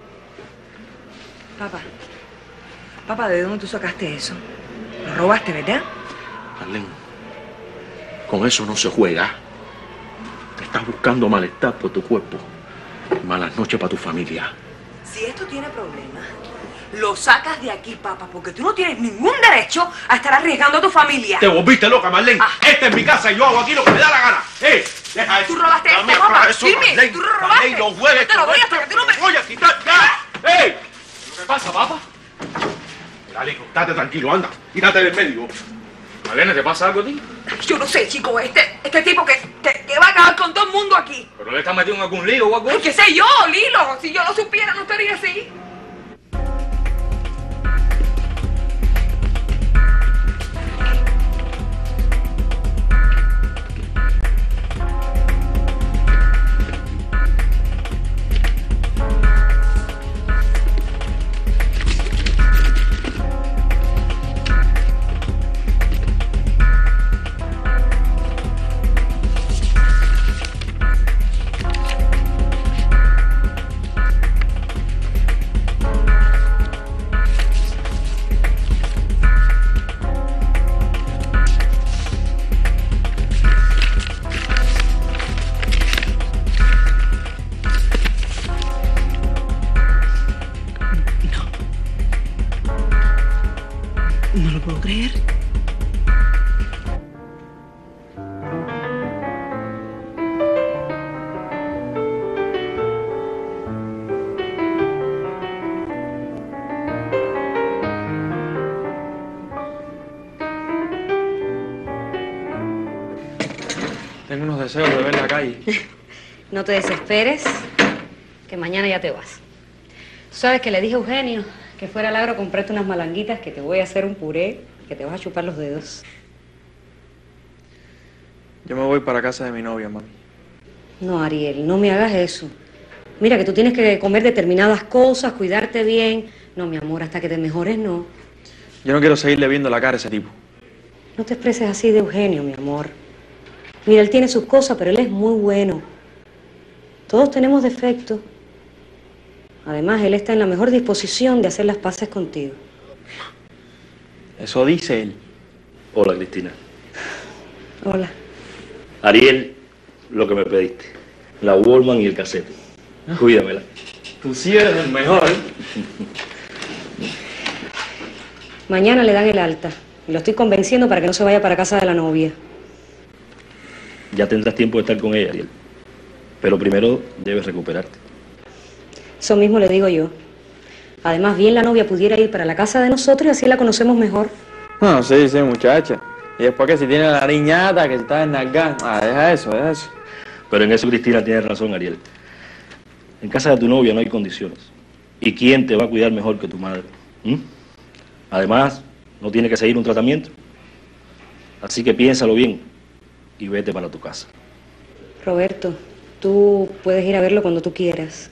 Papá, papá, ¿de dónde tú sacaste eso? Lo robaste, ¿verdad? Marlene, con eso no se juega. Te estás buscando malestar por tu cuerpo. Malas noches para tu familia. Si esto tiene problemas, lo sacas de aquí, papá, porque tú no tienes ningún derecho a estar arriesgando a tu familia. Te volviste loca, Marlene. Ah. Esta es mi casa y yo hago aquí lo que me da la gana. ¡Eh! Deja eso. Tú robaste Dame este, papá. eso, Dime, Marlene. tú robaste. Marlene, no juegues. Yo te lo doy hasta que tú no me... Voy a quitar ya. ¡Eh! ¿Qué pasa, papá? Dale, hijo, date tranquilo, anda. Quítate del medio. Marlene, ¿te pasa algo a ti? Yo no sé, chico, este, este tipo que, que, que va a acabar con todo el mundo aquí. ¿Pero le estás metido en algún lío o algo? Ay, ¿qué sé yo, Lilo? Si yo lo supiera, no estaría así. No lo puedo creer. Tengo unos deseos de ver la calle. No te desesperes, que mañana ya te vas. Sabes que le dije a Eugenio que fuera al agro a comprarte unas malanguitas, que te voy a hacer un puré, que te vas a chupar los dedos. Yo me voy para casa de mi novia, mami. No, Ariel, no me hagas eso. Mira que tú tienes que comer determinadas cosas, cuidarte bien. No, mi amor, hasta que te mejores, no. Yo no quiero seguirle viendo la cara a ese tipo. No te expreses así de Eugenio, mi amor. Mira, él tiene sus cosas, pero él es muy bueno. Todos tenemos defectos. Además, él está en la mejor disposición de hacer las paces contigo. Eso dice él. Hola, Cristina. Hola. Ariel, lo que me pediste. La Wallman y el casete. Cuídamela. Tú sí eres el mejor. Mañana le dan el alta. Y lo estoy convenciendo para que no se vaya para casa de la novia. Ya tendrás tiempo de estar con ella, Ariel. Pero primero debes recuperarte. Eso mismo le digo yo. Además, bien la novia pudiera ir para la casa de nosotros y así la conocemos mejor. No, sí, sí, muchacha. Y después que si tiene la niñata, que está en Nagán. Ah, deja eso, deja eso. Pero en eso Cristina tiene razón, Ariel. En casa de tu novia no hay condiciones. ¿Y quién te va a cuidar mejor que tu madre? ¿Mm? Además, no tiene que seguir un tratamiento. Así que piénsalo bien y vete para tu casa. Roberto, tú puedes ir a verlo cuando tú quieras.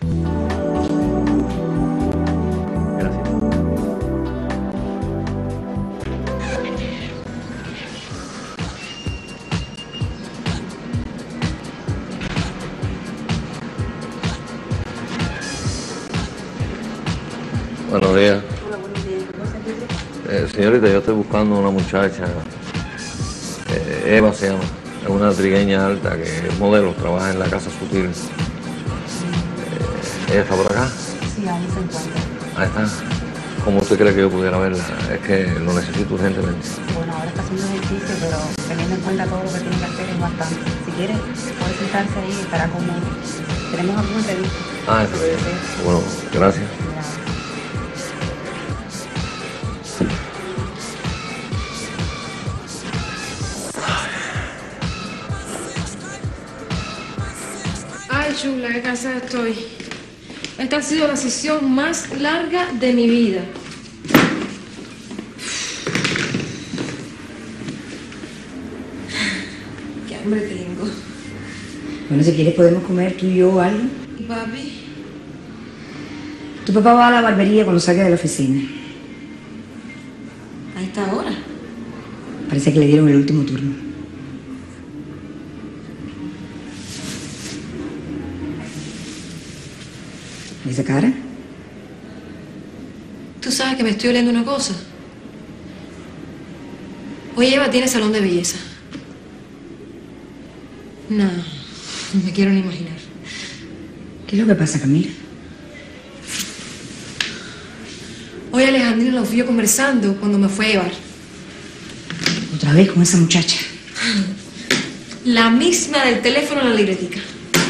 Buenos días. Eh, señorita, yo estoy buscando una muchacha, eh, Eva se llama, es una trigueña alta que es modelo, trabaja en la Casa Sutil. Eh, ¿Ella está por acá? Sí, ahí se encuentra. Ahí está. ¿Cómo usted cree que yo pudiera verla? Es que lo necesito urgentemente. Bueno, ahora está haciendo ejercicio, pero teniendo en cuenta todo lo que tiene que hacer es bastante. Si quiere, puede sentarse ahí y estará cómodo. ¿Tenemos alguna entrevista? Ah, está bien. Bueno, gracias. Ay, chula, qué cansada estoy. Esta ha sido la sesión más larga de mi vida. Qué hambre tengo. Bueno, si quieres podemos comer tú y yo o algo. ¿Y papi? Tu papá va a la barbería cuando salga de la oficina. A esta hora. Parece que le dieron el último turno. ¿Y esa cara? Tú sabes que me estoy oliendo una cosa. Hoy Eva tiene salón de belleza. No, no me quiero ni imaginar. ¿Qué es lo que pasa, Camila? Hoy Alejandrina lo vio conversando cuando me fue a llevar. Otra vez con esa muchacha. La misma del teléfono en la libretica.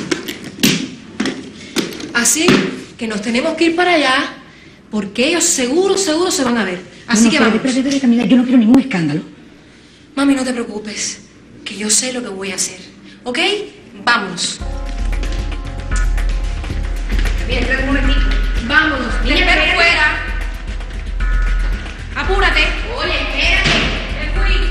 Así que nos tenemos que ir para allá porque ellos seguro, seguro se van a ver. Así no, no, que espérate, vamos. espérate, espérate, Camila, yo no quiero ningún escándalo. Mami, no te preocupes, que yo sé lo que voy a hacer. ¿Ok? Vámonos. Bien, espérate un momentito. Vámonos. Te espero fuera. Apúrate. Oye, espérate. Me fui.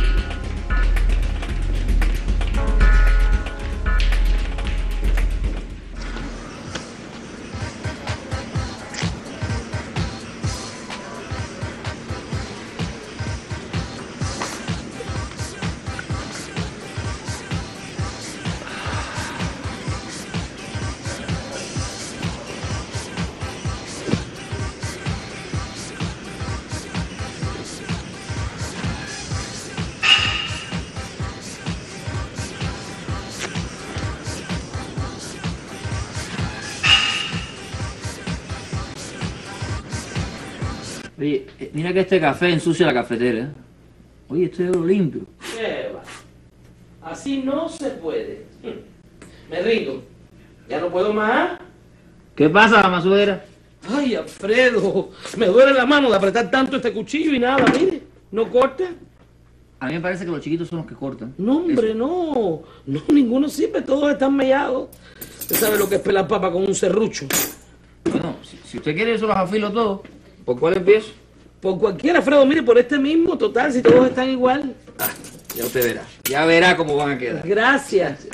Oye, eh, mira que este café ensucia la cafetera. ¿Eh? Oye, esto es oro limpio. ¿Qué va? Así no se puede. Me rindo. ¿Ya no puedo más? ¿Qué pasa, mamá suegra? Ay, Alfredo, me duele la mano de apretar tanto este cuchillo y nada, mire, no corta. A mí me parece que los chiquitos son los que cortan. No, hombre, no. No, ninguno sirve, todos están mellados. Usted sabe lo que es pelar papa con un serrucho. Bueno, si, si usted quiere, yo se los afilo todos. ¿Por cuál empiezo? Por cualquiera, Alfredo, mire, por este mismo, total, si todos están igual. Ah, ya usted verá. Ya verá cómo van a quedar. Gracias.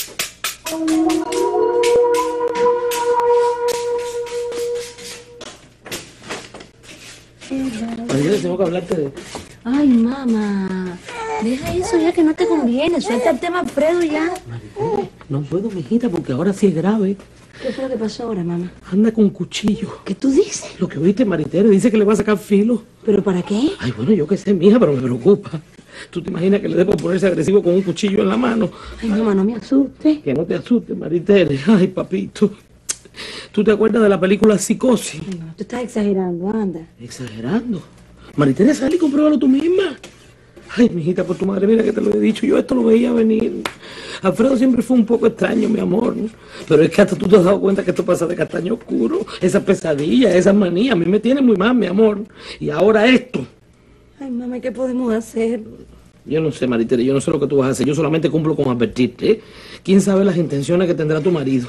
María, tengo que hablarte de... Ay, mamá, deja eso ya que no te conviene. Suelta el tema Alfredo ya. No puedo, mijita, porque ahora sí es grave. ¿Qué fue lo que pasó ahora, mamá? Anda con un cuchillo. ¿Qué tú dices? Lo que oíste, Maritere, dice que le va a sacar filo. ¿Pero para qué? Ay, bueno, yo qué sé, mija, pero me preocupa. ¿Tú te imaginas que le dé por ponerse agresivo con un cuchillo en la mano? Ay, mamá, no me asustes. Que no te asustes, Maritere. Ay, papito. ¿Tú te acuerdas de la película Psicosis? No, tú estás exagerando, anda. ¿Exagerando? Maritere, sal y compruébalo tú misma. Ay, mijita, por tu madre, mira que te lo he dicho. Yo esto lo veía venir. Alfredo siempre fue un poco extraño, mi amor, ¿no? Pero es que hasta tú te has dado cuenta que esto pasa de castaño oscuro. Esa pesadilla, esa manía, a mí me tiene muy mal, mi amor. Y ahora esto. Ay, mamá, ¿qué podemos hacer? Yo no sé, Maritere, yo no sé lo que tú vas a hacer. Yo solamente cumplo con advertirte, ¿eh? ¿Quién sabe las intenciones que tendrá tu marido?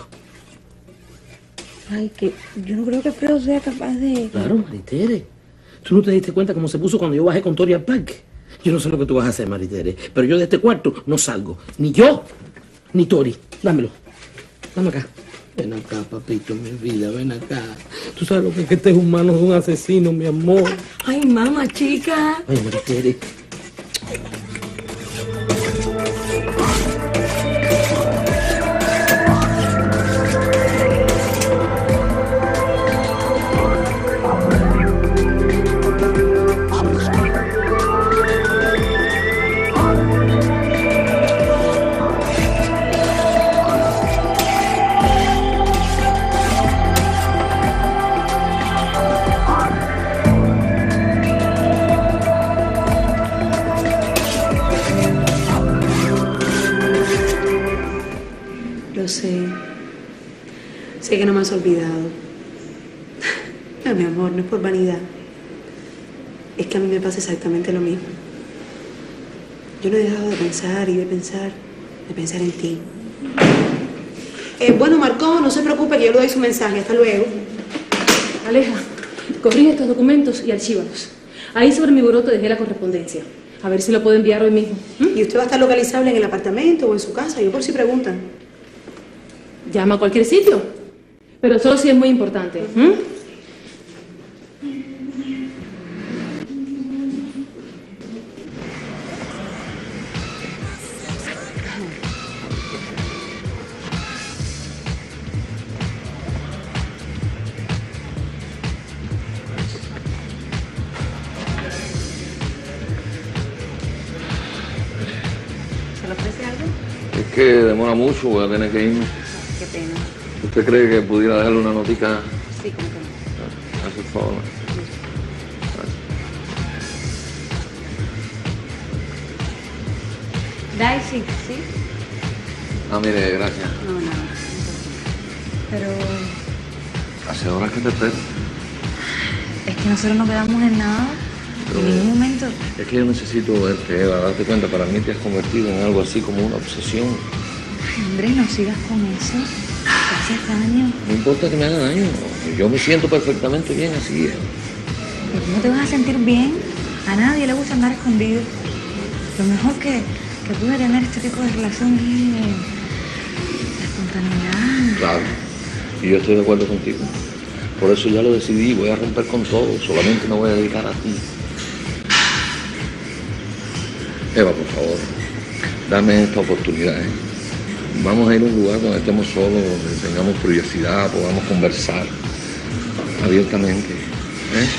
Ay, que yo no creo que Alfredo sea capaz de... Claro, Maritere. ¿Tú no te diste cuenta cómo se puso cuando yo bajé con Tori al parque? Yo no sé lo que tú vas a hacer, Maritere, pero yo de este cuarto no salgo. Ni yo, ni Tori. Dámelo. Dame acá. Ven acá, papito, mi vida, ven acá. Tú sabes lo que es que este es un mano de un asesino, mi amor. Ay, mamá, chica. Ay, Maritere. Lo sé. Sé que no me has olvidado. No, mi amor, no es por vanidad. Es que a mí me pasa exactamente lo mismo. Yo no he dejado de pensar y de pensar, de pensar en ti. Eh, bueno, Marcó, no se preocupe que yo le doy su mensaje. Hasta luego. Aleja, corrige estos documentos y archívalos. Ahí sobre mi buró te dejé la correspondencia. A ver si lo puedo enviar hoy mismo. ¿Y usted va a estar localizable en el apartamento o en su casa? Yo por si preguntan. Llama a cualquier sitio, pero solo si es muy importante. ¿Mm? ¿Se le ofrece algo? Es que demora mucho, voy a tener que irme. Qué pena. ¿Usted cree que pudiera dejarle una notica Sí, como que no. a su favor? Daisy, ¿sí? Ah, mire, gracias. No, no. Pero Hace horas que te espero. es que nosotros no quedamos en nada. En ningún momento. Es que yo necesito verte, Eva, darte cuenta, para mí te has convertido en algo así como una obsesión. Ay, hombre, no sigas con eso. Te haces daño. No importa que me haga daño, yo me siento perfectamente bien así. ¿eh? Pero ¿cómo te vas a sentir bien? A nadie le gusta andar escondido. Lo mejor que, que pude tener este tipo de relación es eh, la espontaneidad. Claro, y yo estoy de acuerdo contigo. Por eso ya lo decidí, voy a romper con todo, solamente me voy a dedicar a ti. Eva, por favor, dame esta oportunidad. ¿eh? Vamos a ir a un lugar donde estemos solos, donde tengamos privacidad, podamos conversar abiertamente. ¿eh?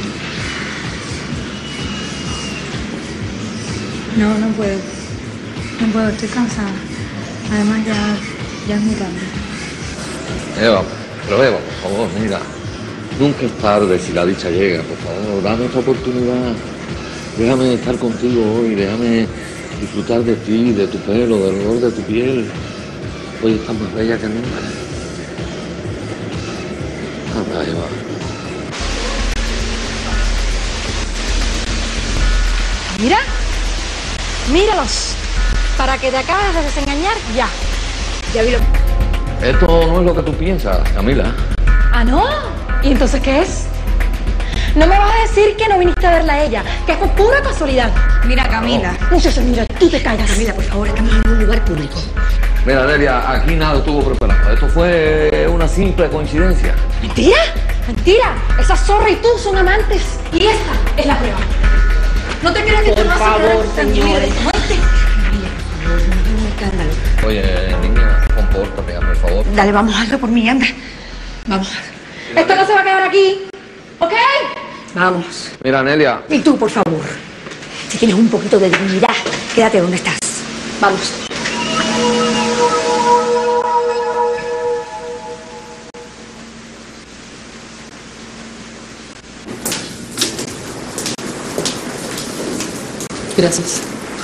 No, no puedo. No puedo, estoy cansada. Además ya, ya es muy tarde. Eva, pero Eva, por favor, mira, nunca es tarde si la dicha llega, por favor, dame esta oportunidad. Déjame estar contigo hoy, déjame disfrutar de ti, de tu pelo, del olor de tu piel. Hoy estás más bella que nunca. Anda, Eva. Mira, míralos, para que te acabes de desengañar ya. Ya vi lo... Esto no es lo que tú piensas, Camila. Ah, ¿no? ¿Y entonces qué es? No me vas a decir que no viniste a verla a ella, que fue pura casualidad. Mira, Camila. No, Muchacha, mira, tú te callas. Camila, por favor, estamos en un lugar público. Mira, Delia, aquí nada estuvo preparado. Esto fue una simple coincidencia. ¿Mentira? Mentira. Esa zorra y tú son amantes. Y esta es la prueba. No te creas que te vas a favor, quedar tranquila. señores. Muerte. Un escándalo. Oye, niña, compórtate, por favor. Dale, vamos, hazlo por mí, anda. Vamos. Esto no se va a quedar aquí. ¿Ok? Vamos. Mira, Nelia. Y tú, por favor. Si tienes un poquito de dignidad, quédate donde estás. Vamos. Gracias.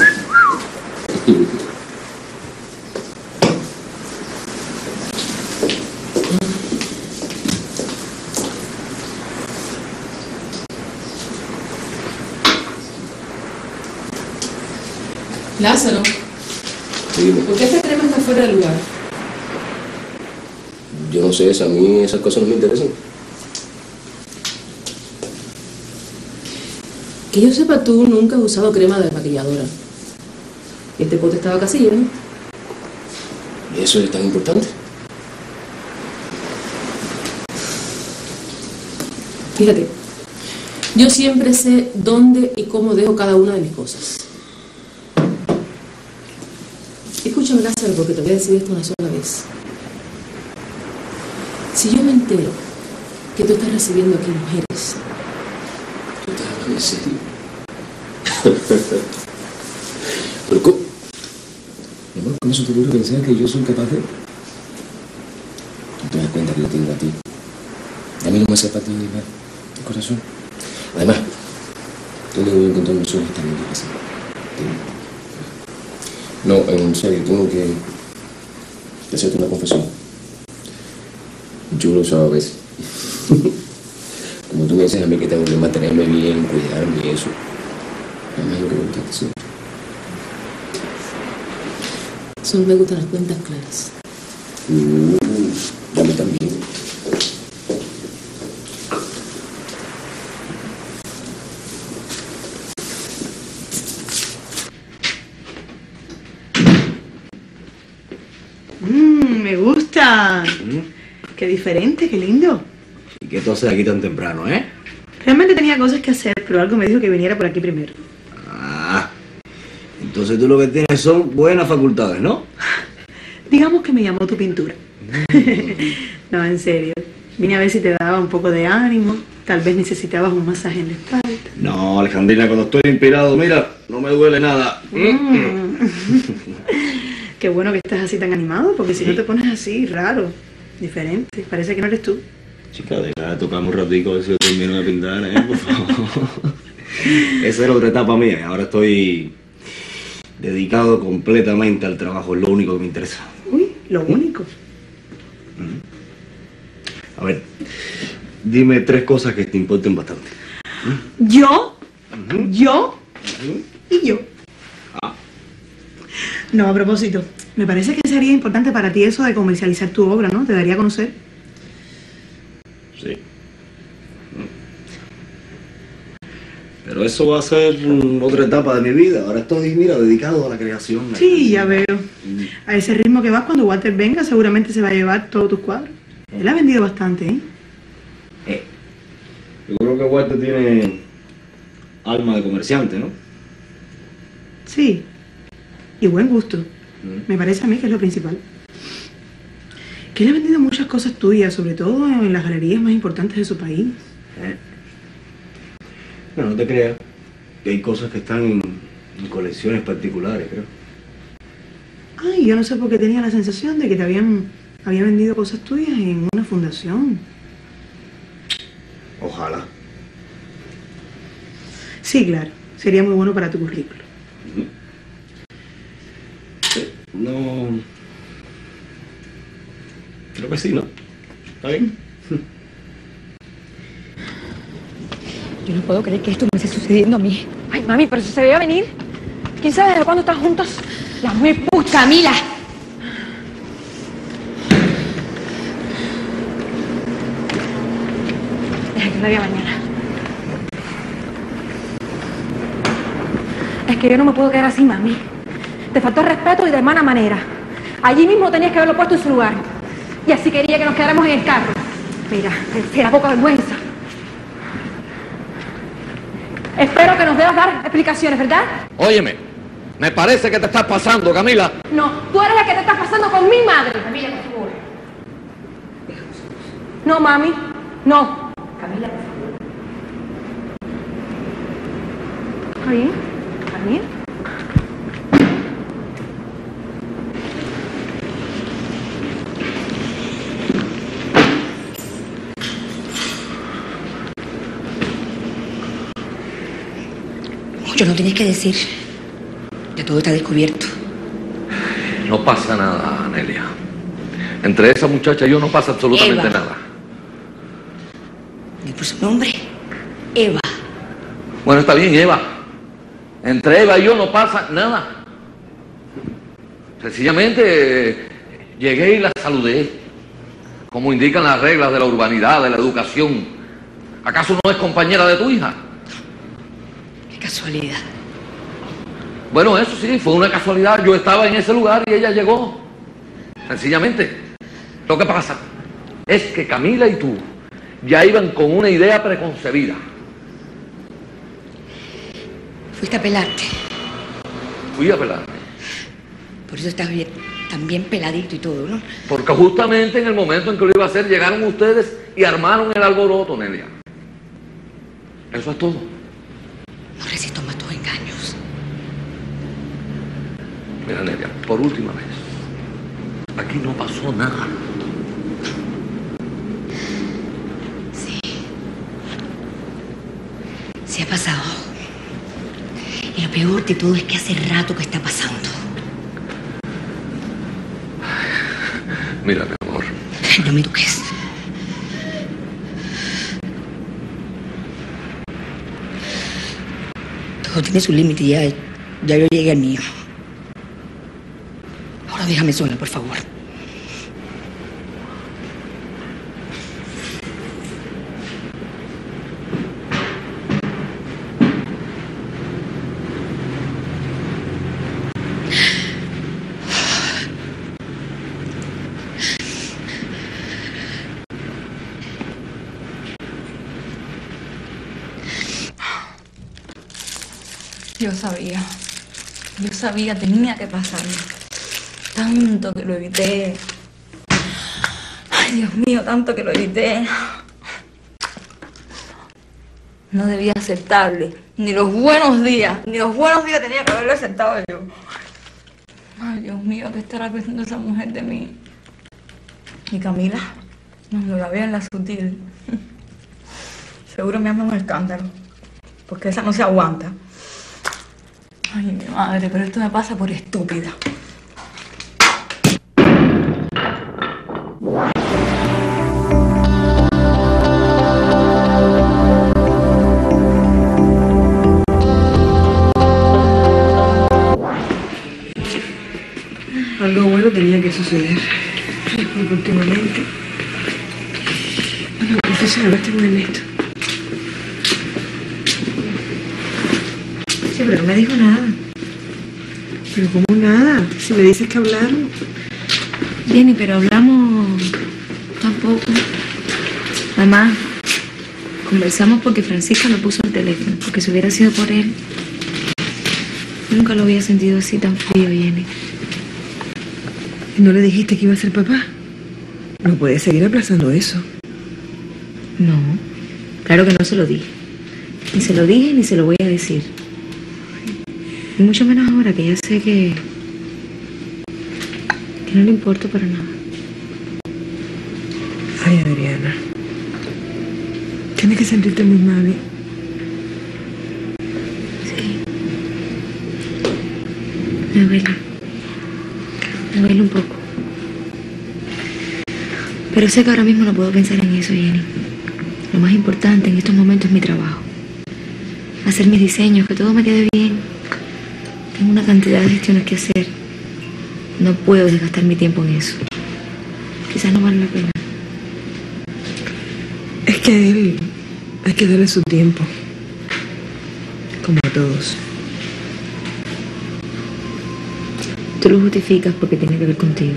Lázaro, ¿por qué esta crema está fuera de lugar? Yo no sé, a mí esas cosas no me interesan. Que yo sepa, tú nunca has usado crema de maquilladora. Este pote estaba casi lleno. ¿Y eso es tan importante? Fíjate, yo siempre sé dónde y cómo dejo cada una de mis cosas. Escúchame, Lázaro, porque te voy a decir esto una sola vez. Si yo me entero que tú estás recibiendo aquí mujeres... ¿Tú estás hablando en serio? ¿Pero cómo? Mi amor, ¿cómo se te ocurre pensar que yo soy capaz de...? ¿Tú te das cuenta que yo tengo a ti? A mí no me hace falta ni nada, el corazón. Además, yo le voy a encontrar unos ojos también que pasan. No, en serio, tengo que hacerte una confesión. Yo lo usaba a veces. Como tú me dices a mí que tengo que mantenerme bien, cuidarme y eso. Además, lo que me gusta es eso. Solo me gustan las cuentas claras. Uh, a mí también. Mmm, me gusta. ¿Mm? Qué diferente, qué lindo. ¿Y qué tú haces aquí tan temprano, eh? Realmente tenía cosas que hacer, pero algo me dijo que viniera por aquí primero. Ah, entonces tú lo que tienes son buenas facultades, ¿no? Digamos que me llamó tu pintura. No, en serio. Vine a ver si te daba un poco de ánimo. Tal vez necesitabas un masaje en la espalda. No, Alejandrina, cuando estoy inspirado, mira, no me duele nada. Mm. Qué bueno que estás así tan animado, porque si no te pones así, raro, diferente. Parece que no eres tú. Chica, deja de tocarme un ratico a ver si yo termino de pintar, ¿eh? Por favor. Esa era otra etapa mía y ahora estoy dedicado completamente al trabajo, es lo único que me interesa. Uy, lo único. A ver, dime tres cosas que te importen bastante. Yo, yo y yo. Ah. No, a propósito, me parece que sería importante para ti eso de comercializar tu obra, ¿no? Te daría a conocer. Sí. Pero eso va a ser otra etapa de mi vida. Ahora estoy, mira, dedicado a la creación. Sí, ya veo. A ese ritmo que vas, cuando Walter venga, seguramente se va a llevar todos tus cuadros. Él ha vendido bastante, ¿eh? Eh. Yo creo que Walter tiene alma de comerciante, ¿no? Sí. Y buen gusto. Me parece a mí que es lo principal. Que él ha vendido muchas cosas tuyas, sobre todo en las galerías más importantes de su país. Eh. No, no te creas. Que hay cosas que están en, en colecciones particulares, creo. Ay, yo no sé por qué tenía la sensación de que te habían, había vendido cosas tuyas en una fundación. Ojalá. Sí, claro. Sería muy bueno para tu currículo. No... Creo que sí, ¿no? ¿Está bien? Yo no puedo creer que esto me esté sucediendo a mí. Ay, mami, pero eso se debe venir. ¿Quién sabe desde cuándo están juntos? La muy puta, Camila. media mañana. Es que yo no me puedo quedar así, mami. Te faltó respeto y de mala manera. Allí mismo tenías que haberlo puesto en su lugar. Y así quería que nos quedáramos en el carro. Mira, era poca vergüenza. Espero que nos debas dar explicaciones, ¿verdad? Óyeme, me parece que te estás pasando, Camila. No, tú eres la que te estás pasando con mi madre. Camila, por favor. No, mami, no. Camila, por favor. ¿Está bien? ¿Está bien? Mucho no tienes que decir. Ya todo está descubierto. No pasa nada, Nelia. Entre esa muchacha y yo no pasa absolutamente Eva. nada. Ni por su nombre. Eva. Bueno, está bien, Eva. Entre Eva y yo no pasa nada. Sencillamente eh, llegué y la saludé, como indican las reglas de la urbanidad, de la educación. ¿Acaso no es compañera de tu hija? Qué casualidad. Bueno, eso sí, fue una casualidad. Yo estaba en ese lugar y ella llegó. Sencillamente. Lo que pasa es que Camila y tú ya iban con una idea preconcebida. Fuiste a pelarte. Fui a pelarme. Por eso estás bien, tan bien peladito y todo, ¿no? Porque justamente en el momento en que lo iba a hacer, llegaron ustedes y armaron el alboroto, Nelia. Eso es todo. No resisto más tus engaños. Mira, Nelia, por última vez, aquí no pasó nada. Sí. Sí ha pasado. Y lo peor de todo es que hace rato que está pasando. Mira, mi amor. No me toques. Todo tiene su límite y ya, ya yo llegué al mío. Ahora déjame sola, por favor. Yo sabía, yo sabía, tenía que pasarme. Tanto que lo evité. Ay, Dios mío, tanto que lo evité. No debía aceptarle. Ni los buenos días, ni los buenos días tenía que haberle aceptado yo. Ay, Dios mío, ¿qué estará pensando esa mujer de mí? ¿Y Camila? No, la veo en la sutil. Seguro me arma un escándalo. Porque esa no se aguanta. Ay, mi madre, pero esto me pasa por estúpida. Algo bueno tenía que suceder. Porque últimamente... Bueno, confieso, hablaste con Ernesto. Sí, pero no me dijo nada. ¿Pero cómo nada? Si me dices que hablaron. Jenny, pero hablamos tampoco. Mamá, conversamos porque Francisca me puso el teléfono. Porque si hubiera sido por él, nunca lo había sentido así tan frío, Jenny. ¿Y no le dijiste que iba a ser papá? No puedes seguir aplazando eso. No, claro que no se lo dije. Ni se lo dije ni se lo voy a decir. Y mucho menos ahora que ya sé que... que no le importo para nada. Ay, Adriana. Tienes que sentirte muy mal, ¿eh? Sí. Me duele. Me duele un poco. Pero sé que ahora mismo no puedo pensar en eso, Jenny. Lo más importante en estos momentos es mi trabajo. Hacer mis diseños, que todo me quede bien. Tengo una cantidad de gestiones que hacer. No puedo desgastar mi tiempo en eso. Quizás no vale la pena. Es que él... Hay que darle su tiempo. Como a todos. Tú lo justificas porque tiene que ver contigo.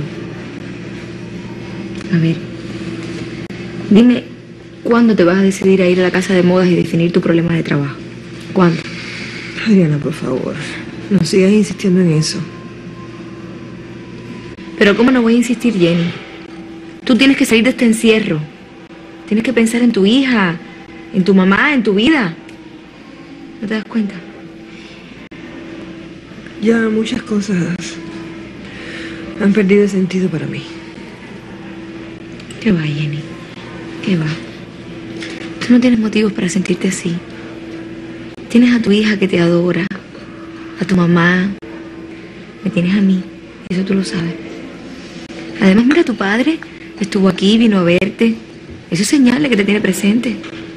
A ver, dime, ¿cuándo te vas a decidir a ir a la casa de modas y definir tu problema de trabajo? ¿Cuándo? Adriana, por favor, no sigas insistiendo en eso. Pero ¿cómo no voy a insistir, Jenny? Tú tienes que salir de este encierro. Tienes que pensar en tu hija, en tu mamá, en tu vida. ¿No te das cuenta? Ya muchas cosas han perdido sentido para mí. ¿Qué va, Jenny? ¿Qué va? Tú no tienes motivos para sentirte así. Tienes a tu hija que te adora, a tu mamá, me tienes a mí, eso tú lo sabes. Además, mira, tu padre estuvo aquí, vino a verte. Eso es señal de que te tiene presente.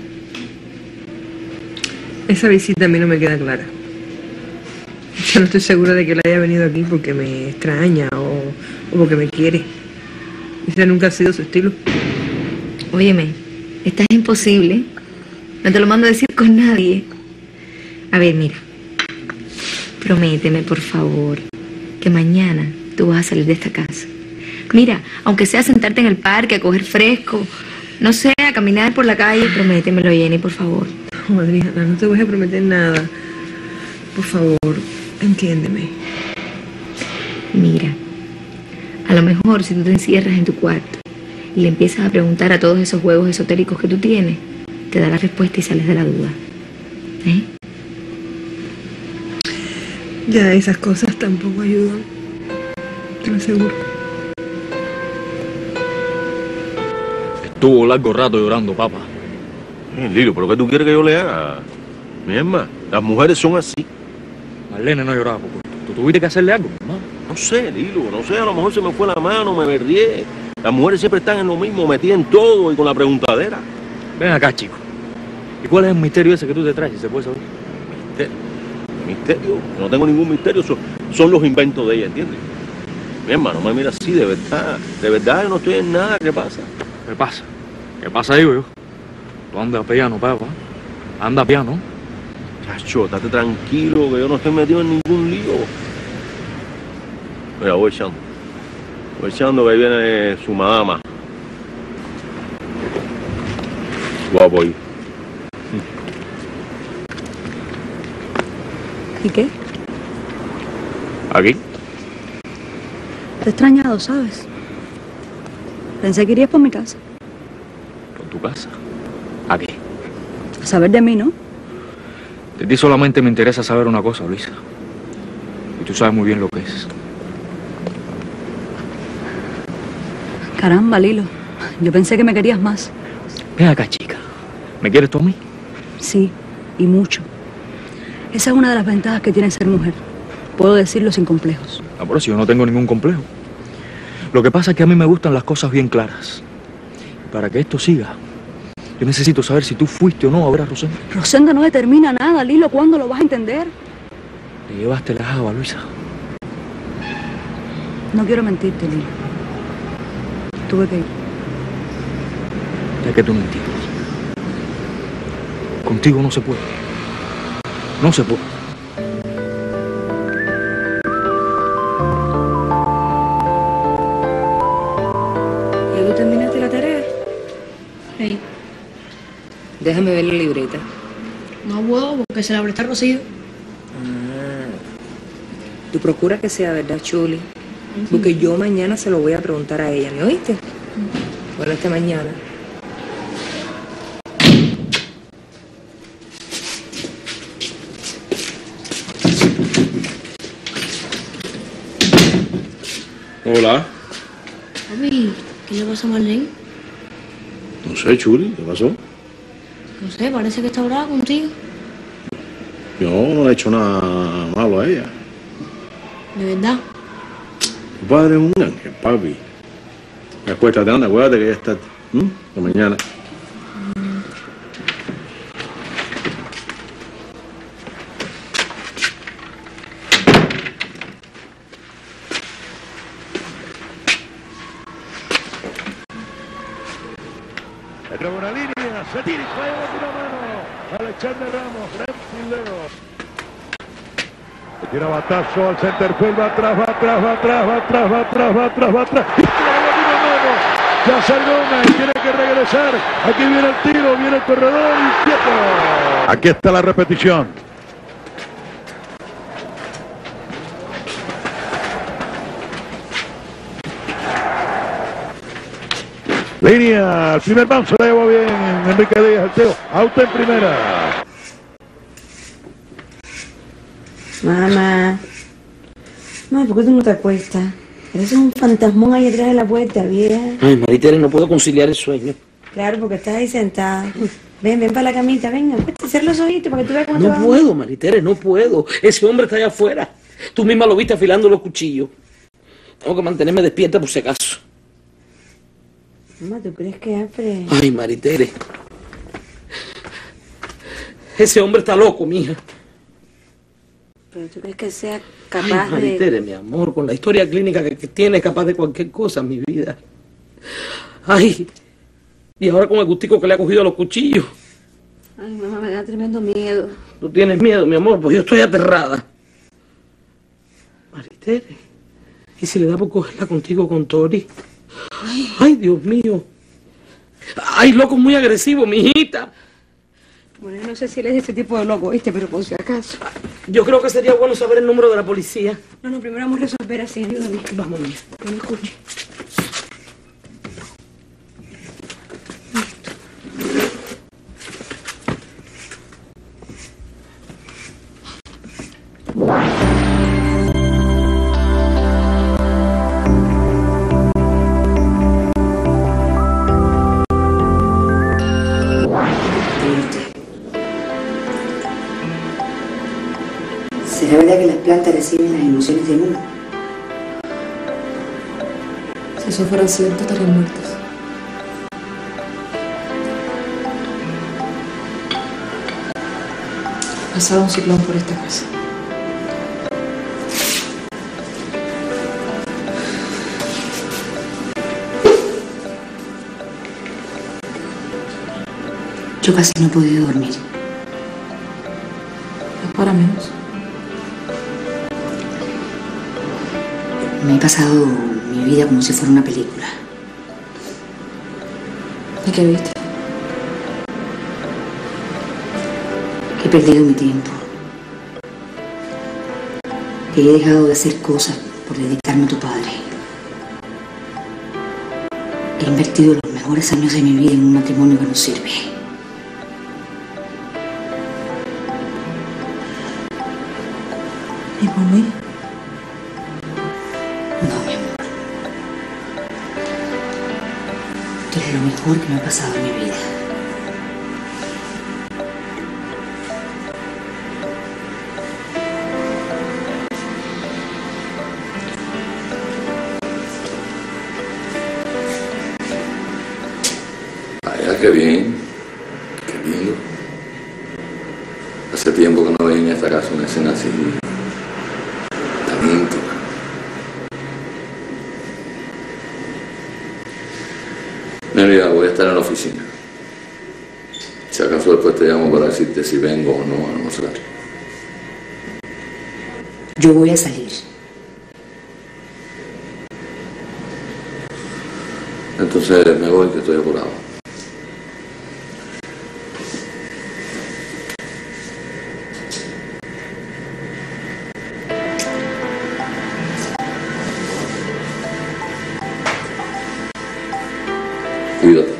Esa visita a mí no me queda clara. Yo no estoy segura de que él haya venido aquí porque me extraña o, o porque me quiere. Ese nunca ha sido su estilo. Óyeme, estás imposible. No te lo mando a decir con nadie. A ver, mira. Prométeme, por favor, que mañana tú vas a salir de esta casa. Mira, aunque sea sentarte en el parque, a coger fresco, no sé, a caminar por la calle, prométemelo, Jenny, por favor. No, Adriana, no te voy a prometer nada. Por favor, entiéndeme. Mira, a lo mejor si tú te encierras en tu cuarto y le empiezas a preguntar a todos esos juegos esotéricos que tú tienes, te da la respuesta y sales de la duda. ¿Eh? Ya esas cosas tampoco ayudan. Te lo aseguro. Estuvo largo rato llorando, papá. Eh, Lilo, ¿pero qué tú quieres que yo le haga? Mi hermana, las mujeres son así. Marlene no lloraba, papá. ¿Tú tuviste que hacerle algo, mamá? No sé, Lilo, no sé, a lo mejor se me fue la mano, me berrié. Las mujeres siempre están en lo mismo, metidas en todo y con la preguntadera. Ven acá, chico. ¿Y cuál es el misterio ese que tú te traes, si se puede saber? Misterio. Misterio. No tengo ningún misterio, son, son los inventos de ella, ¿entiendes? Mi hermano, me mira así, de verdad. De verdad, yo no estoy en nada. ¿Qué pasa? ¿Qué pasa? ¿Qué pasa, digo yo? Tú andas piano, papá. Anda piano. Chacho, estate tranquilo, que yo no estoy metido en ningún lío. Mira, voy echando. Voy echando que ahí viene su madama. Guapo ahí. ¿Y qué? ¿Aquí? Te he extrañado, ¿sabes? Pensé que irías por mi casa. ¿Por tu casa? ¿A qué? A saber de mí, ¿no? De ti solamente me interesa saber una cosa, Luisa. Y tú sabes muy bien lo que es. Caramba, Lilo. Yo pensé que me querías más. Ven acá, chica. ¿Me quieres tú a mí? Sí, y mucho. Esa es una de las ventajas que tiene ser mujer. Puedo decirlo sin complejos. Ah, por eso yo no tengo ningún complejo. Lo que pasa es que a mí me gustan las cosas bien claras. Y para que esto siga, yo necesito saber si tú fuiste o no a ver a Rosenda. Rosenda no determina nada, Lilo. ¿Cuándo lo vas a entender? Te llevaste la java, Luisa. No quiero mentirte, Lilo. Tuve que ir. Es que tú no entiendes. Contigo no se puede. No se puede. ¿Ya tú terminaste la tarea? Sí. Déjame ver la libreta. No puedo porque se la presta Rocío. Ah, tú procura que sea verdad, Chuli. Porque yo mañana se lo voy a preguntar a ella, ¿me oíste? Bueno, esta mañana. Hola. Papi, ¿qué le pasa a Marlene? No sé, Chuli, ¿qué pasó? No sé, parece que está brava contigo. Yo no le he hecho nada malo a ella. ¿De verdad? Tu padre es un ángel, papi. Acuéstate, anda, acuérdate que ya está. ¿Mm? De mañana. Entra buena línea, Se tira y falla de una mano. Alexander Ramos, gran fildeo. Tira batazo al centerfield, va atrás, va atrás, va atrás, va atrás, va atrás, va atrás, va atrás. Y clava de una mano. Yasser Gómez tiene que regresar. Aquí viene el tiro, viene el corredor y quieto. Aquí está la repetición. Línea, el primer bounce la llevó bien Enrique Díaz, el Teo, auto en primera. Mamá, mamá, ¿por qué tú no te acuestas? Eres un fantasmón ahí detrás de la puerta, vieja. Ay, Maritere, no puedo conciliar el sueño. Claro, porque estás ahí sentada. Ven, ven para la camita, venga, acuéstate, cierra los ojitos para que tú veas cómo te va. No puedo, Maritere, no puedo. Ese hombre está allá afuera. Tú misma lo viste afilando los cuchillos. Tengo que mantenerme despierta por si acaso. Mamá, ¿tú crees que Alfred...? Ay, Maritere. Ese hombre está loco, mija. ¿Pero tú crees que sea capaz Ay, Maritere, de...? mi amor, con la historia clínica que, que tiene, es capaz de cualquier cosa en mi vida. Ay, y ahora con el gustico que le ha cogido a los cuchillos. Ay, mamá, me da tremendo miedo. Tú tienes miedo, mi amor, pues yo estoy aterrada. Maritere, ¿y si le da por cogerla contigo con Tori? Ay, Ay Dios mío. Ay, loco, muy agresivo, mijita. Bueno, yo no sé si él es ese tipo de loco, ¿viste? Pero por si acaso. Yo creo que sería bueno saber el número de la policía. No, no, primero vamos a resolver así, ayúdame. Vamos, mía. No me escuche. ¿Será verdad que las plantas reciben las emociones de uno? Si eso fuera cierto, estarían muertas. Ha pasado un ciclón por esta casa. Yo casi no he podido dormir. Es para menos. Me he pasado mi vida como si fuera una película. ¿Y qué viste? Que he perdido mi tiempo. Que he dejado de hacer cosas por dedicarme a tu padre. He invertido los mejores años de mi vida en un matrimonio que no sirve. ¿Y por mí? No, mi amor. Tú eres lo mejor que me ha pasado en mi vida. Vaya, qué bien. Qué lindo. Hace tiempo que no veía en esta casa una escena así, tan íntima. Mira, voy a estar en la oficina. Si acaso después te llamo para decirte si vengo o no a almorzar. Yo voy a salir. Entonces me voy, que estoy apurado. Cuídate.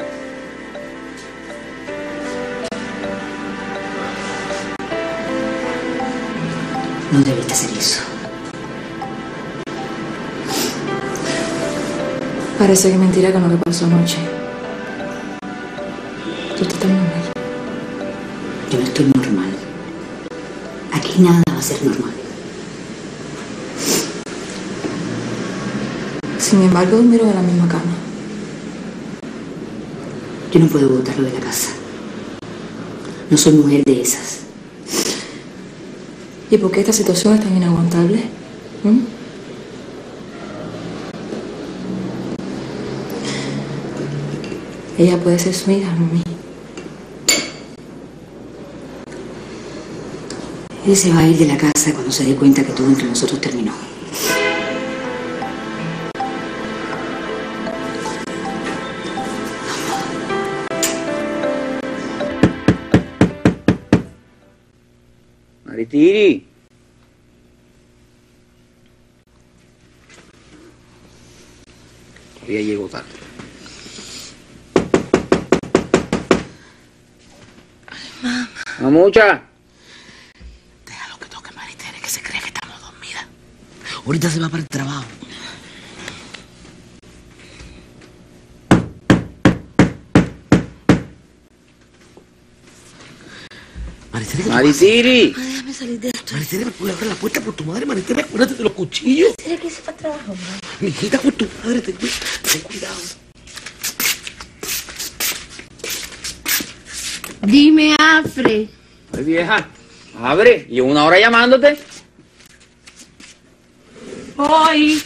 No debiste hacer eso. Parece que es mentira con lo que pasó anoche. Tú estás tan normal. Yo no estoy normal. Aquí nada va a ser normal. Sin embargo, durmieron en la misma cama. Yo no puedo botarlo de la casa. No soy mujer de esas. ¿Y por qué esta situación es tan inaguantable? ¿Mm? Ella puede ser su hija, mami. Él se va a ir de la casa cuando se dé cuenta que todo entre nosotros terminó. Maritiri. Todavía llego tarde. Mamá. Mamucha. Déjalo que toque Maritere, que se cree que estamos dormidas. Ahorita se va para el trabajo. Maritere, ¿qué tú Maritiri. Ay, déjame salir de esto. Maritere, me puede abrir la puerta por tu madre. Maritere, acuérdate de los cuchillos. Maritere, que hice para el trabajo, mamá. Mijita, por tu madre, ten, ten cuidado. Dime, Afre. Ay, vieja. Abre. Llevo una hora llamándote. Hoy.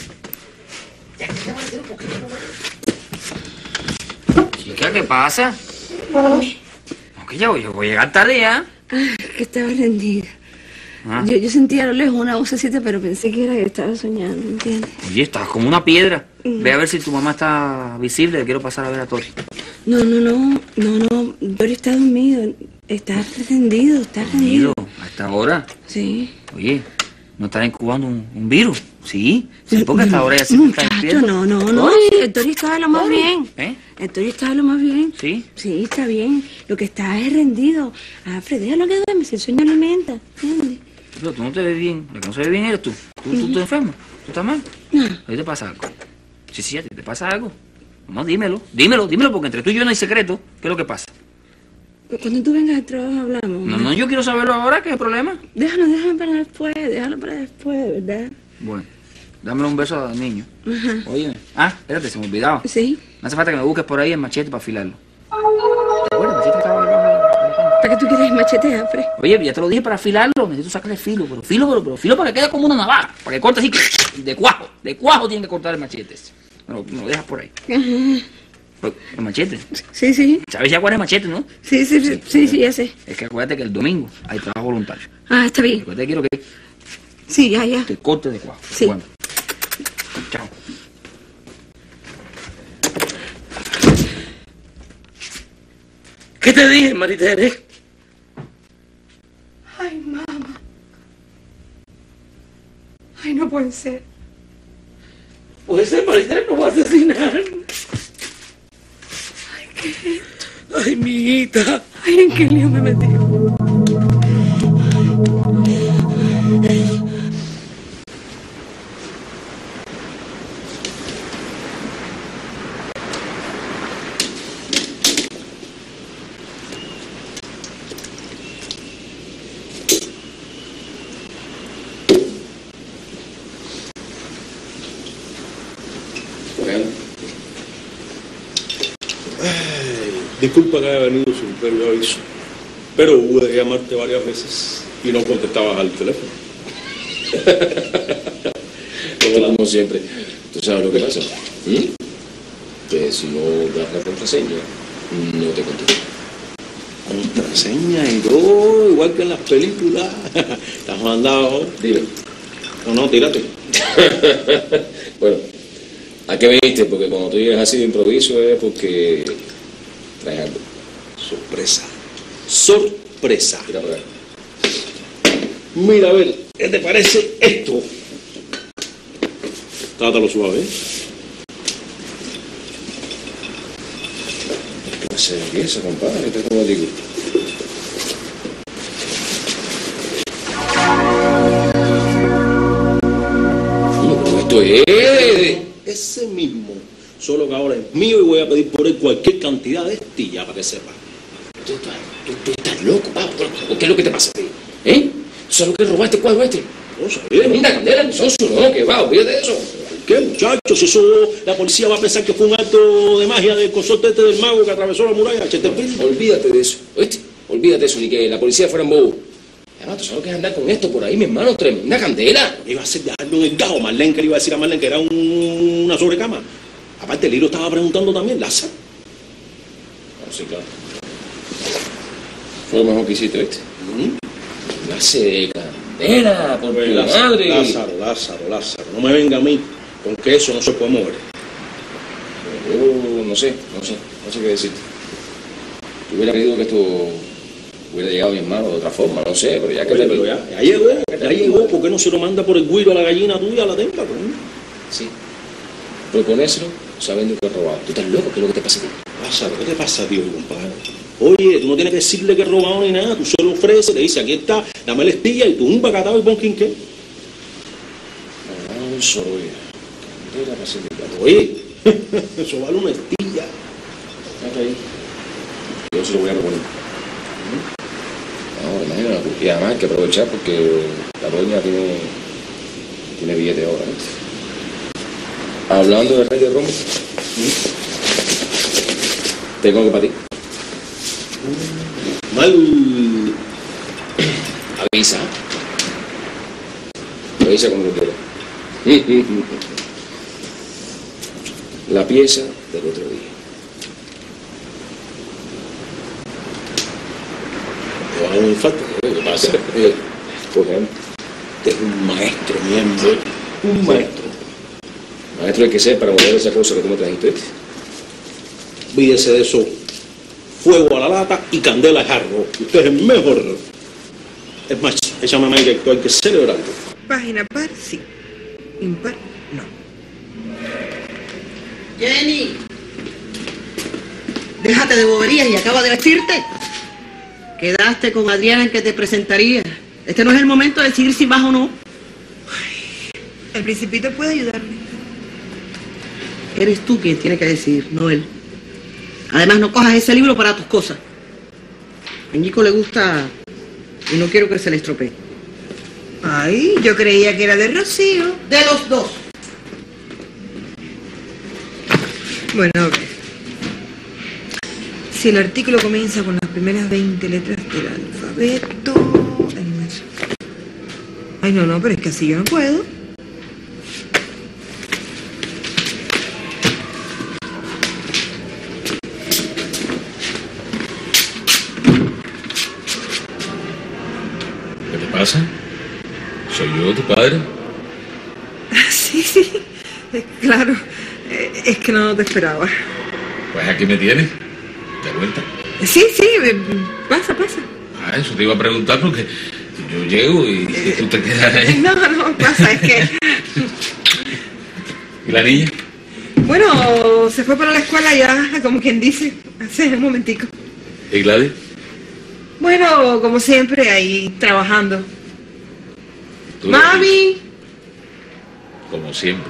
Chica, ¿qué pasa? No, que ya voy, yo voy a llegar tarde ya. Ay, que estaba rendida. Ah. Yo, yo sentía a lo lejos una vocecita, pero pensé que era que estaba soñando, ¿me entiendes? Oye, estás como una piedra. Mm. Ve a ver si tu mamá está visible. Quiero pasar a ver a Tori. No, no, no, no, no. Dory está dormido. Está rendido, está rendido. ¿A esta hora? Sí. Oye, ¿no están incubando un, un virus? Sí. Sí, porque hasta ahora ya se está Muchacho, despierto. no, no, no. Tori. El Dory está de lo más Tori. bien. ¿Eh? El Dory está de lo más bien. ¿Sí? Sí, está bien. Lo que está es rendido. Ah, Fred, déjalo que duerme, si el sueño alimenta. ¿Entiendes? Pero tú no te ves bien. La que no se ve bien eres tú. ¿Tú, tú, tú enfermo? ¿Tú estás mal? No. ¿A ti te pasa algo? Sí, sí, a ti te pasa algo. No, dímelo. Dímelo, dímelo, porque entre tú y yo no hay secreto. ¿Qué es lo que pasa? Cuando tú vengas al trabajo hablamos. No, no, yo quiero saberlo ahora. ¿Qué es el problema? Déjalo, déjalo para después, déjalo para después, ¿verdad? Bueno, dámelo un beso al niño. Ajá. Óyeme. Ah, espérate, se me olvidaba. Sí. No hace falta que me busques por ahí el machete para afilarlo. ¿Te acuerdas? El machete estaba ahí abajo. ¿Para qué tú quieres el machete, Afre? Oye, ya te lo dije para afilarlo. Necesito sacarle filo, pero filo, pero, pero filo para que quede como una navaja. Para que corte así, de cuajo. De cuajo tiene que cortar el machete. Me lo, me lo dejas por ahí. Ajá. El machete. Sí, sí. ¿Sabes ya cuál es el machete, no? Sí, sí, sí, sí, sí, ya sé. Es que acuérdate que el domingo hay trabajo voluntario. Ah, está bien. Acuérdate que quiero que Sí, ya, ya. te corte de cuajo. Sí. Bueno. Chao. ¿Qué te dije, Maritere? Ay, mamá. Ay, no puede ser. Puede ser, Maritere nos va a asesinar. Ay, ¿qué es esto? Ay, mi hijita. Ay, ¿en qué lío me metí? Disculpa que haya venido sin previo aviso, pero hubo de llamarte varias veces y no contestabas al teléfono. Como siempre, ¿tú sabes lo que pasa? ¿Mm? Que si no das la contraseña, no te contesto. Contraseña y todo, igual que en las películas. Estás mandado. Dime. No, no, tírate. Bueno, ¿a qué viniste? Porque cuando tú llegas así de improviso es porque traes algo. Sorpresa. Sorpresa. Mira por acá. Mira, a ver, ¿qué te parece esto? Trátalo suave, ¿eh? ¿Qué clase de pieza, compadre? ¿Qué como digo? No, pero esto es... Ese mismo. Solo que ahora es mío y voy a pedir por él cualquier cantidad de estilla para que sepa. Tú, tú, tú, tú estás loco, papá. ¿Qué es lo que te pasa a ti? ¿Eh? ¿Tú sabes lo que robaste el cuadro este? No sabía. Linda candela, mi socio, no, que va, olvídate de eso. ¿Qué, muchachos? Eso la policía va a pensar que fue un acto de magia del consorte este del mago que atravesó la muralla, Chesterfield. Olvídate de eso, ¿oíste? Olvídate de eso, ni que la policía fuera en bobo. Además, ¿tú sabes lo que es andar con esto por ahí, mi hermano? Tremenda candela. Iba a ser dejarlo en el gajo. Marlene, que le iba a decir a Marlene que era un- una sobrecama. Aparte, Lilo estaba preguntando también, Lázaro. No, sí, claro. Fue lo mejor que hiciste, ¿viste? ¿Mm? boca seca. Era, por Pues, tu Lázaro, madre. Lázaro, Lázaro, Lázaro, no me venga a mí con que eso no se puede mover. Yo no sé, no sé, no sé qué decirte. Yo hubiera querido que esto hubiera llegado a mi hermano de otra forma, no sé, pero ya que Oye, te pero ya, ya llegó, ya llegó, ¿por qué no se lo manda por el guiro a la gallina tuya, a la tempa? Coño? Sí. Proponérselo sabiendo que he robado. ¿Tú estás loco? ¿Qué es lo que te pasa a ti? Lázaro, ¿qué te pasa, tío, compadre? Oye, tú no tienes que decirle que he robado ni nada, tú se lo ofreces, le dices, aquí está, dame la estilla y tú un bacatao y pon quinqué. No, soy. ¿Qué era para hacerle plato? Oye, eso vale una estilla. Está ahí. Yo se lo voy a proponer. Ahora, imagínate, y además hay que aprovechar porque la doña tiene, tiene billete ahora. ¿eh? Hablando de Rey de Roma, tengo algo para ti. Mal. Avisa. Avisa cuando lo quieras. La pieza del otro día. ¿Te va a dar un infarto? ¿Qué pasa? Por ejemplo, Este es un maestro, miembro. Un maestro. maestro hay que ser para mover esa cosa que tú me trajiste. Vídese de eso. Fuego a la lata y candela a jarro. Usted es el mejor. Es más, échame más directo, hay que celebrarlo. Página par, sí. Impar, no. Jenny, déjate de boberías y acaba de vestirte. Quedaste con Adriana en que te presentaría. Este no es el momento de decidir si vas o no. El Principito puede ayudarme. Eres tú quien tiene que decidir, no él. Además, no cojas ese libro para tus cosas. A Ñico le gusta y no quiero que se le estropee. Ay, yo creía que era de Rocío. De los dos. Bueno, a ver. Si el artículo comienza con las primeras veinte letras del alfabeto... Ay, no, no, pero es que así yo no puedo. ¿Qué te pasa? ¿Soy yo tu padre? Sí, sí, eh, claro. Eh, es que no te esperaba. Pues aquí me tienes. ¿De vuelta? Sí, sí, eh, pasa, pasa. Ah, eso te iba a preguntar porque yo llego y, y tú te quedas ahí. No, no, pasa, es que... ¿Y la niña? Bueno, se fue para la escuela ya, como quien dice, hace un momentico. ¿Y Gladys? Bueno, como siempre, ahí trabajando. ¿Tú lo ¡Mami! Como siempre.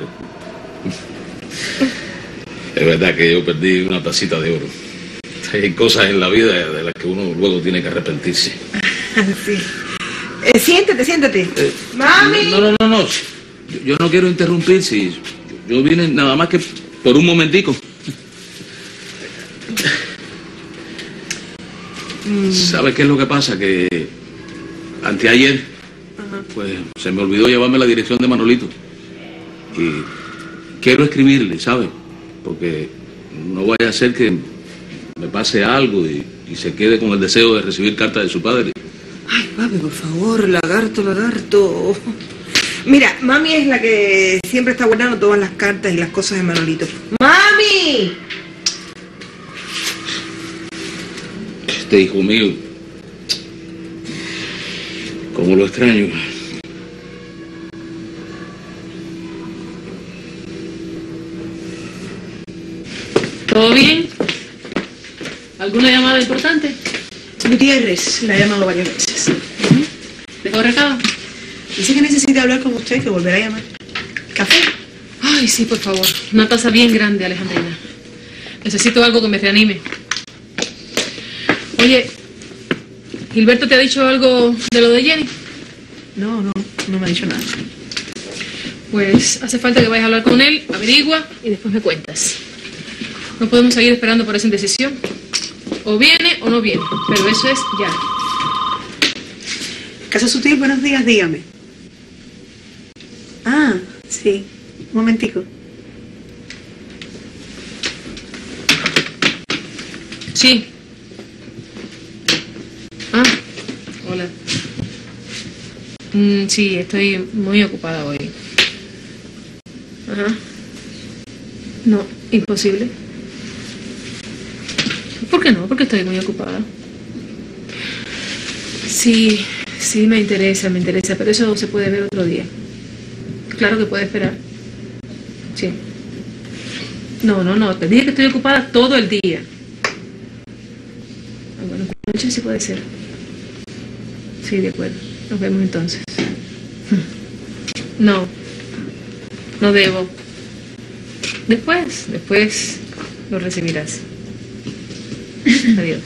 Es verdad que yo perdí una tacita de oro. Hay cosas en la vida de las que uno luego tiene que arrepentirse. Sí. Eh, siéntate, siéntate. ¡Mami! No, no, no, no. Yo, yo no quiero interrumpir si yo, yo vine nada más que por un momentico. Mm. ¿Sabes qué es lo que pasa? Que anteayer, pues se me olvidó llevarme la dirección de Manolito. Y quiero escribirle, ¿sabes? Porque no vaya a ser que me pase algo y, y se quede con el deseo de recibir cartas de su padre. Ay, papi, por favor, lagarto, lagarto. Mira, mami es la que siempre está guardando todas las cartas y las cosas de Manolito. ¡Mami! Este hijo mío, como lo extraño. ¿Todo bien? ¿Alguna llamada importante? Gutiérrez, la ha llamado varias veces. ¿Dejó recado? Dice que necesita hablar con usted, que volverá a llamar. ¿Café? Ay, sí, por favor. Una taza bien grande, Alejandrina. Necesito algo que me reanime. Oye, ¿Gilberto te ha dicho algo de lo de Jenny? No, no, no me ha dicho nada. Pues hace falta que vayas a hablar con él, averigua y después me cuentas. No podemos seguir esperando por esa indecisión. O viene o no viene, pero eso es ya. Casa Sutil, buenos días, dígame. Ah, sí, un momentico. Sí. Ah, hola. Mm, sí, estoy muy ocupada hoy. Ajá. No, imposible. ¿Por qué no? Porque estoy muy ocupada. Sí, sí me interesa, me interesa, pero eso se puede ver otro día. Claro que puede esperar. Sí. No, no, no, te dije que estoy ocupada todo el día. Ah, bueno, por la noche sí puede ser. Sí, de acuerdo. Nos vemos entonces. No, no debo. Después, después lo recibirás. Adiós.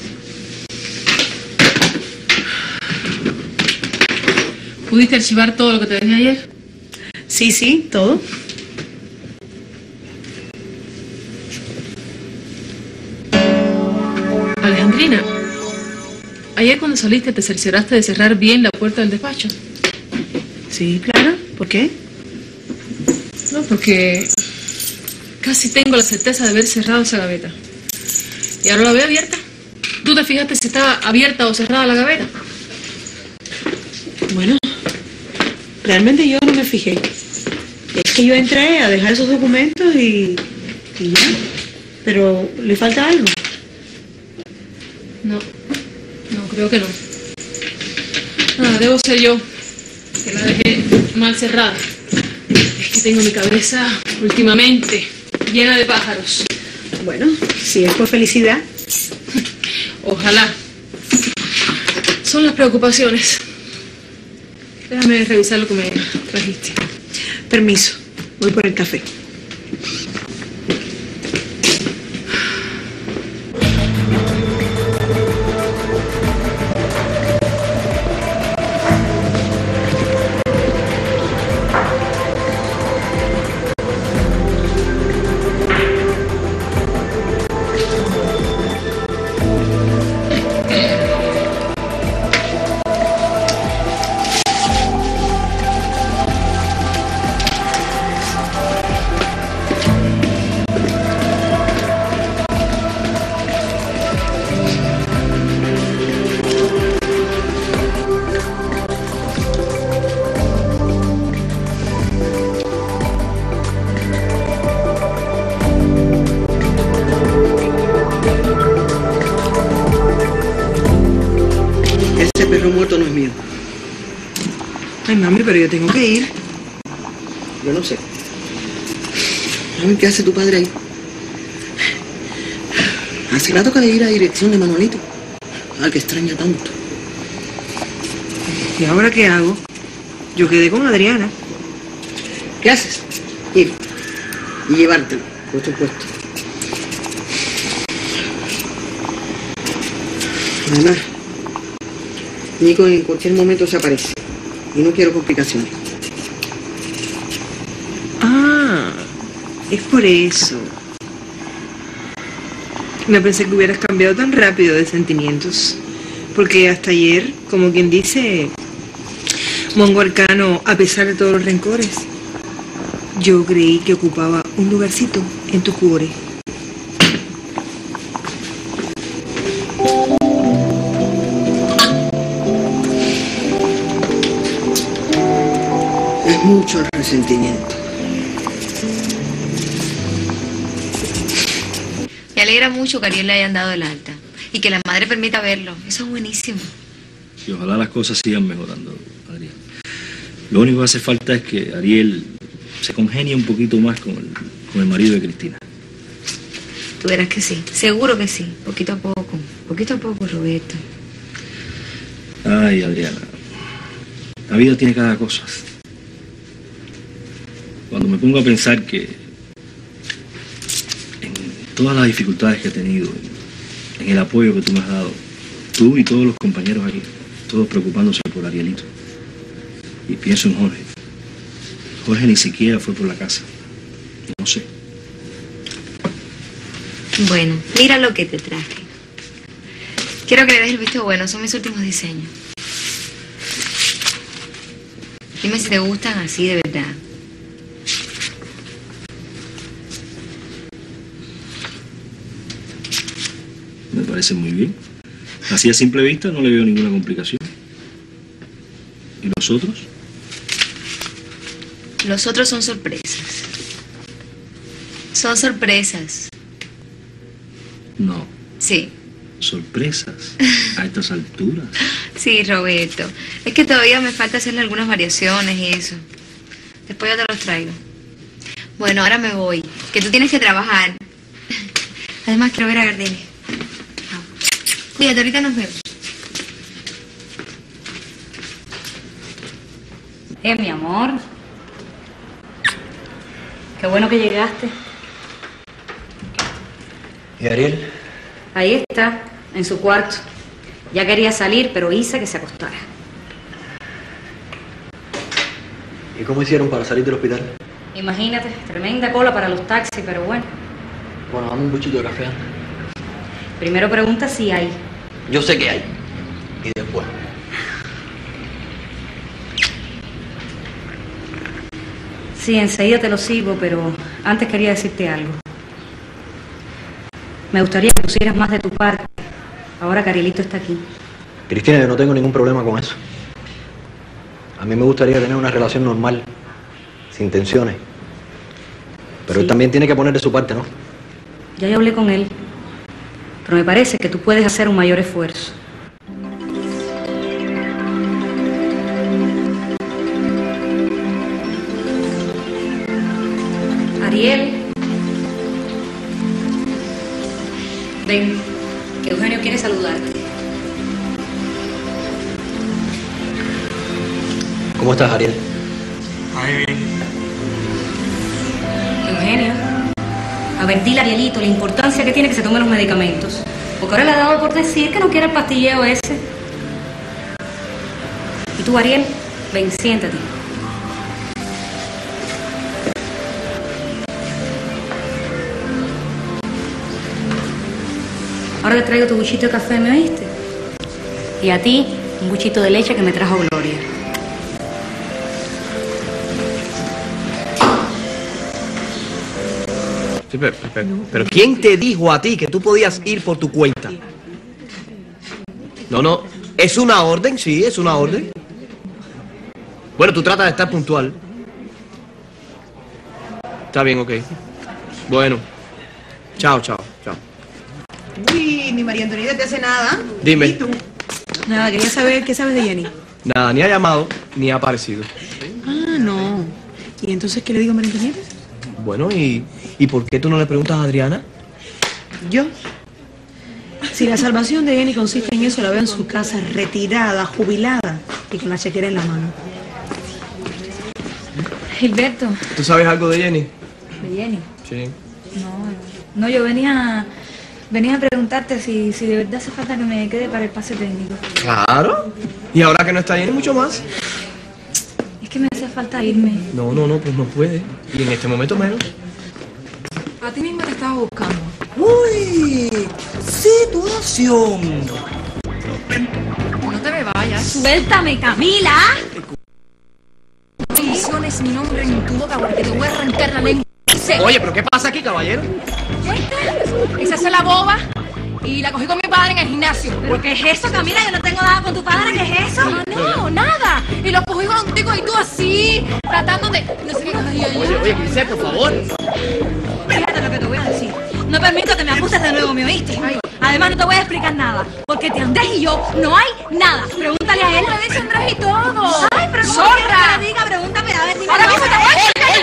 ¿Pudiste archivar todo lo que te dejé ayer? Sí, sí, todo. Alejandrina, ayer cuando saliste te cercioraste de cerrar bien la puerta del despacho. Sí, claro. ¿Por qué? No, porque casi tengo la certeza de haber cerrado esa gaveta. Y ahora la veo abierta. ¿Tú te fijaste si estaba abierta o cerrada la gaveta? Bueno, realmente yo no me fijé. Es que yo entré a dejar esos documentos y, y ya. Pero le falta algo. No, no, creo que no. Nada, debo ser yo, que la dejé mal cerrada. Es que tengo mi cabeza últimamente llena de pájaros. Bueno, si es por felicidad. Ojalá. Son las preocupaciones. Déjame revisar lo que me trajiste. Permiso, voy por el café. Ay, mami, pero yo tengo que ir. Yo no sé. Mami, ¿qué hace tu padre ahí? Hace rato que de ir a dirección de Manuelito, al que extraña tanto. ¿Y ahora qué hago? Yo quedé con Adriana. ¿Qué haces? Ir y llevártelo, por supuesto. Además, Nico en cualquier momento se aparece. Y no quiero complicaciones. Ah, es por eso. No pensé que hubieras cambiado tan rápido de sentimientos. Porque hasta ayer, como quien dice, Mongo Arcano, a pesar de todos los rencores, yo creí que ocupaba un lugarcito en tu cuore. Es mucho el resentimiento. Me alegra mucho que a Ariel le hayan dado el alta y que la madre permita verlo. Eso es buenísimo. Y ojalá las cosas sigan mejorando, Adrián. Lo único que hace falta es que Ariel se congenie un poquito más con el, con el marido de Cristina. Tú verás que sí, seguro que sí, poquito a poco, poquito a poco, Roberto. Ay, Adriana, la vida tiene cada cosa. Cuando me pongo a pensar que en todas las dificultades que he tenido, en el apoyo que tú me has dado, tú y todos los compañeros aquí, todos preocupándose por Arielito, y pienso en Jorge. Jorge ni siquiera fue por la casa. No sé. Bueno, mira lo que te traje. Quiero que le des el visto bueno, son mis últimos diseños. Dime si te gustan así de verdad. Me parece muy bien. Así a simple vista no le veo ninguna complicación. ¿Y los otros? Los otros son sorpresas. Son sorpresas. No. Sí. Sorpresas. A estas alturas. Sí, Roberto. Es que todavía me falta hacerle algunas variaciones y eso. Después yo te los traigo. Bueno, ahora me voy. Que tú tienes que trabajar. Además, quiero ver a Gardenia. Cuídate, ahorita nos vemos. Eh, mi amor. Qué bueno que llegaste. ¿Y Ariel? Ahí está, en su cuarto. Ya quería salir, pero hice que se acostara. ¿Y cómo hicieron para salir del hospital? Imagínate, tremenda cola para los taxis, pero bueno. Bueno, dame un buchito de café. Primero pregunta si hay. Yo sé que hay. Y después. Sí, enseguida te lo sigo, pero antes quería decirte algo. Me gustaría que pusieras más de tu parte, ahora que Arielito está aquí. Cristina, yo no tengo ningún problema con eso. A mí me gustaría tener una relación normal, sin tensiones. Pero Sí. él también tiene que poner de su parte, ¿no? Ya yo hablé con él, pero me parece que tú puedes hacer un mayor esfuerzo. Ariel. Ven, que Eugenio quiere saludarte. ¿Cómo estás, Ariel? Ahí bien. Eugenio, a ver, dile a Arielito la importancia que tiene que se tome los medicamentos. Porque ahora le ha dado por decir que no quiere el pastilleo ese. Y tú, Ariel, ven, siéntate. Ahora te traigo tu buchito de café, ¿me oíste? Y a ti, un buchito de leche que me trajo Gloria. Sí, pero, pero, pero ¿quién te dijo a ti que tú podías ir por tu cuenta? No, no, es una orden, sí, es una orden. Bueno, tú tratas de estar puntual. Está bien, ok. Bueno, chao, chao, chao. Uy, ni María Antonieta te hace nada. Dime. ¿Y tú? Nada, quería saber qué sabes de Jenny. Nada, ni ha llamado, ni ha aparecido. Ah, no. ¿Y entonces qué le digo a María Antonieta? Bueno, ¿y, ¿y por qué tú no le preguntas a Adriana? Yo. Si la salvación de Jenny consiste en eso, la veo en su casa, retirada, jubilada y con la chequera en la mano. Gilberto, ¿Tú sabes algo de Jenny? de Jenny. Sí. No, no, yo venía, venía a preguntarte si, si de verdad hace falta que me quede para el pase técnico. Claro. Y ahora que no está Jenny, mucho más. Es que me hace falta irme. No, no, no, pues no puede. Y en este momento menos. A ti misma te estaba buscando. ¡Uy! ¡Situación! No te me vayas. ¡Suéltame, Camila! No menciones mi nombre en tu boca porque te voy a arrancar la lengua. Oye, ¿pero qué pasa aquí, caballero? Esa es la boba y la cogí con mi padre en el gimnasio. ¿Pero qué es eso, Camila? Yo no tengo nada con tu padre. ¿Qué es eso? No, no, nada. Y lo cogí contigo y tú así, tratando de... No sé qué cosas yo. Oye, oye, Grisel, por favor. Fíjate lo que te voy a decir. No permito que me acuses de nuevo, ¿me oíste? Además, no te voy a explicar nada. Porque entre Andrés y yo no hay nada. Pregúntale a él. Me dice Andrés y todo. Ay, pero ¿cómo quieres que le diga? Pregúntame a ver. Ahora mismo te voy a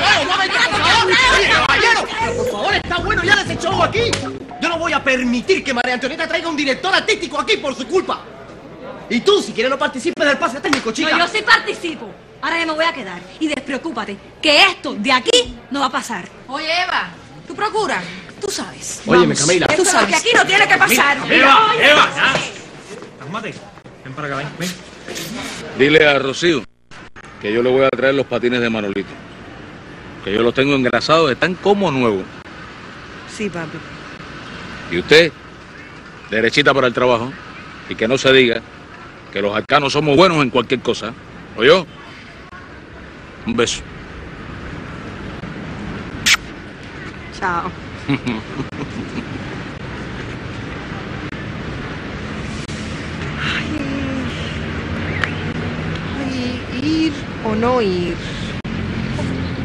Caballero, por favor, está bueno ya de ese show aquí. Yo no voy a permitir que María Antonieta traiga un director artístico aquí por su culpa. Y tú, si quieres, no participes del pase técnico, chica. No, yo sí participo. Ahora ya me voy a quedar. Y despreocúpate, que esto de aquí no va a pasar. Oye, Eva, ¿tú procuras? Tú sabes. Óyeme, Camila. Tú sabes que aquí no tiene que pasar. Eva, Oye, Eva, ya. Cálmate. Ven para acá, ven, ven. Dile a Rocío que yo le voy a traer los patines de Manolito. Que yo los tengo engrasados, están como nuevos. Sí, papi. Y usted, derechita para el trabajo. Y que no se diga que los arcanos somos buenos en cualquier cosa. ¿Oyó? Un beso. Chao. Ay, ir o no ir.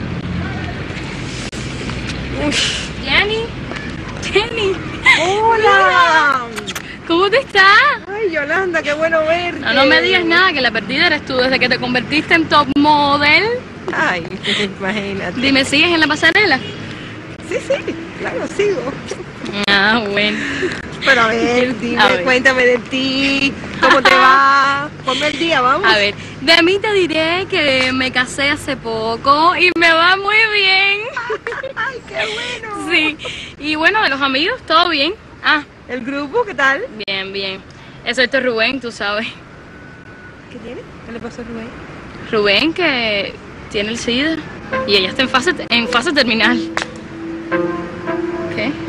Jenny. Jenny. Hola. ¿Cómo te estás? Ay, Yolanda, qué bueno verte. No, no me digas nada, que la perdida eres tú desde que te convertiste en top model. Ay, imagínate. Dime, ¿sigues en la pasarela? Sí, sí, claro, sigo. Ah, bueno. Pero a ver, dime, A ver. cuéntame de ti, ¿cómo te va? Ponme el día, vamos. A ver, de mí te diré que me casé hace poco y me va muy bien. Ay, qué bueno. Sí, y bueno, de los amigos, todo bien. Ah. ¿El grupo qué tal? Bien, bien. Eso es Rubén, tú sabes. ¿Qué tiene? ¿Qué le pasó a Rubén? Rubén, que tiene el SIDA y ella está en fase, en fase terminal. ¿Qué?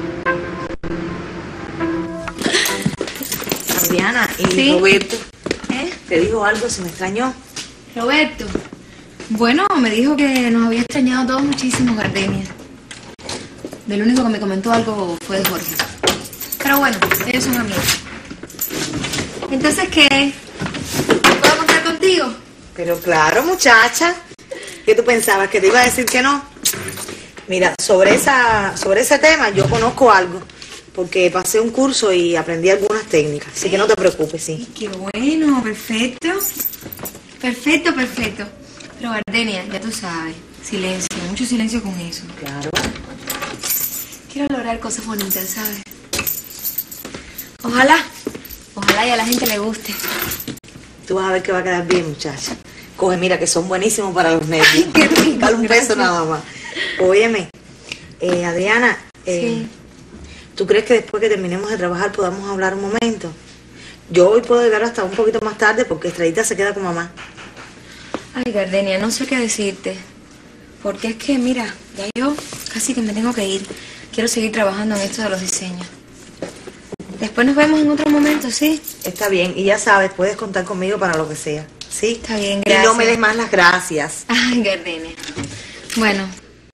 Adriana, ¿y Sí. Roberto? ¿Eh? ¿Te dijo algo? ¿Se me extrañó? Roberto. Bueno, me dijo que nos había extrañado todos muchísimo, Gardenia. Del único que me comentó algo fue de Jorge. Pero bueno, ellos son amigos. Entonces, ¿qué? ¿Puedo contar contigo? Pero claro, muchacha. ¿Qué tú pensabas? ¿Que te iba a decir que no? Mira, sobre, esa, sobre ese tema yo conozco algo. Porque pasé un curso y aprendí algunas técnicas. Así que no te preocupes, sí. Qué bueno, perfecto. Perfecto, perfecto. Pero Gardenia, ya tú sabes, silencio, mucho silencio con eso. Claro. Quiero lograr cosas bonitas, ¿sabes? Ojalá, ojalá y a la gente le guste. Tú vas a ver que va a quedar bien, muchacha. Coge, mira, que son buenísimos para los nervios. Qué rico. Dale un beso nada más. Óyeme, eh, Adriana, eh, Sí. ¿tú crees que después que terminemos de trabajar podamos hablar un momento? Yo hoy puedo llegar hasta un poquito más tarde porque Estradita se queda con mamá. Ay, Gardenia, no sé qué decirte. Porque es que, mira, ya yo casi que me tengo que ir. Quiero seguir trabajando en esto de los diseños. Después nos vemos en otro momento, ¿sí? Está bien, y ya sabes, puedes contar conmigo para lo que sea, ¿sí? Está bien, Y gracias. no me des más las gracias. Ay, Gardenia. Bueno,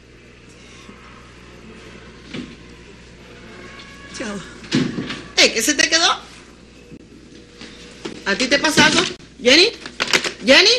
Chao. ¿Eh, qué se te quedó? ¿A ti te pasa algo? ¿Jenny? ¿Jenny?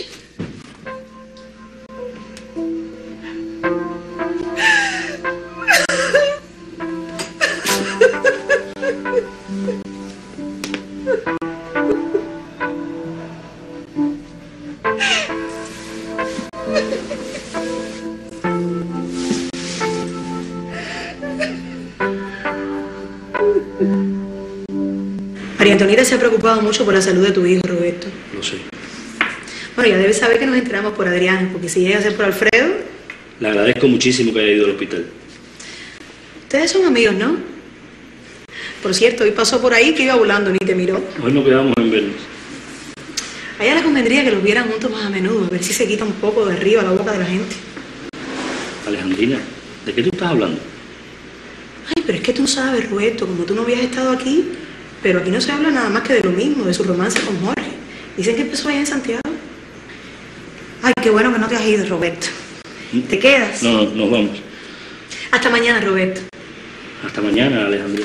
María Antonieta se ha preocupado mucho por la salud de tu hijo, Roberto. Lo sé. Bueno, ya debes saber que nos enteramos por Adrián, porque si llega a ser por Alfredo, Le agradezco muchísimo que haya ido al hospital. ustedes son amigos, ¿no? Por cierto, hoy pasó por ahí que iba volando, ni te miró. Hoy no quedamos en vernos. A ella le convendría que los vieran juntos más a menudo, a ver si se quita un poco de arriba la boca de la gente. Alejandrina, ¿de qué tú estás hablando? Ay, pero es que tú sabes, Roberto, como tú no habías estado aquí, pero aquí no se habla nada más que de lo mismo, de su romance con Jorge. Dicen que empezó allá en Santiago. Ay, qué bueno que no te has ido, Roberto. ¿Te quedas? No, no, nos vamos. Hasta mañana, Roberto. Hasta mañana, Alejandrina.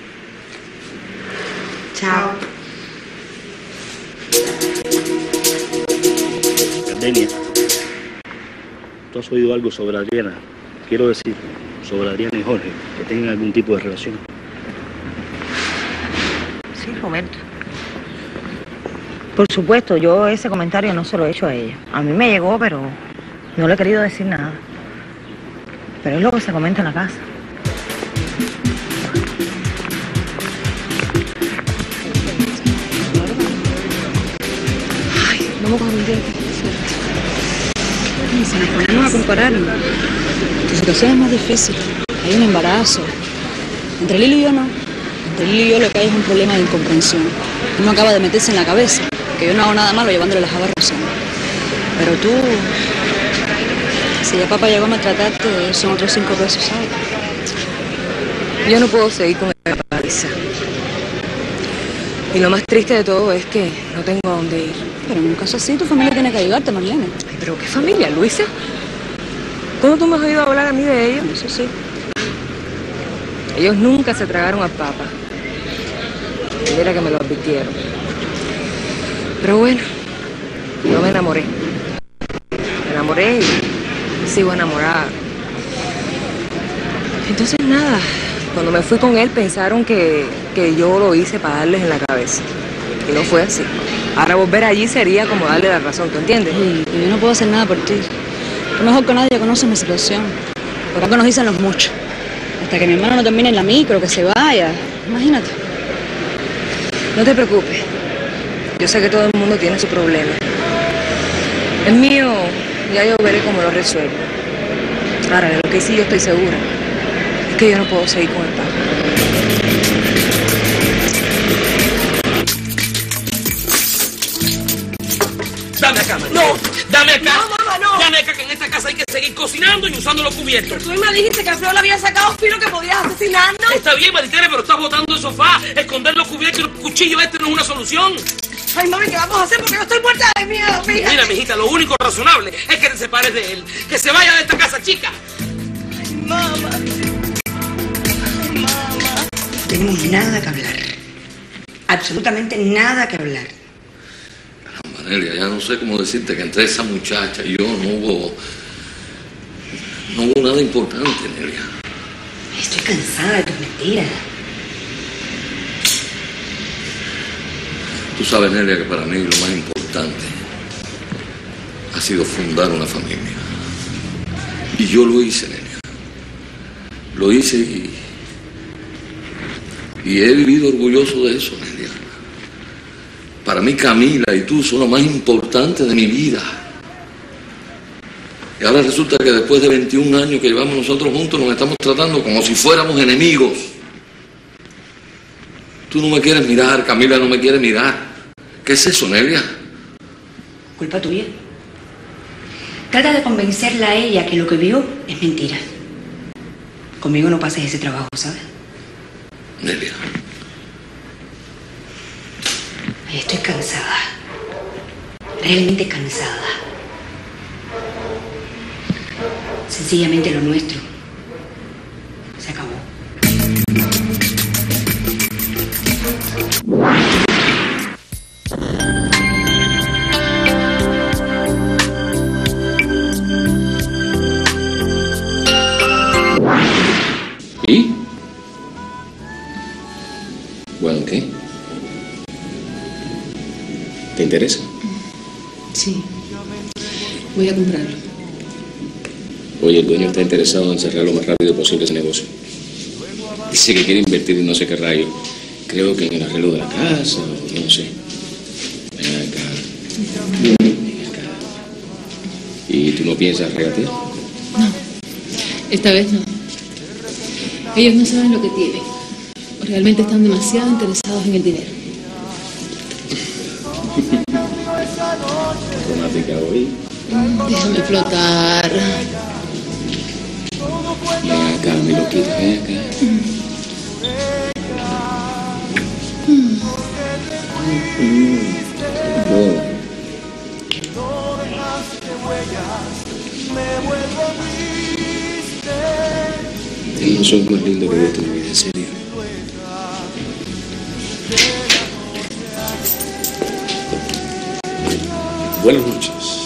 Chao. Gardenia, ¿tú has oído algo sobre Adriana? Quiero decir, sobre Adriana y Jorge, que tengan algún tipo de relación. Sí, Roberto. Por supuesto, yo ese comentario no se lo he hecho a ella. A mí me llegó, pero no le he querido decir nada. Pero es lo que se comenta en la casa. Ay, vamos a coger un día que si nos ponemos a comparar, tu situación es más difícil. Hay un embarazo. Entre Lili y yo no. Entre Lili y yo lo que hay es un problema de incomprensión. Uno acaba de meterse en la cabeza que yo no hago nada malo llevándole las habas a Rosana. Pero tú, si ya papá llegó a maltratarte, son otros cinco pesos, ¿sabes? Yo no puedo seguir con el paliza. Y lo más triste de todo es que no tengo a dónde ir. Pero en un caso así, tu familia tiene que ayudarte, Marlene. Ay, ¿pero qué familia, Luisa? ¿Cómo tú me has oído hablar a mí de ellos? Eso sí. Ellos nunca se tragaron al papa. Y era que me lo advirtieron. Pero bueno, yo me enamoré. Me enamoré y sigo enamorada. Entonces nada, cuando me fui con él pensaron que, que yo lo hice para darles en la cabeza. Y no fue así. Ahora volver allí sería como darle la razón, ¿tú entiendes? Sí, yo no puedo hacer nada por ti. Tú mejor que nadie conoces mi situación. Por algo nos dicen los muchos. Hasta que mi hermano no termine en la micro, que se vaya. Imagínate. No te preocupes. Yo sé que todo el mundo tiene su problema. El mío, ya yo veré cómo lo resuelvo. Ahora, de lo que sí yo estoy segura es que yo no puedo seguir con el pan. Dame acá, María. No, dame acá. No, mamá, no. Dame acá, que en esta casa hay que seguir cocinando y usando los cubiertos. Tú me dijiste que Alfredo le había sacado filo que podías asesinarnos. Está bien, Maritere, pero estás botando el sofá. Esconder los cubiertos y los cuchillos este no es una solución. Ay, mami, ¿qué vamos a hacer? Porque yo estoy muerta de miedo, mija. Mira, mijita, lo único razonable es que te separes de él. Que se vaya de esta casa, chica. Ay, mamá. Tenemos nada que hablar. Absolutamente nada que hablar. Nelia, ya no sé cómo decirte que entre esa muchacha y yo no hubo... No hubo nada importante, Nelia. Estoy cansada de tus mentiras. Tú sabes, Nelia, que para mí lo más importante ha sido fundar una familia. Y yo lo hice, Nelia. Lo hice y... Y he vivido orgulloso de eso, Nelia. Para mí, Camila y tú son lo más importante de mi vida. Y ahora resulta que después de veintiún años que llevamos nosotros juntos, nos estamos tratando como si fuéramos enemigos. Tú no me quieres mirar, Camila no me quiere mirar. ¿Qué es eso, Nelia? Culpa tuya. Trata de convencerla a ella que lo que vio es mentira. Conmigo no pases ese trabajo, ¿sabes? Nelia. Ay, estoy cansada. Realmente cansada. Sencillamente lo nuestro se acabó. ¿Y? Bueno, ¿qué? ¿Te interesa? Sí. Voy a comprarlo. Oye, el dueño está interesado en cerrar lo más rápido posible ese negocio. Dice que quiere invertir en no sé qué rayo. Creo que en el arreglo de la casa, o no sé. Ven acá. Ven acá. ¿Y tú no piensas regatear? No. Esta vez no. Ellos no saben lo que tienen. Realmente están demasiado interesados en el dinero. Romántica hoy. Déjame flotar. Ven acá, mi loquita, ven acá. Oh. No soy más lindo que he visto en mi vida, en serio. Buenas noches.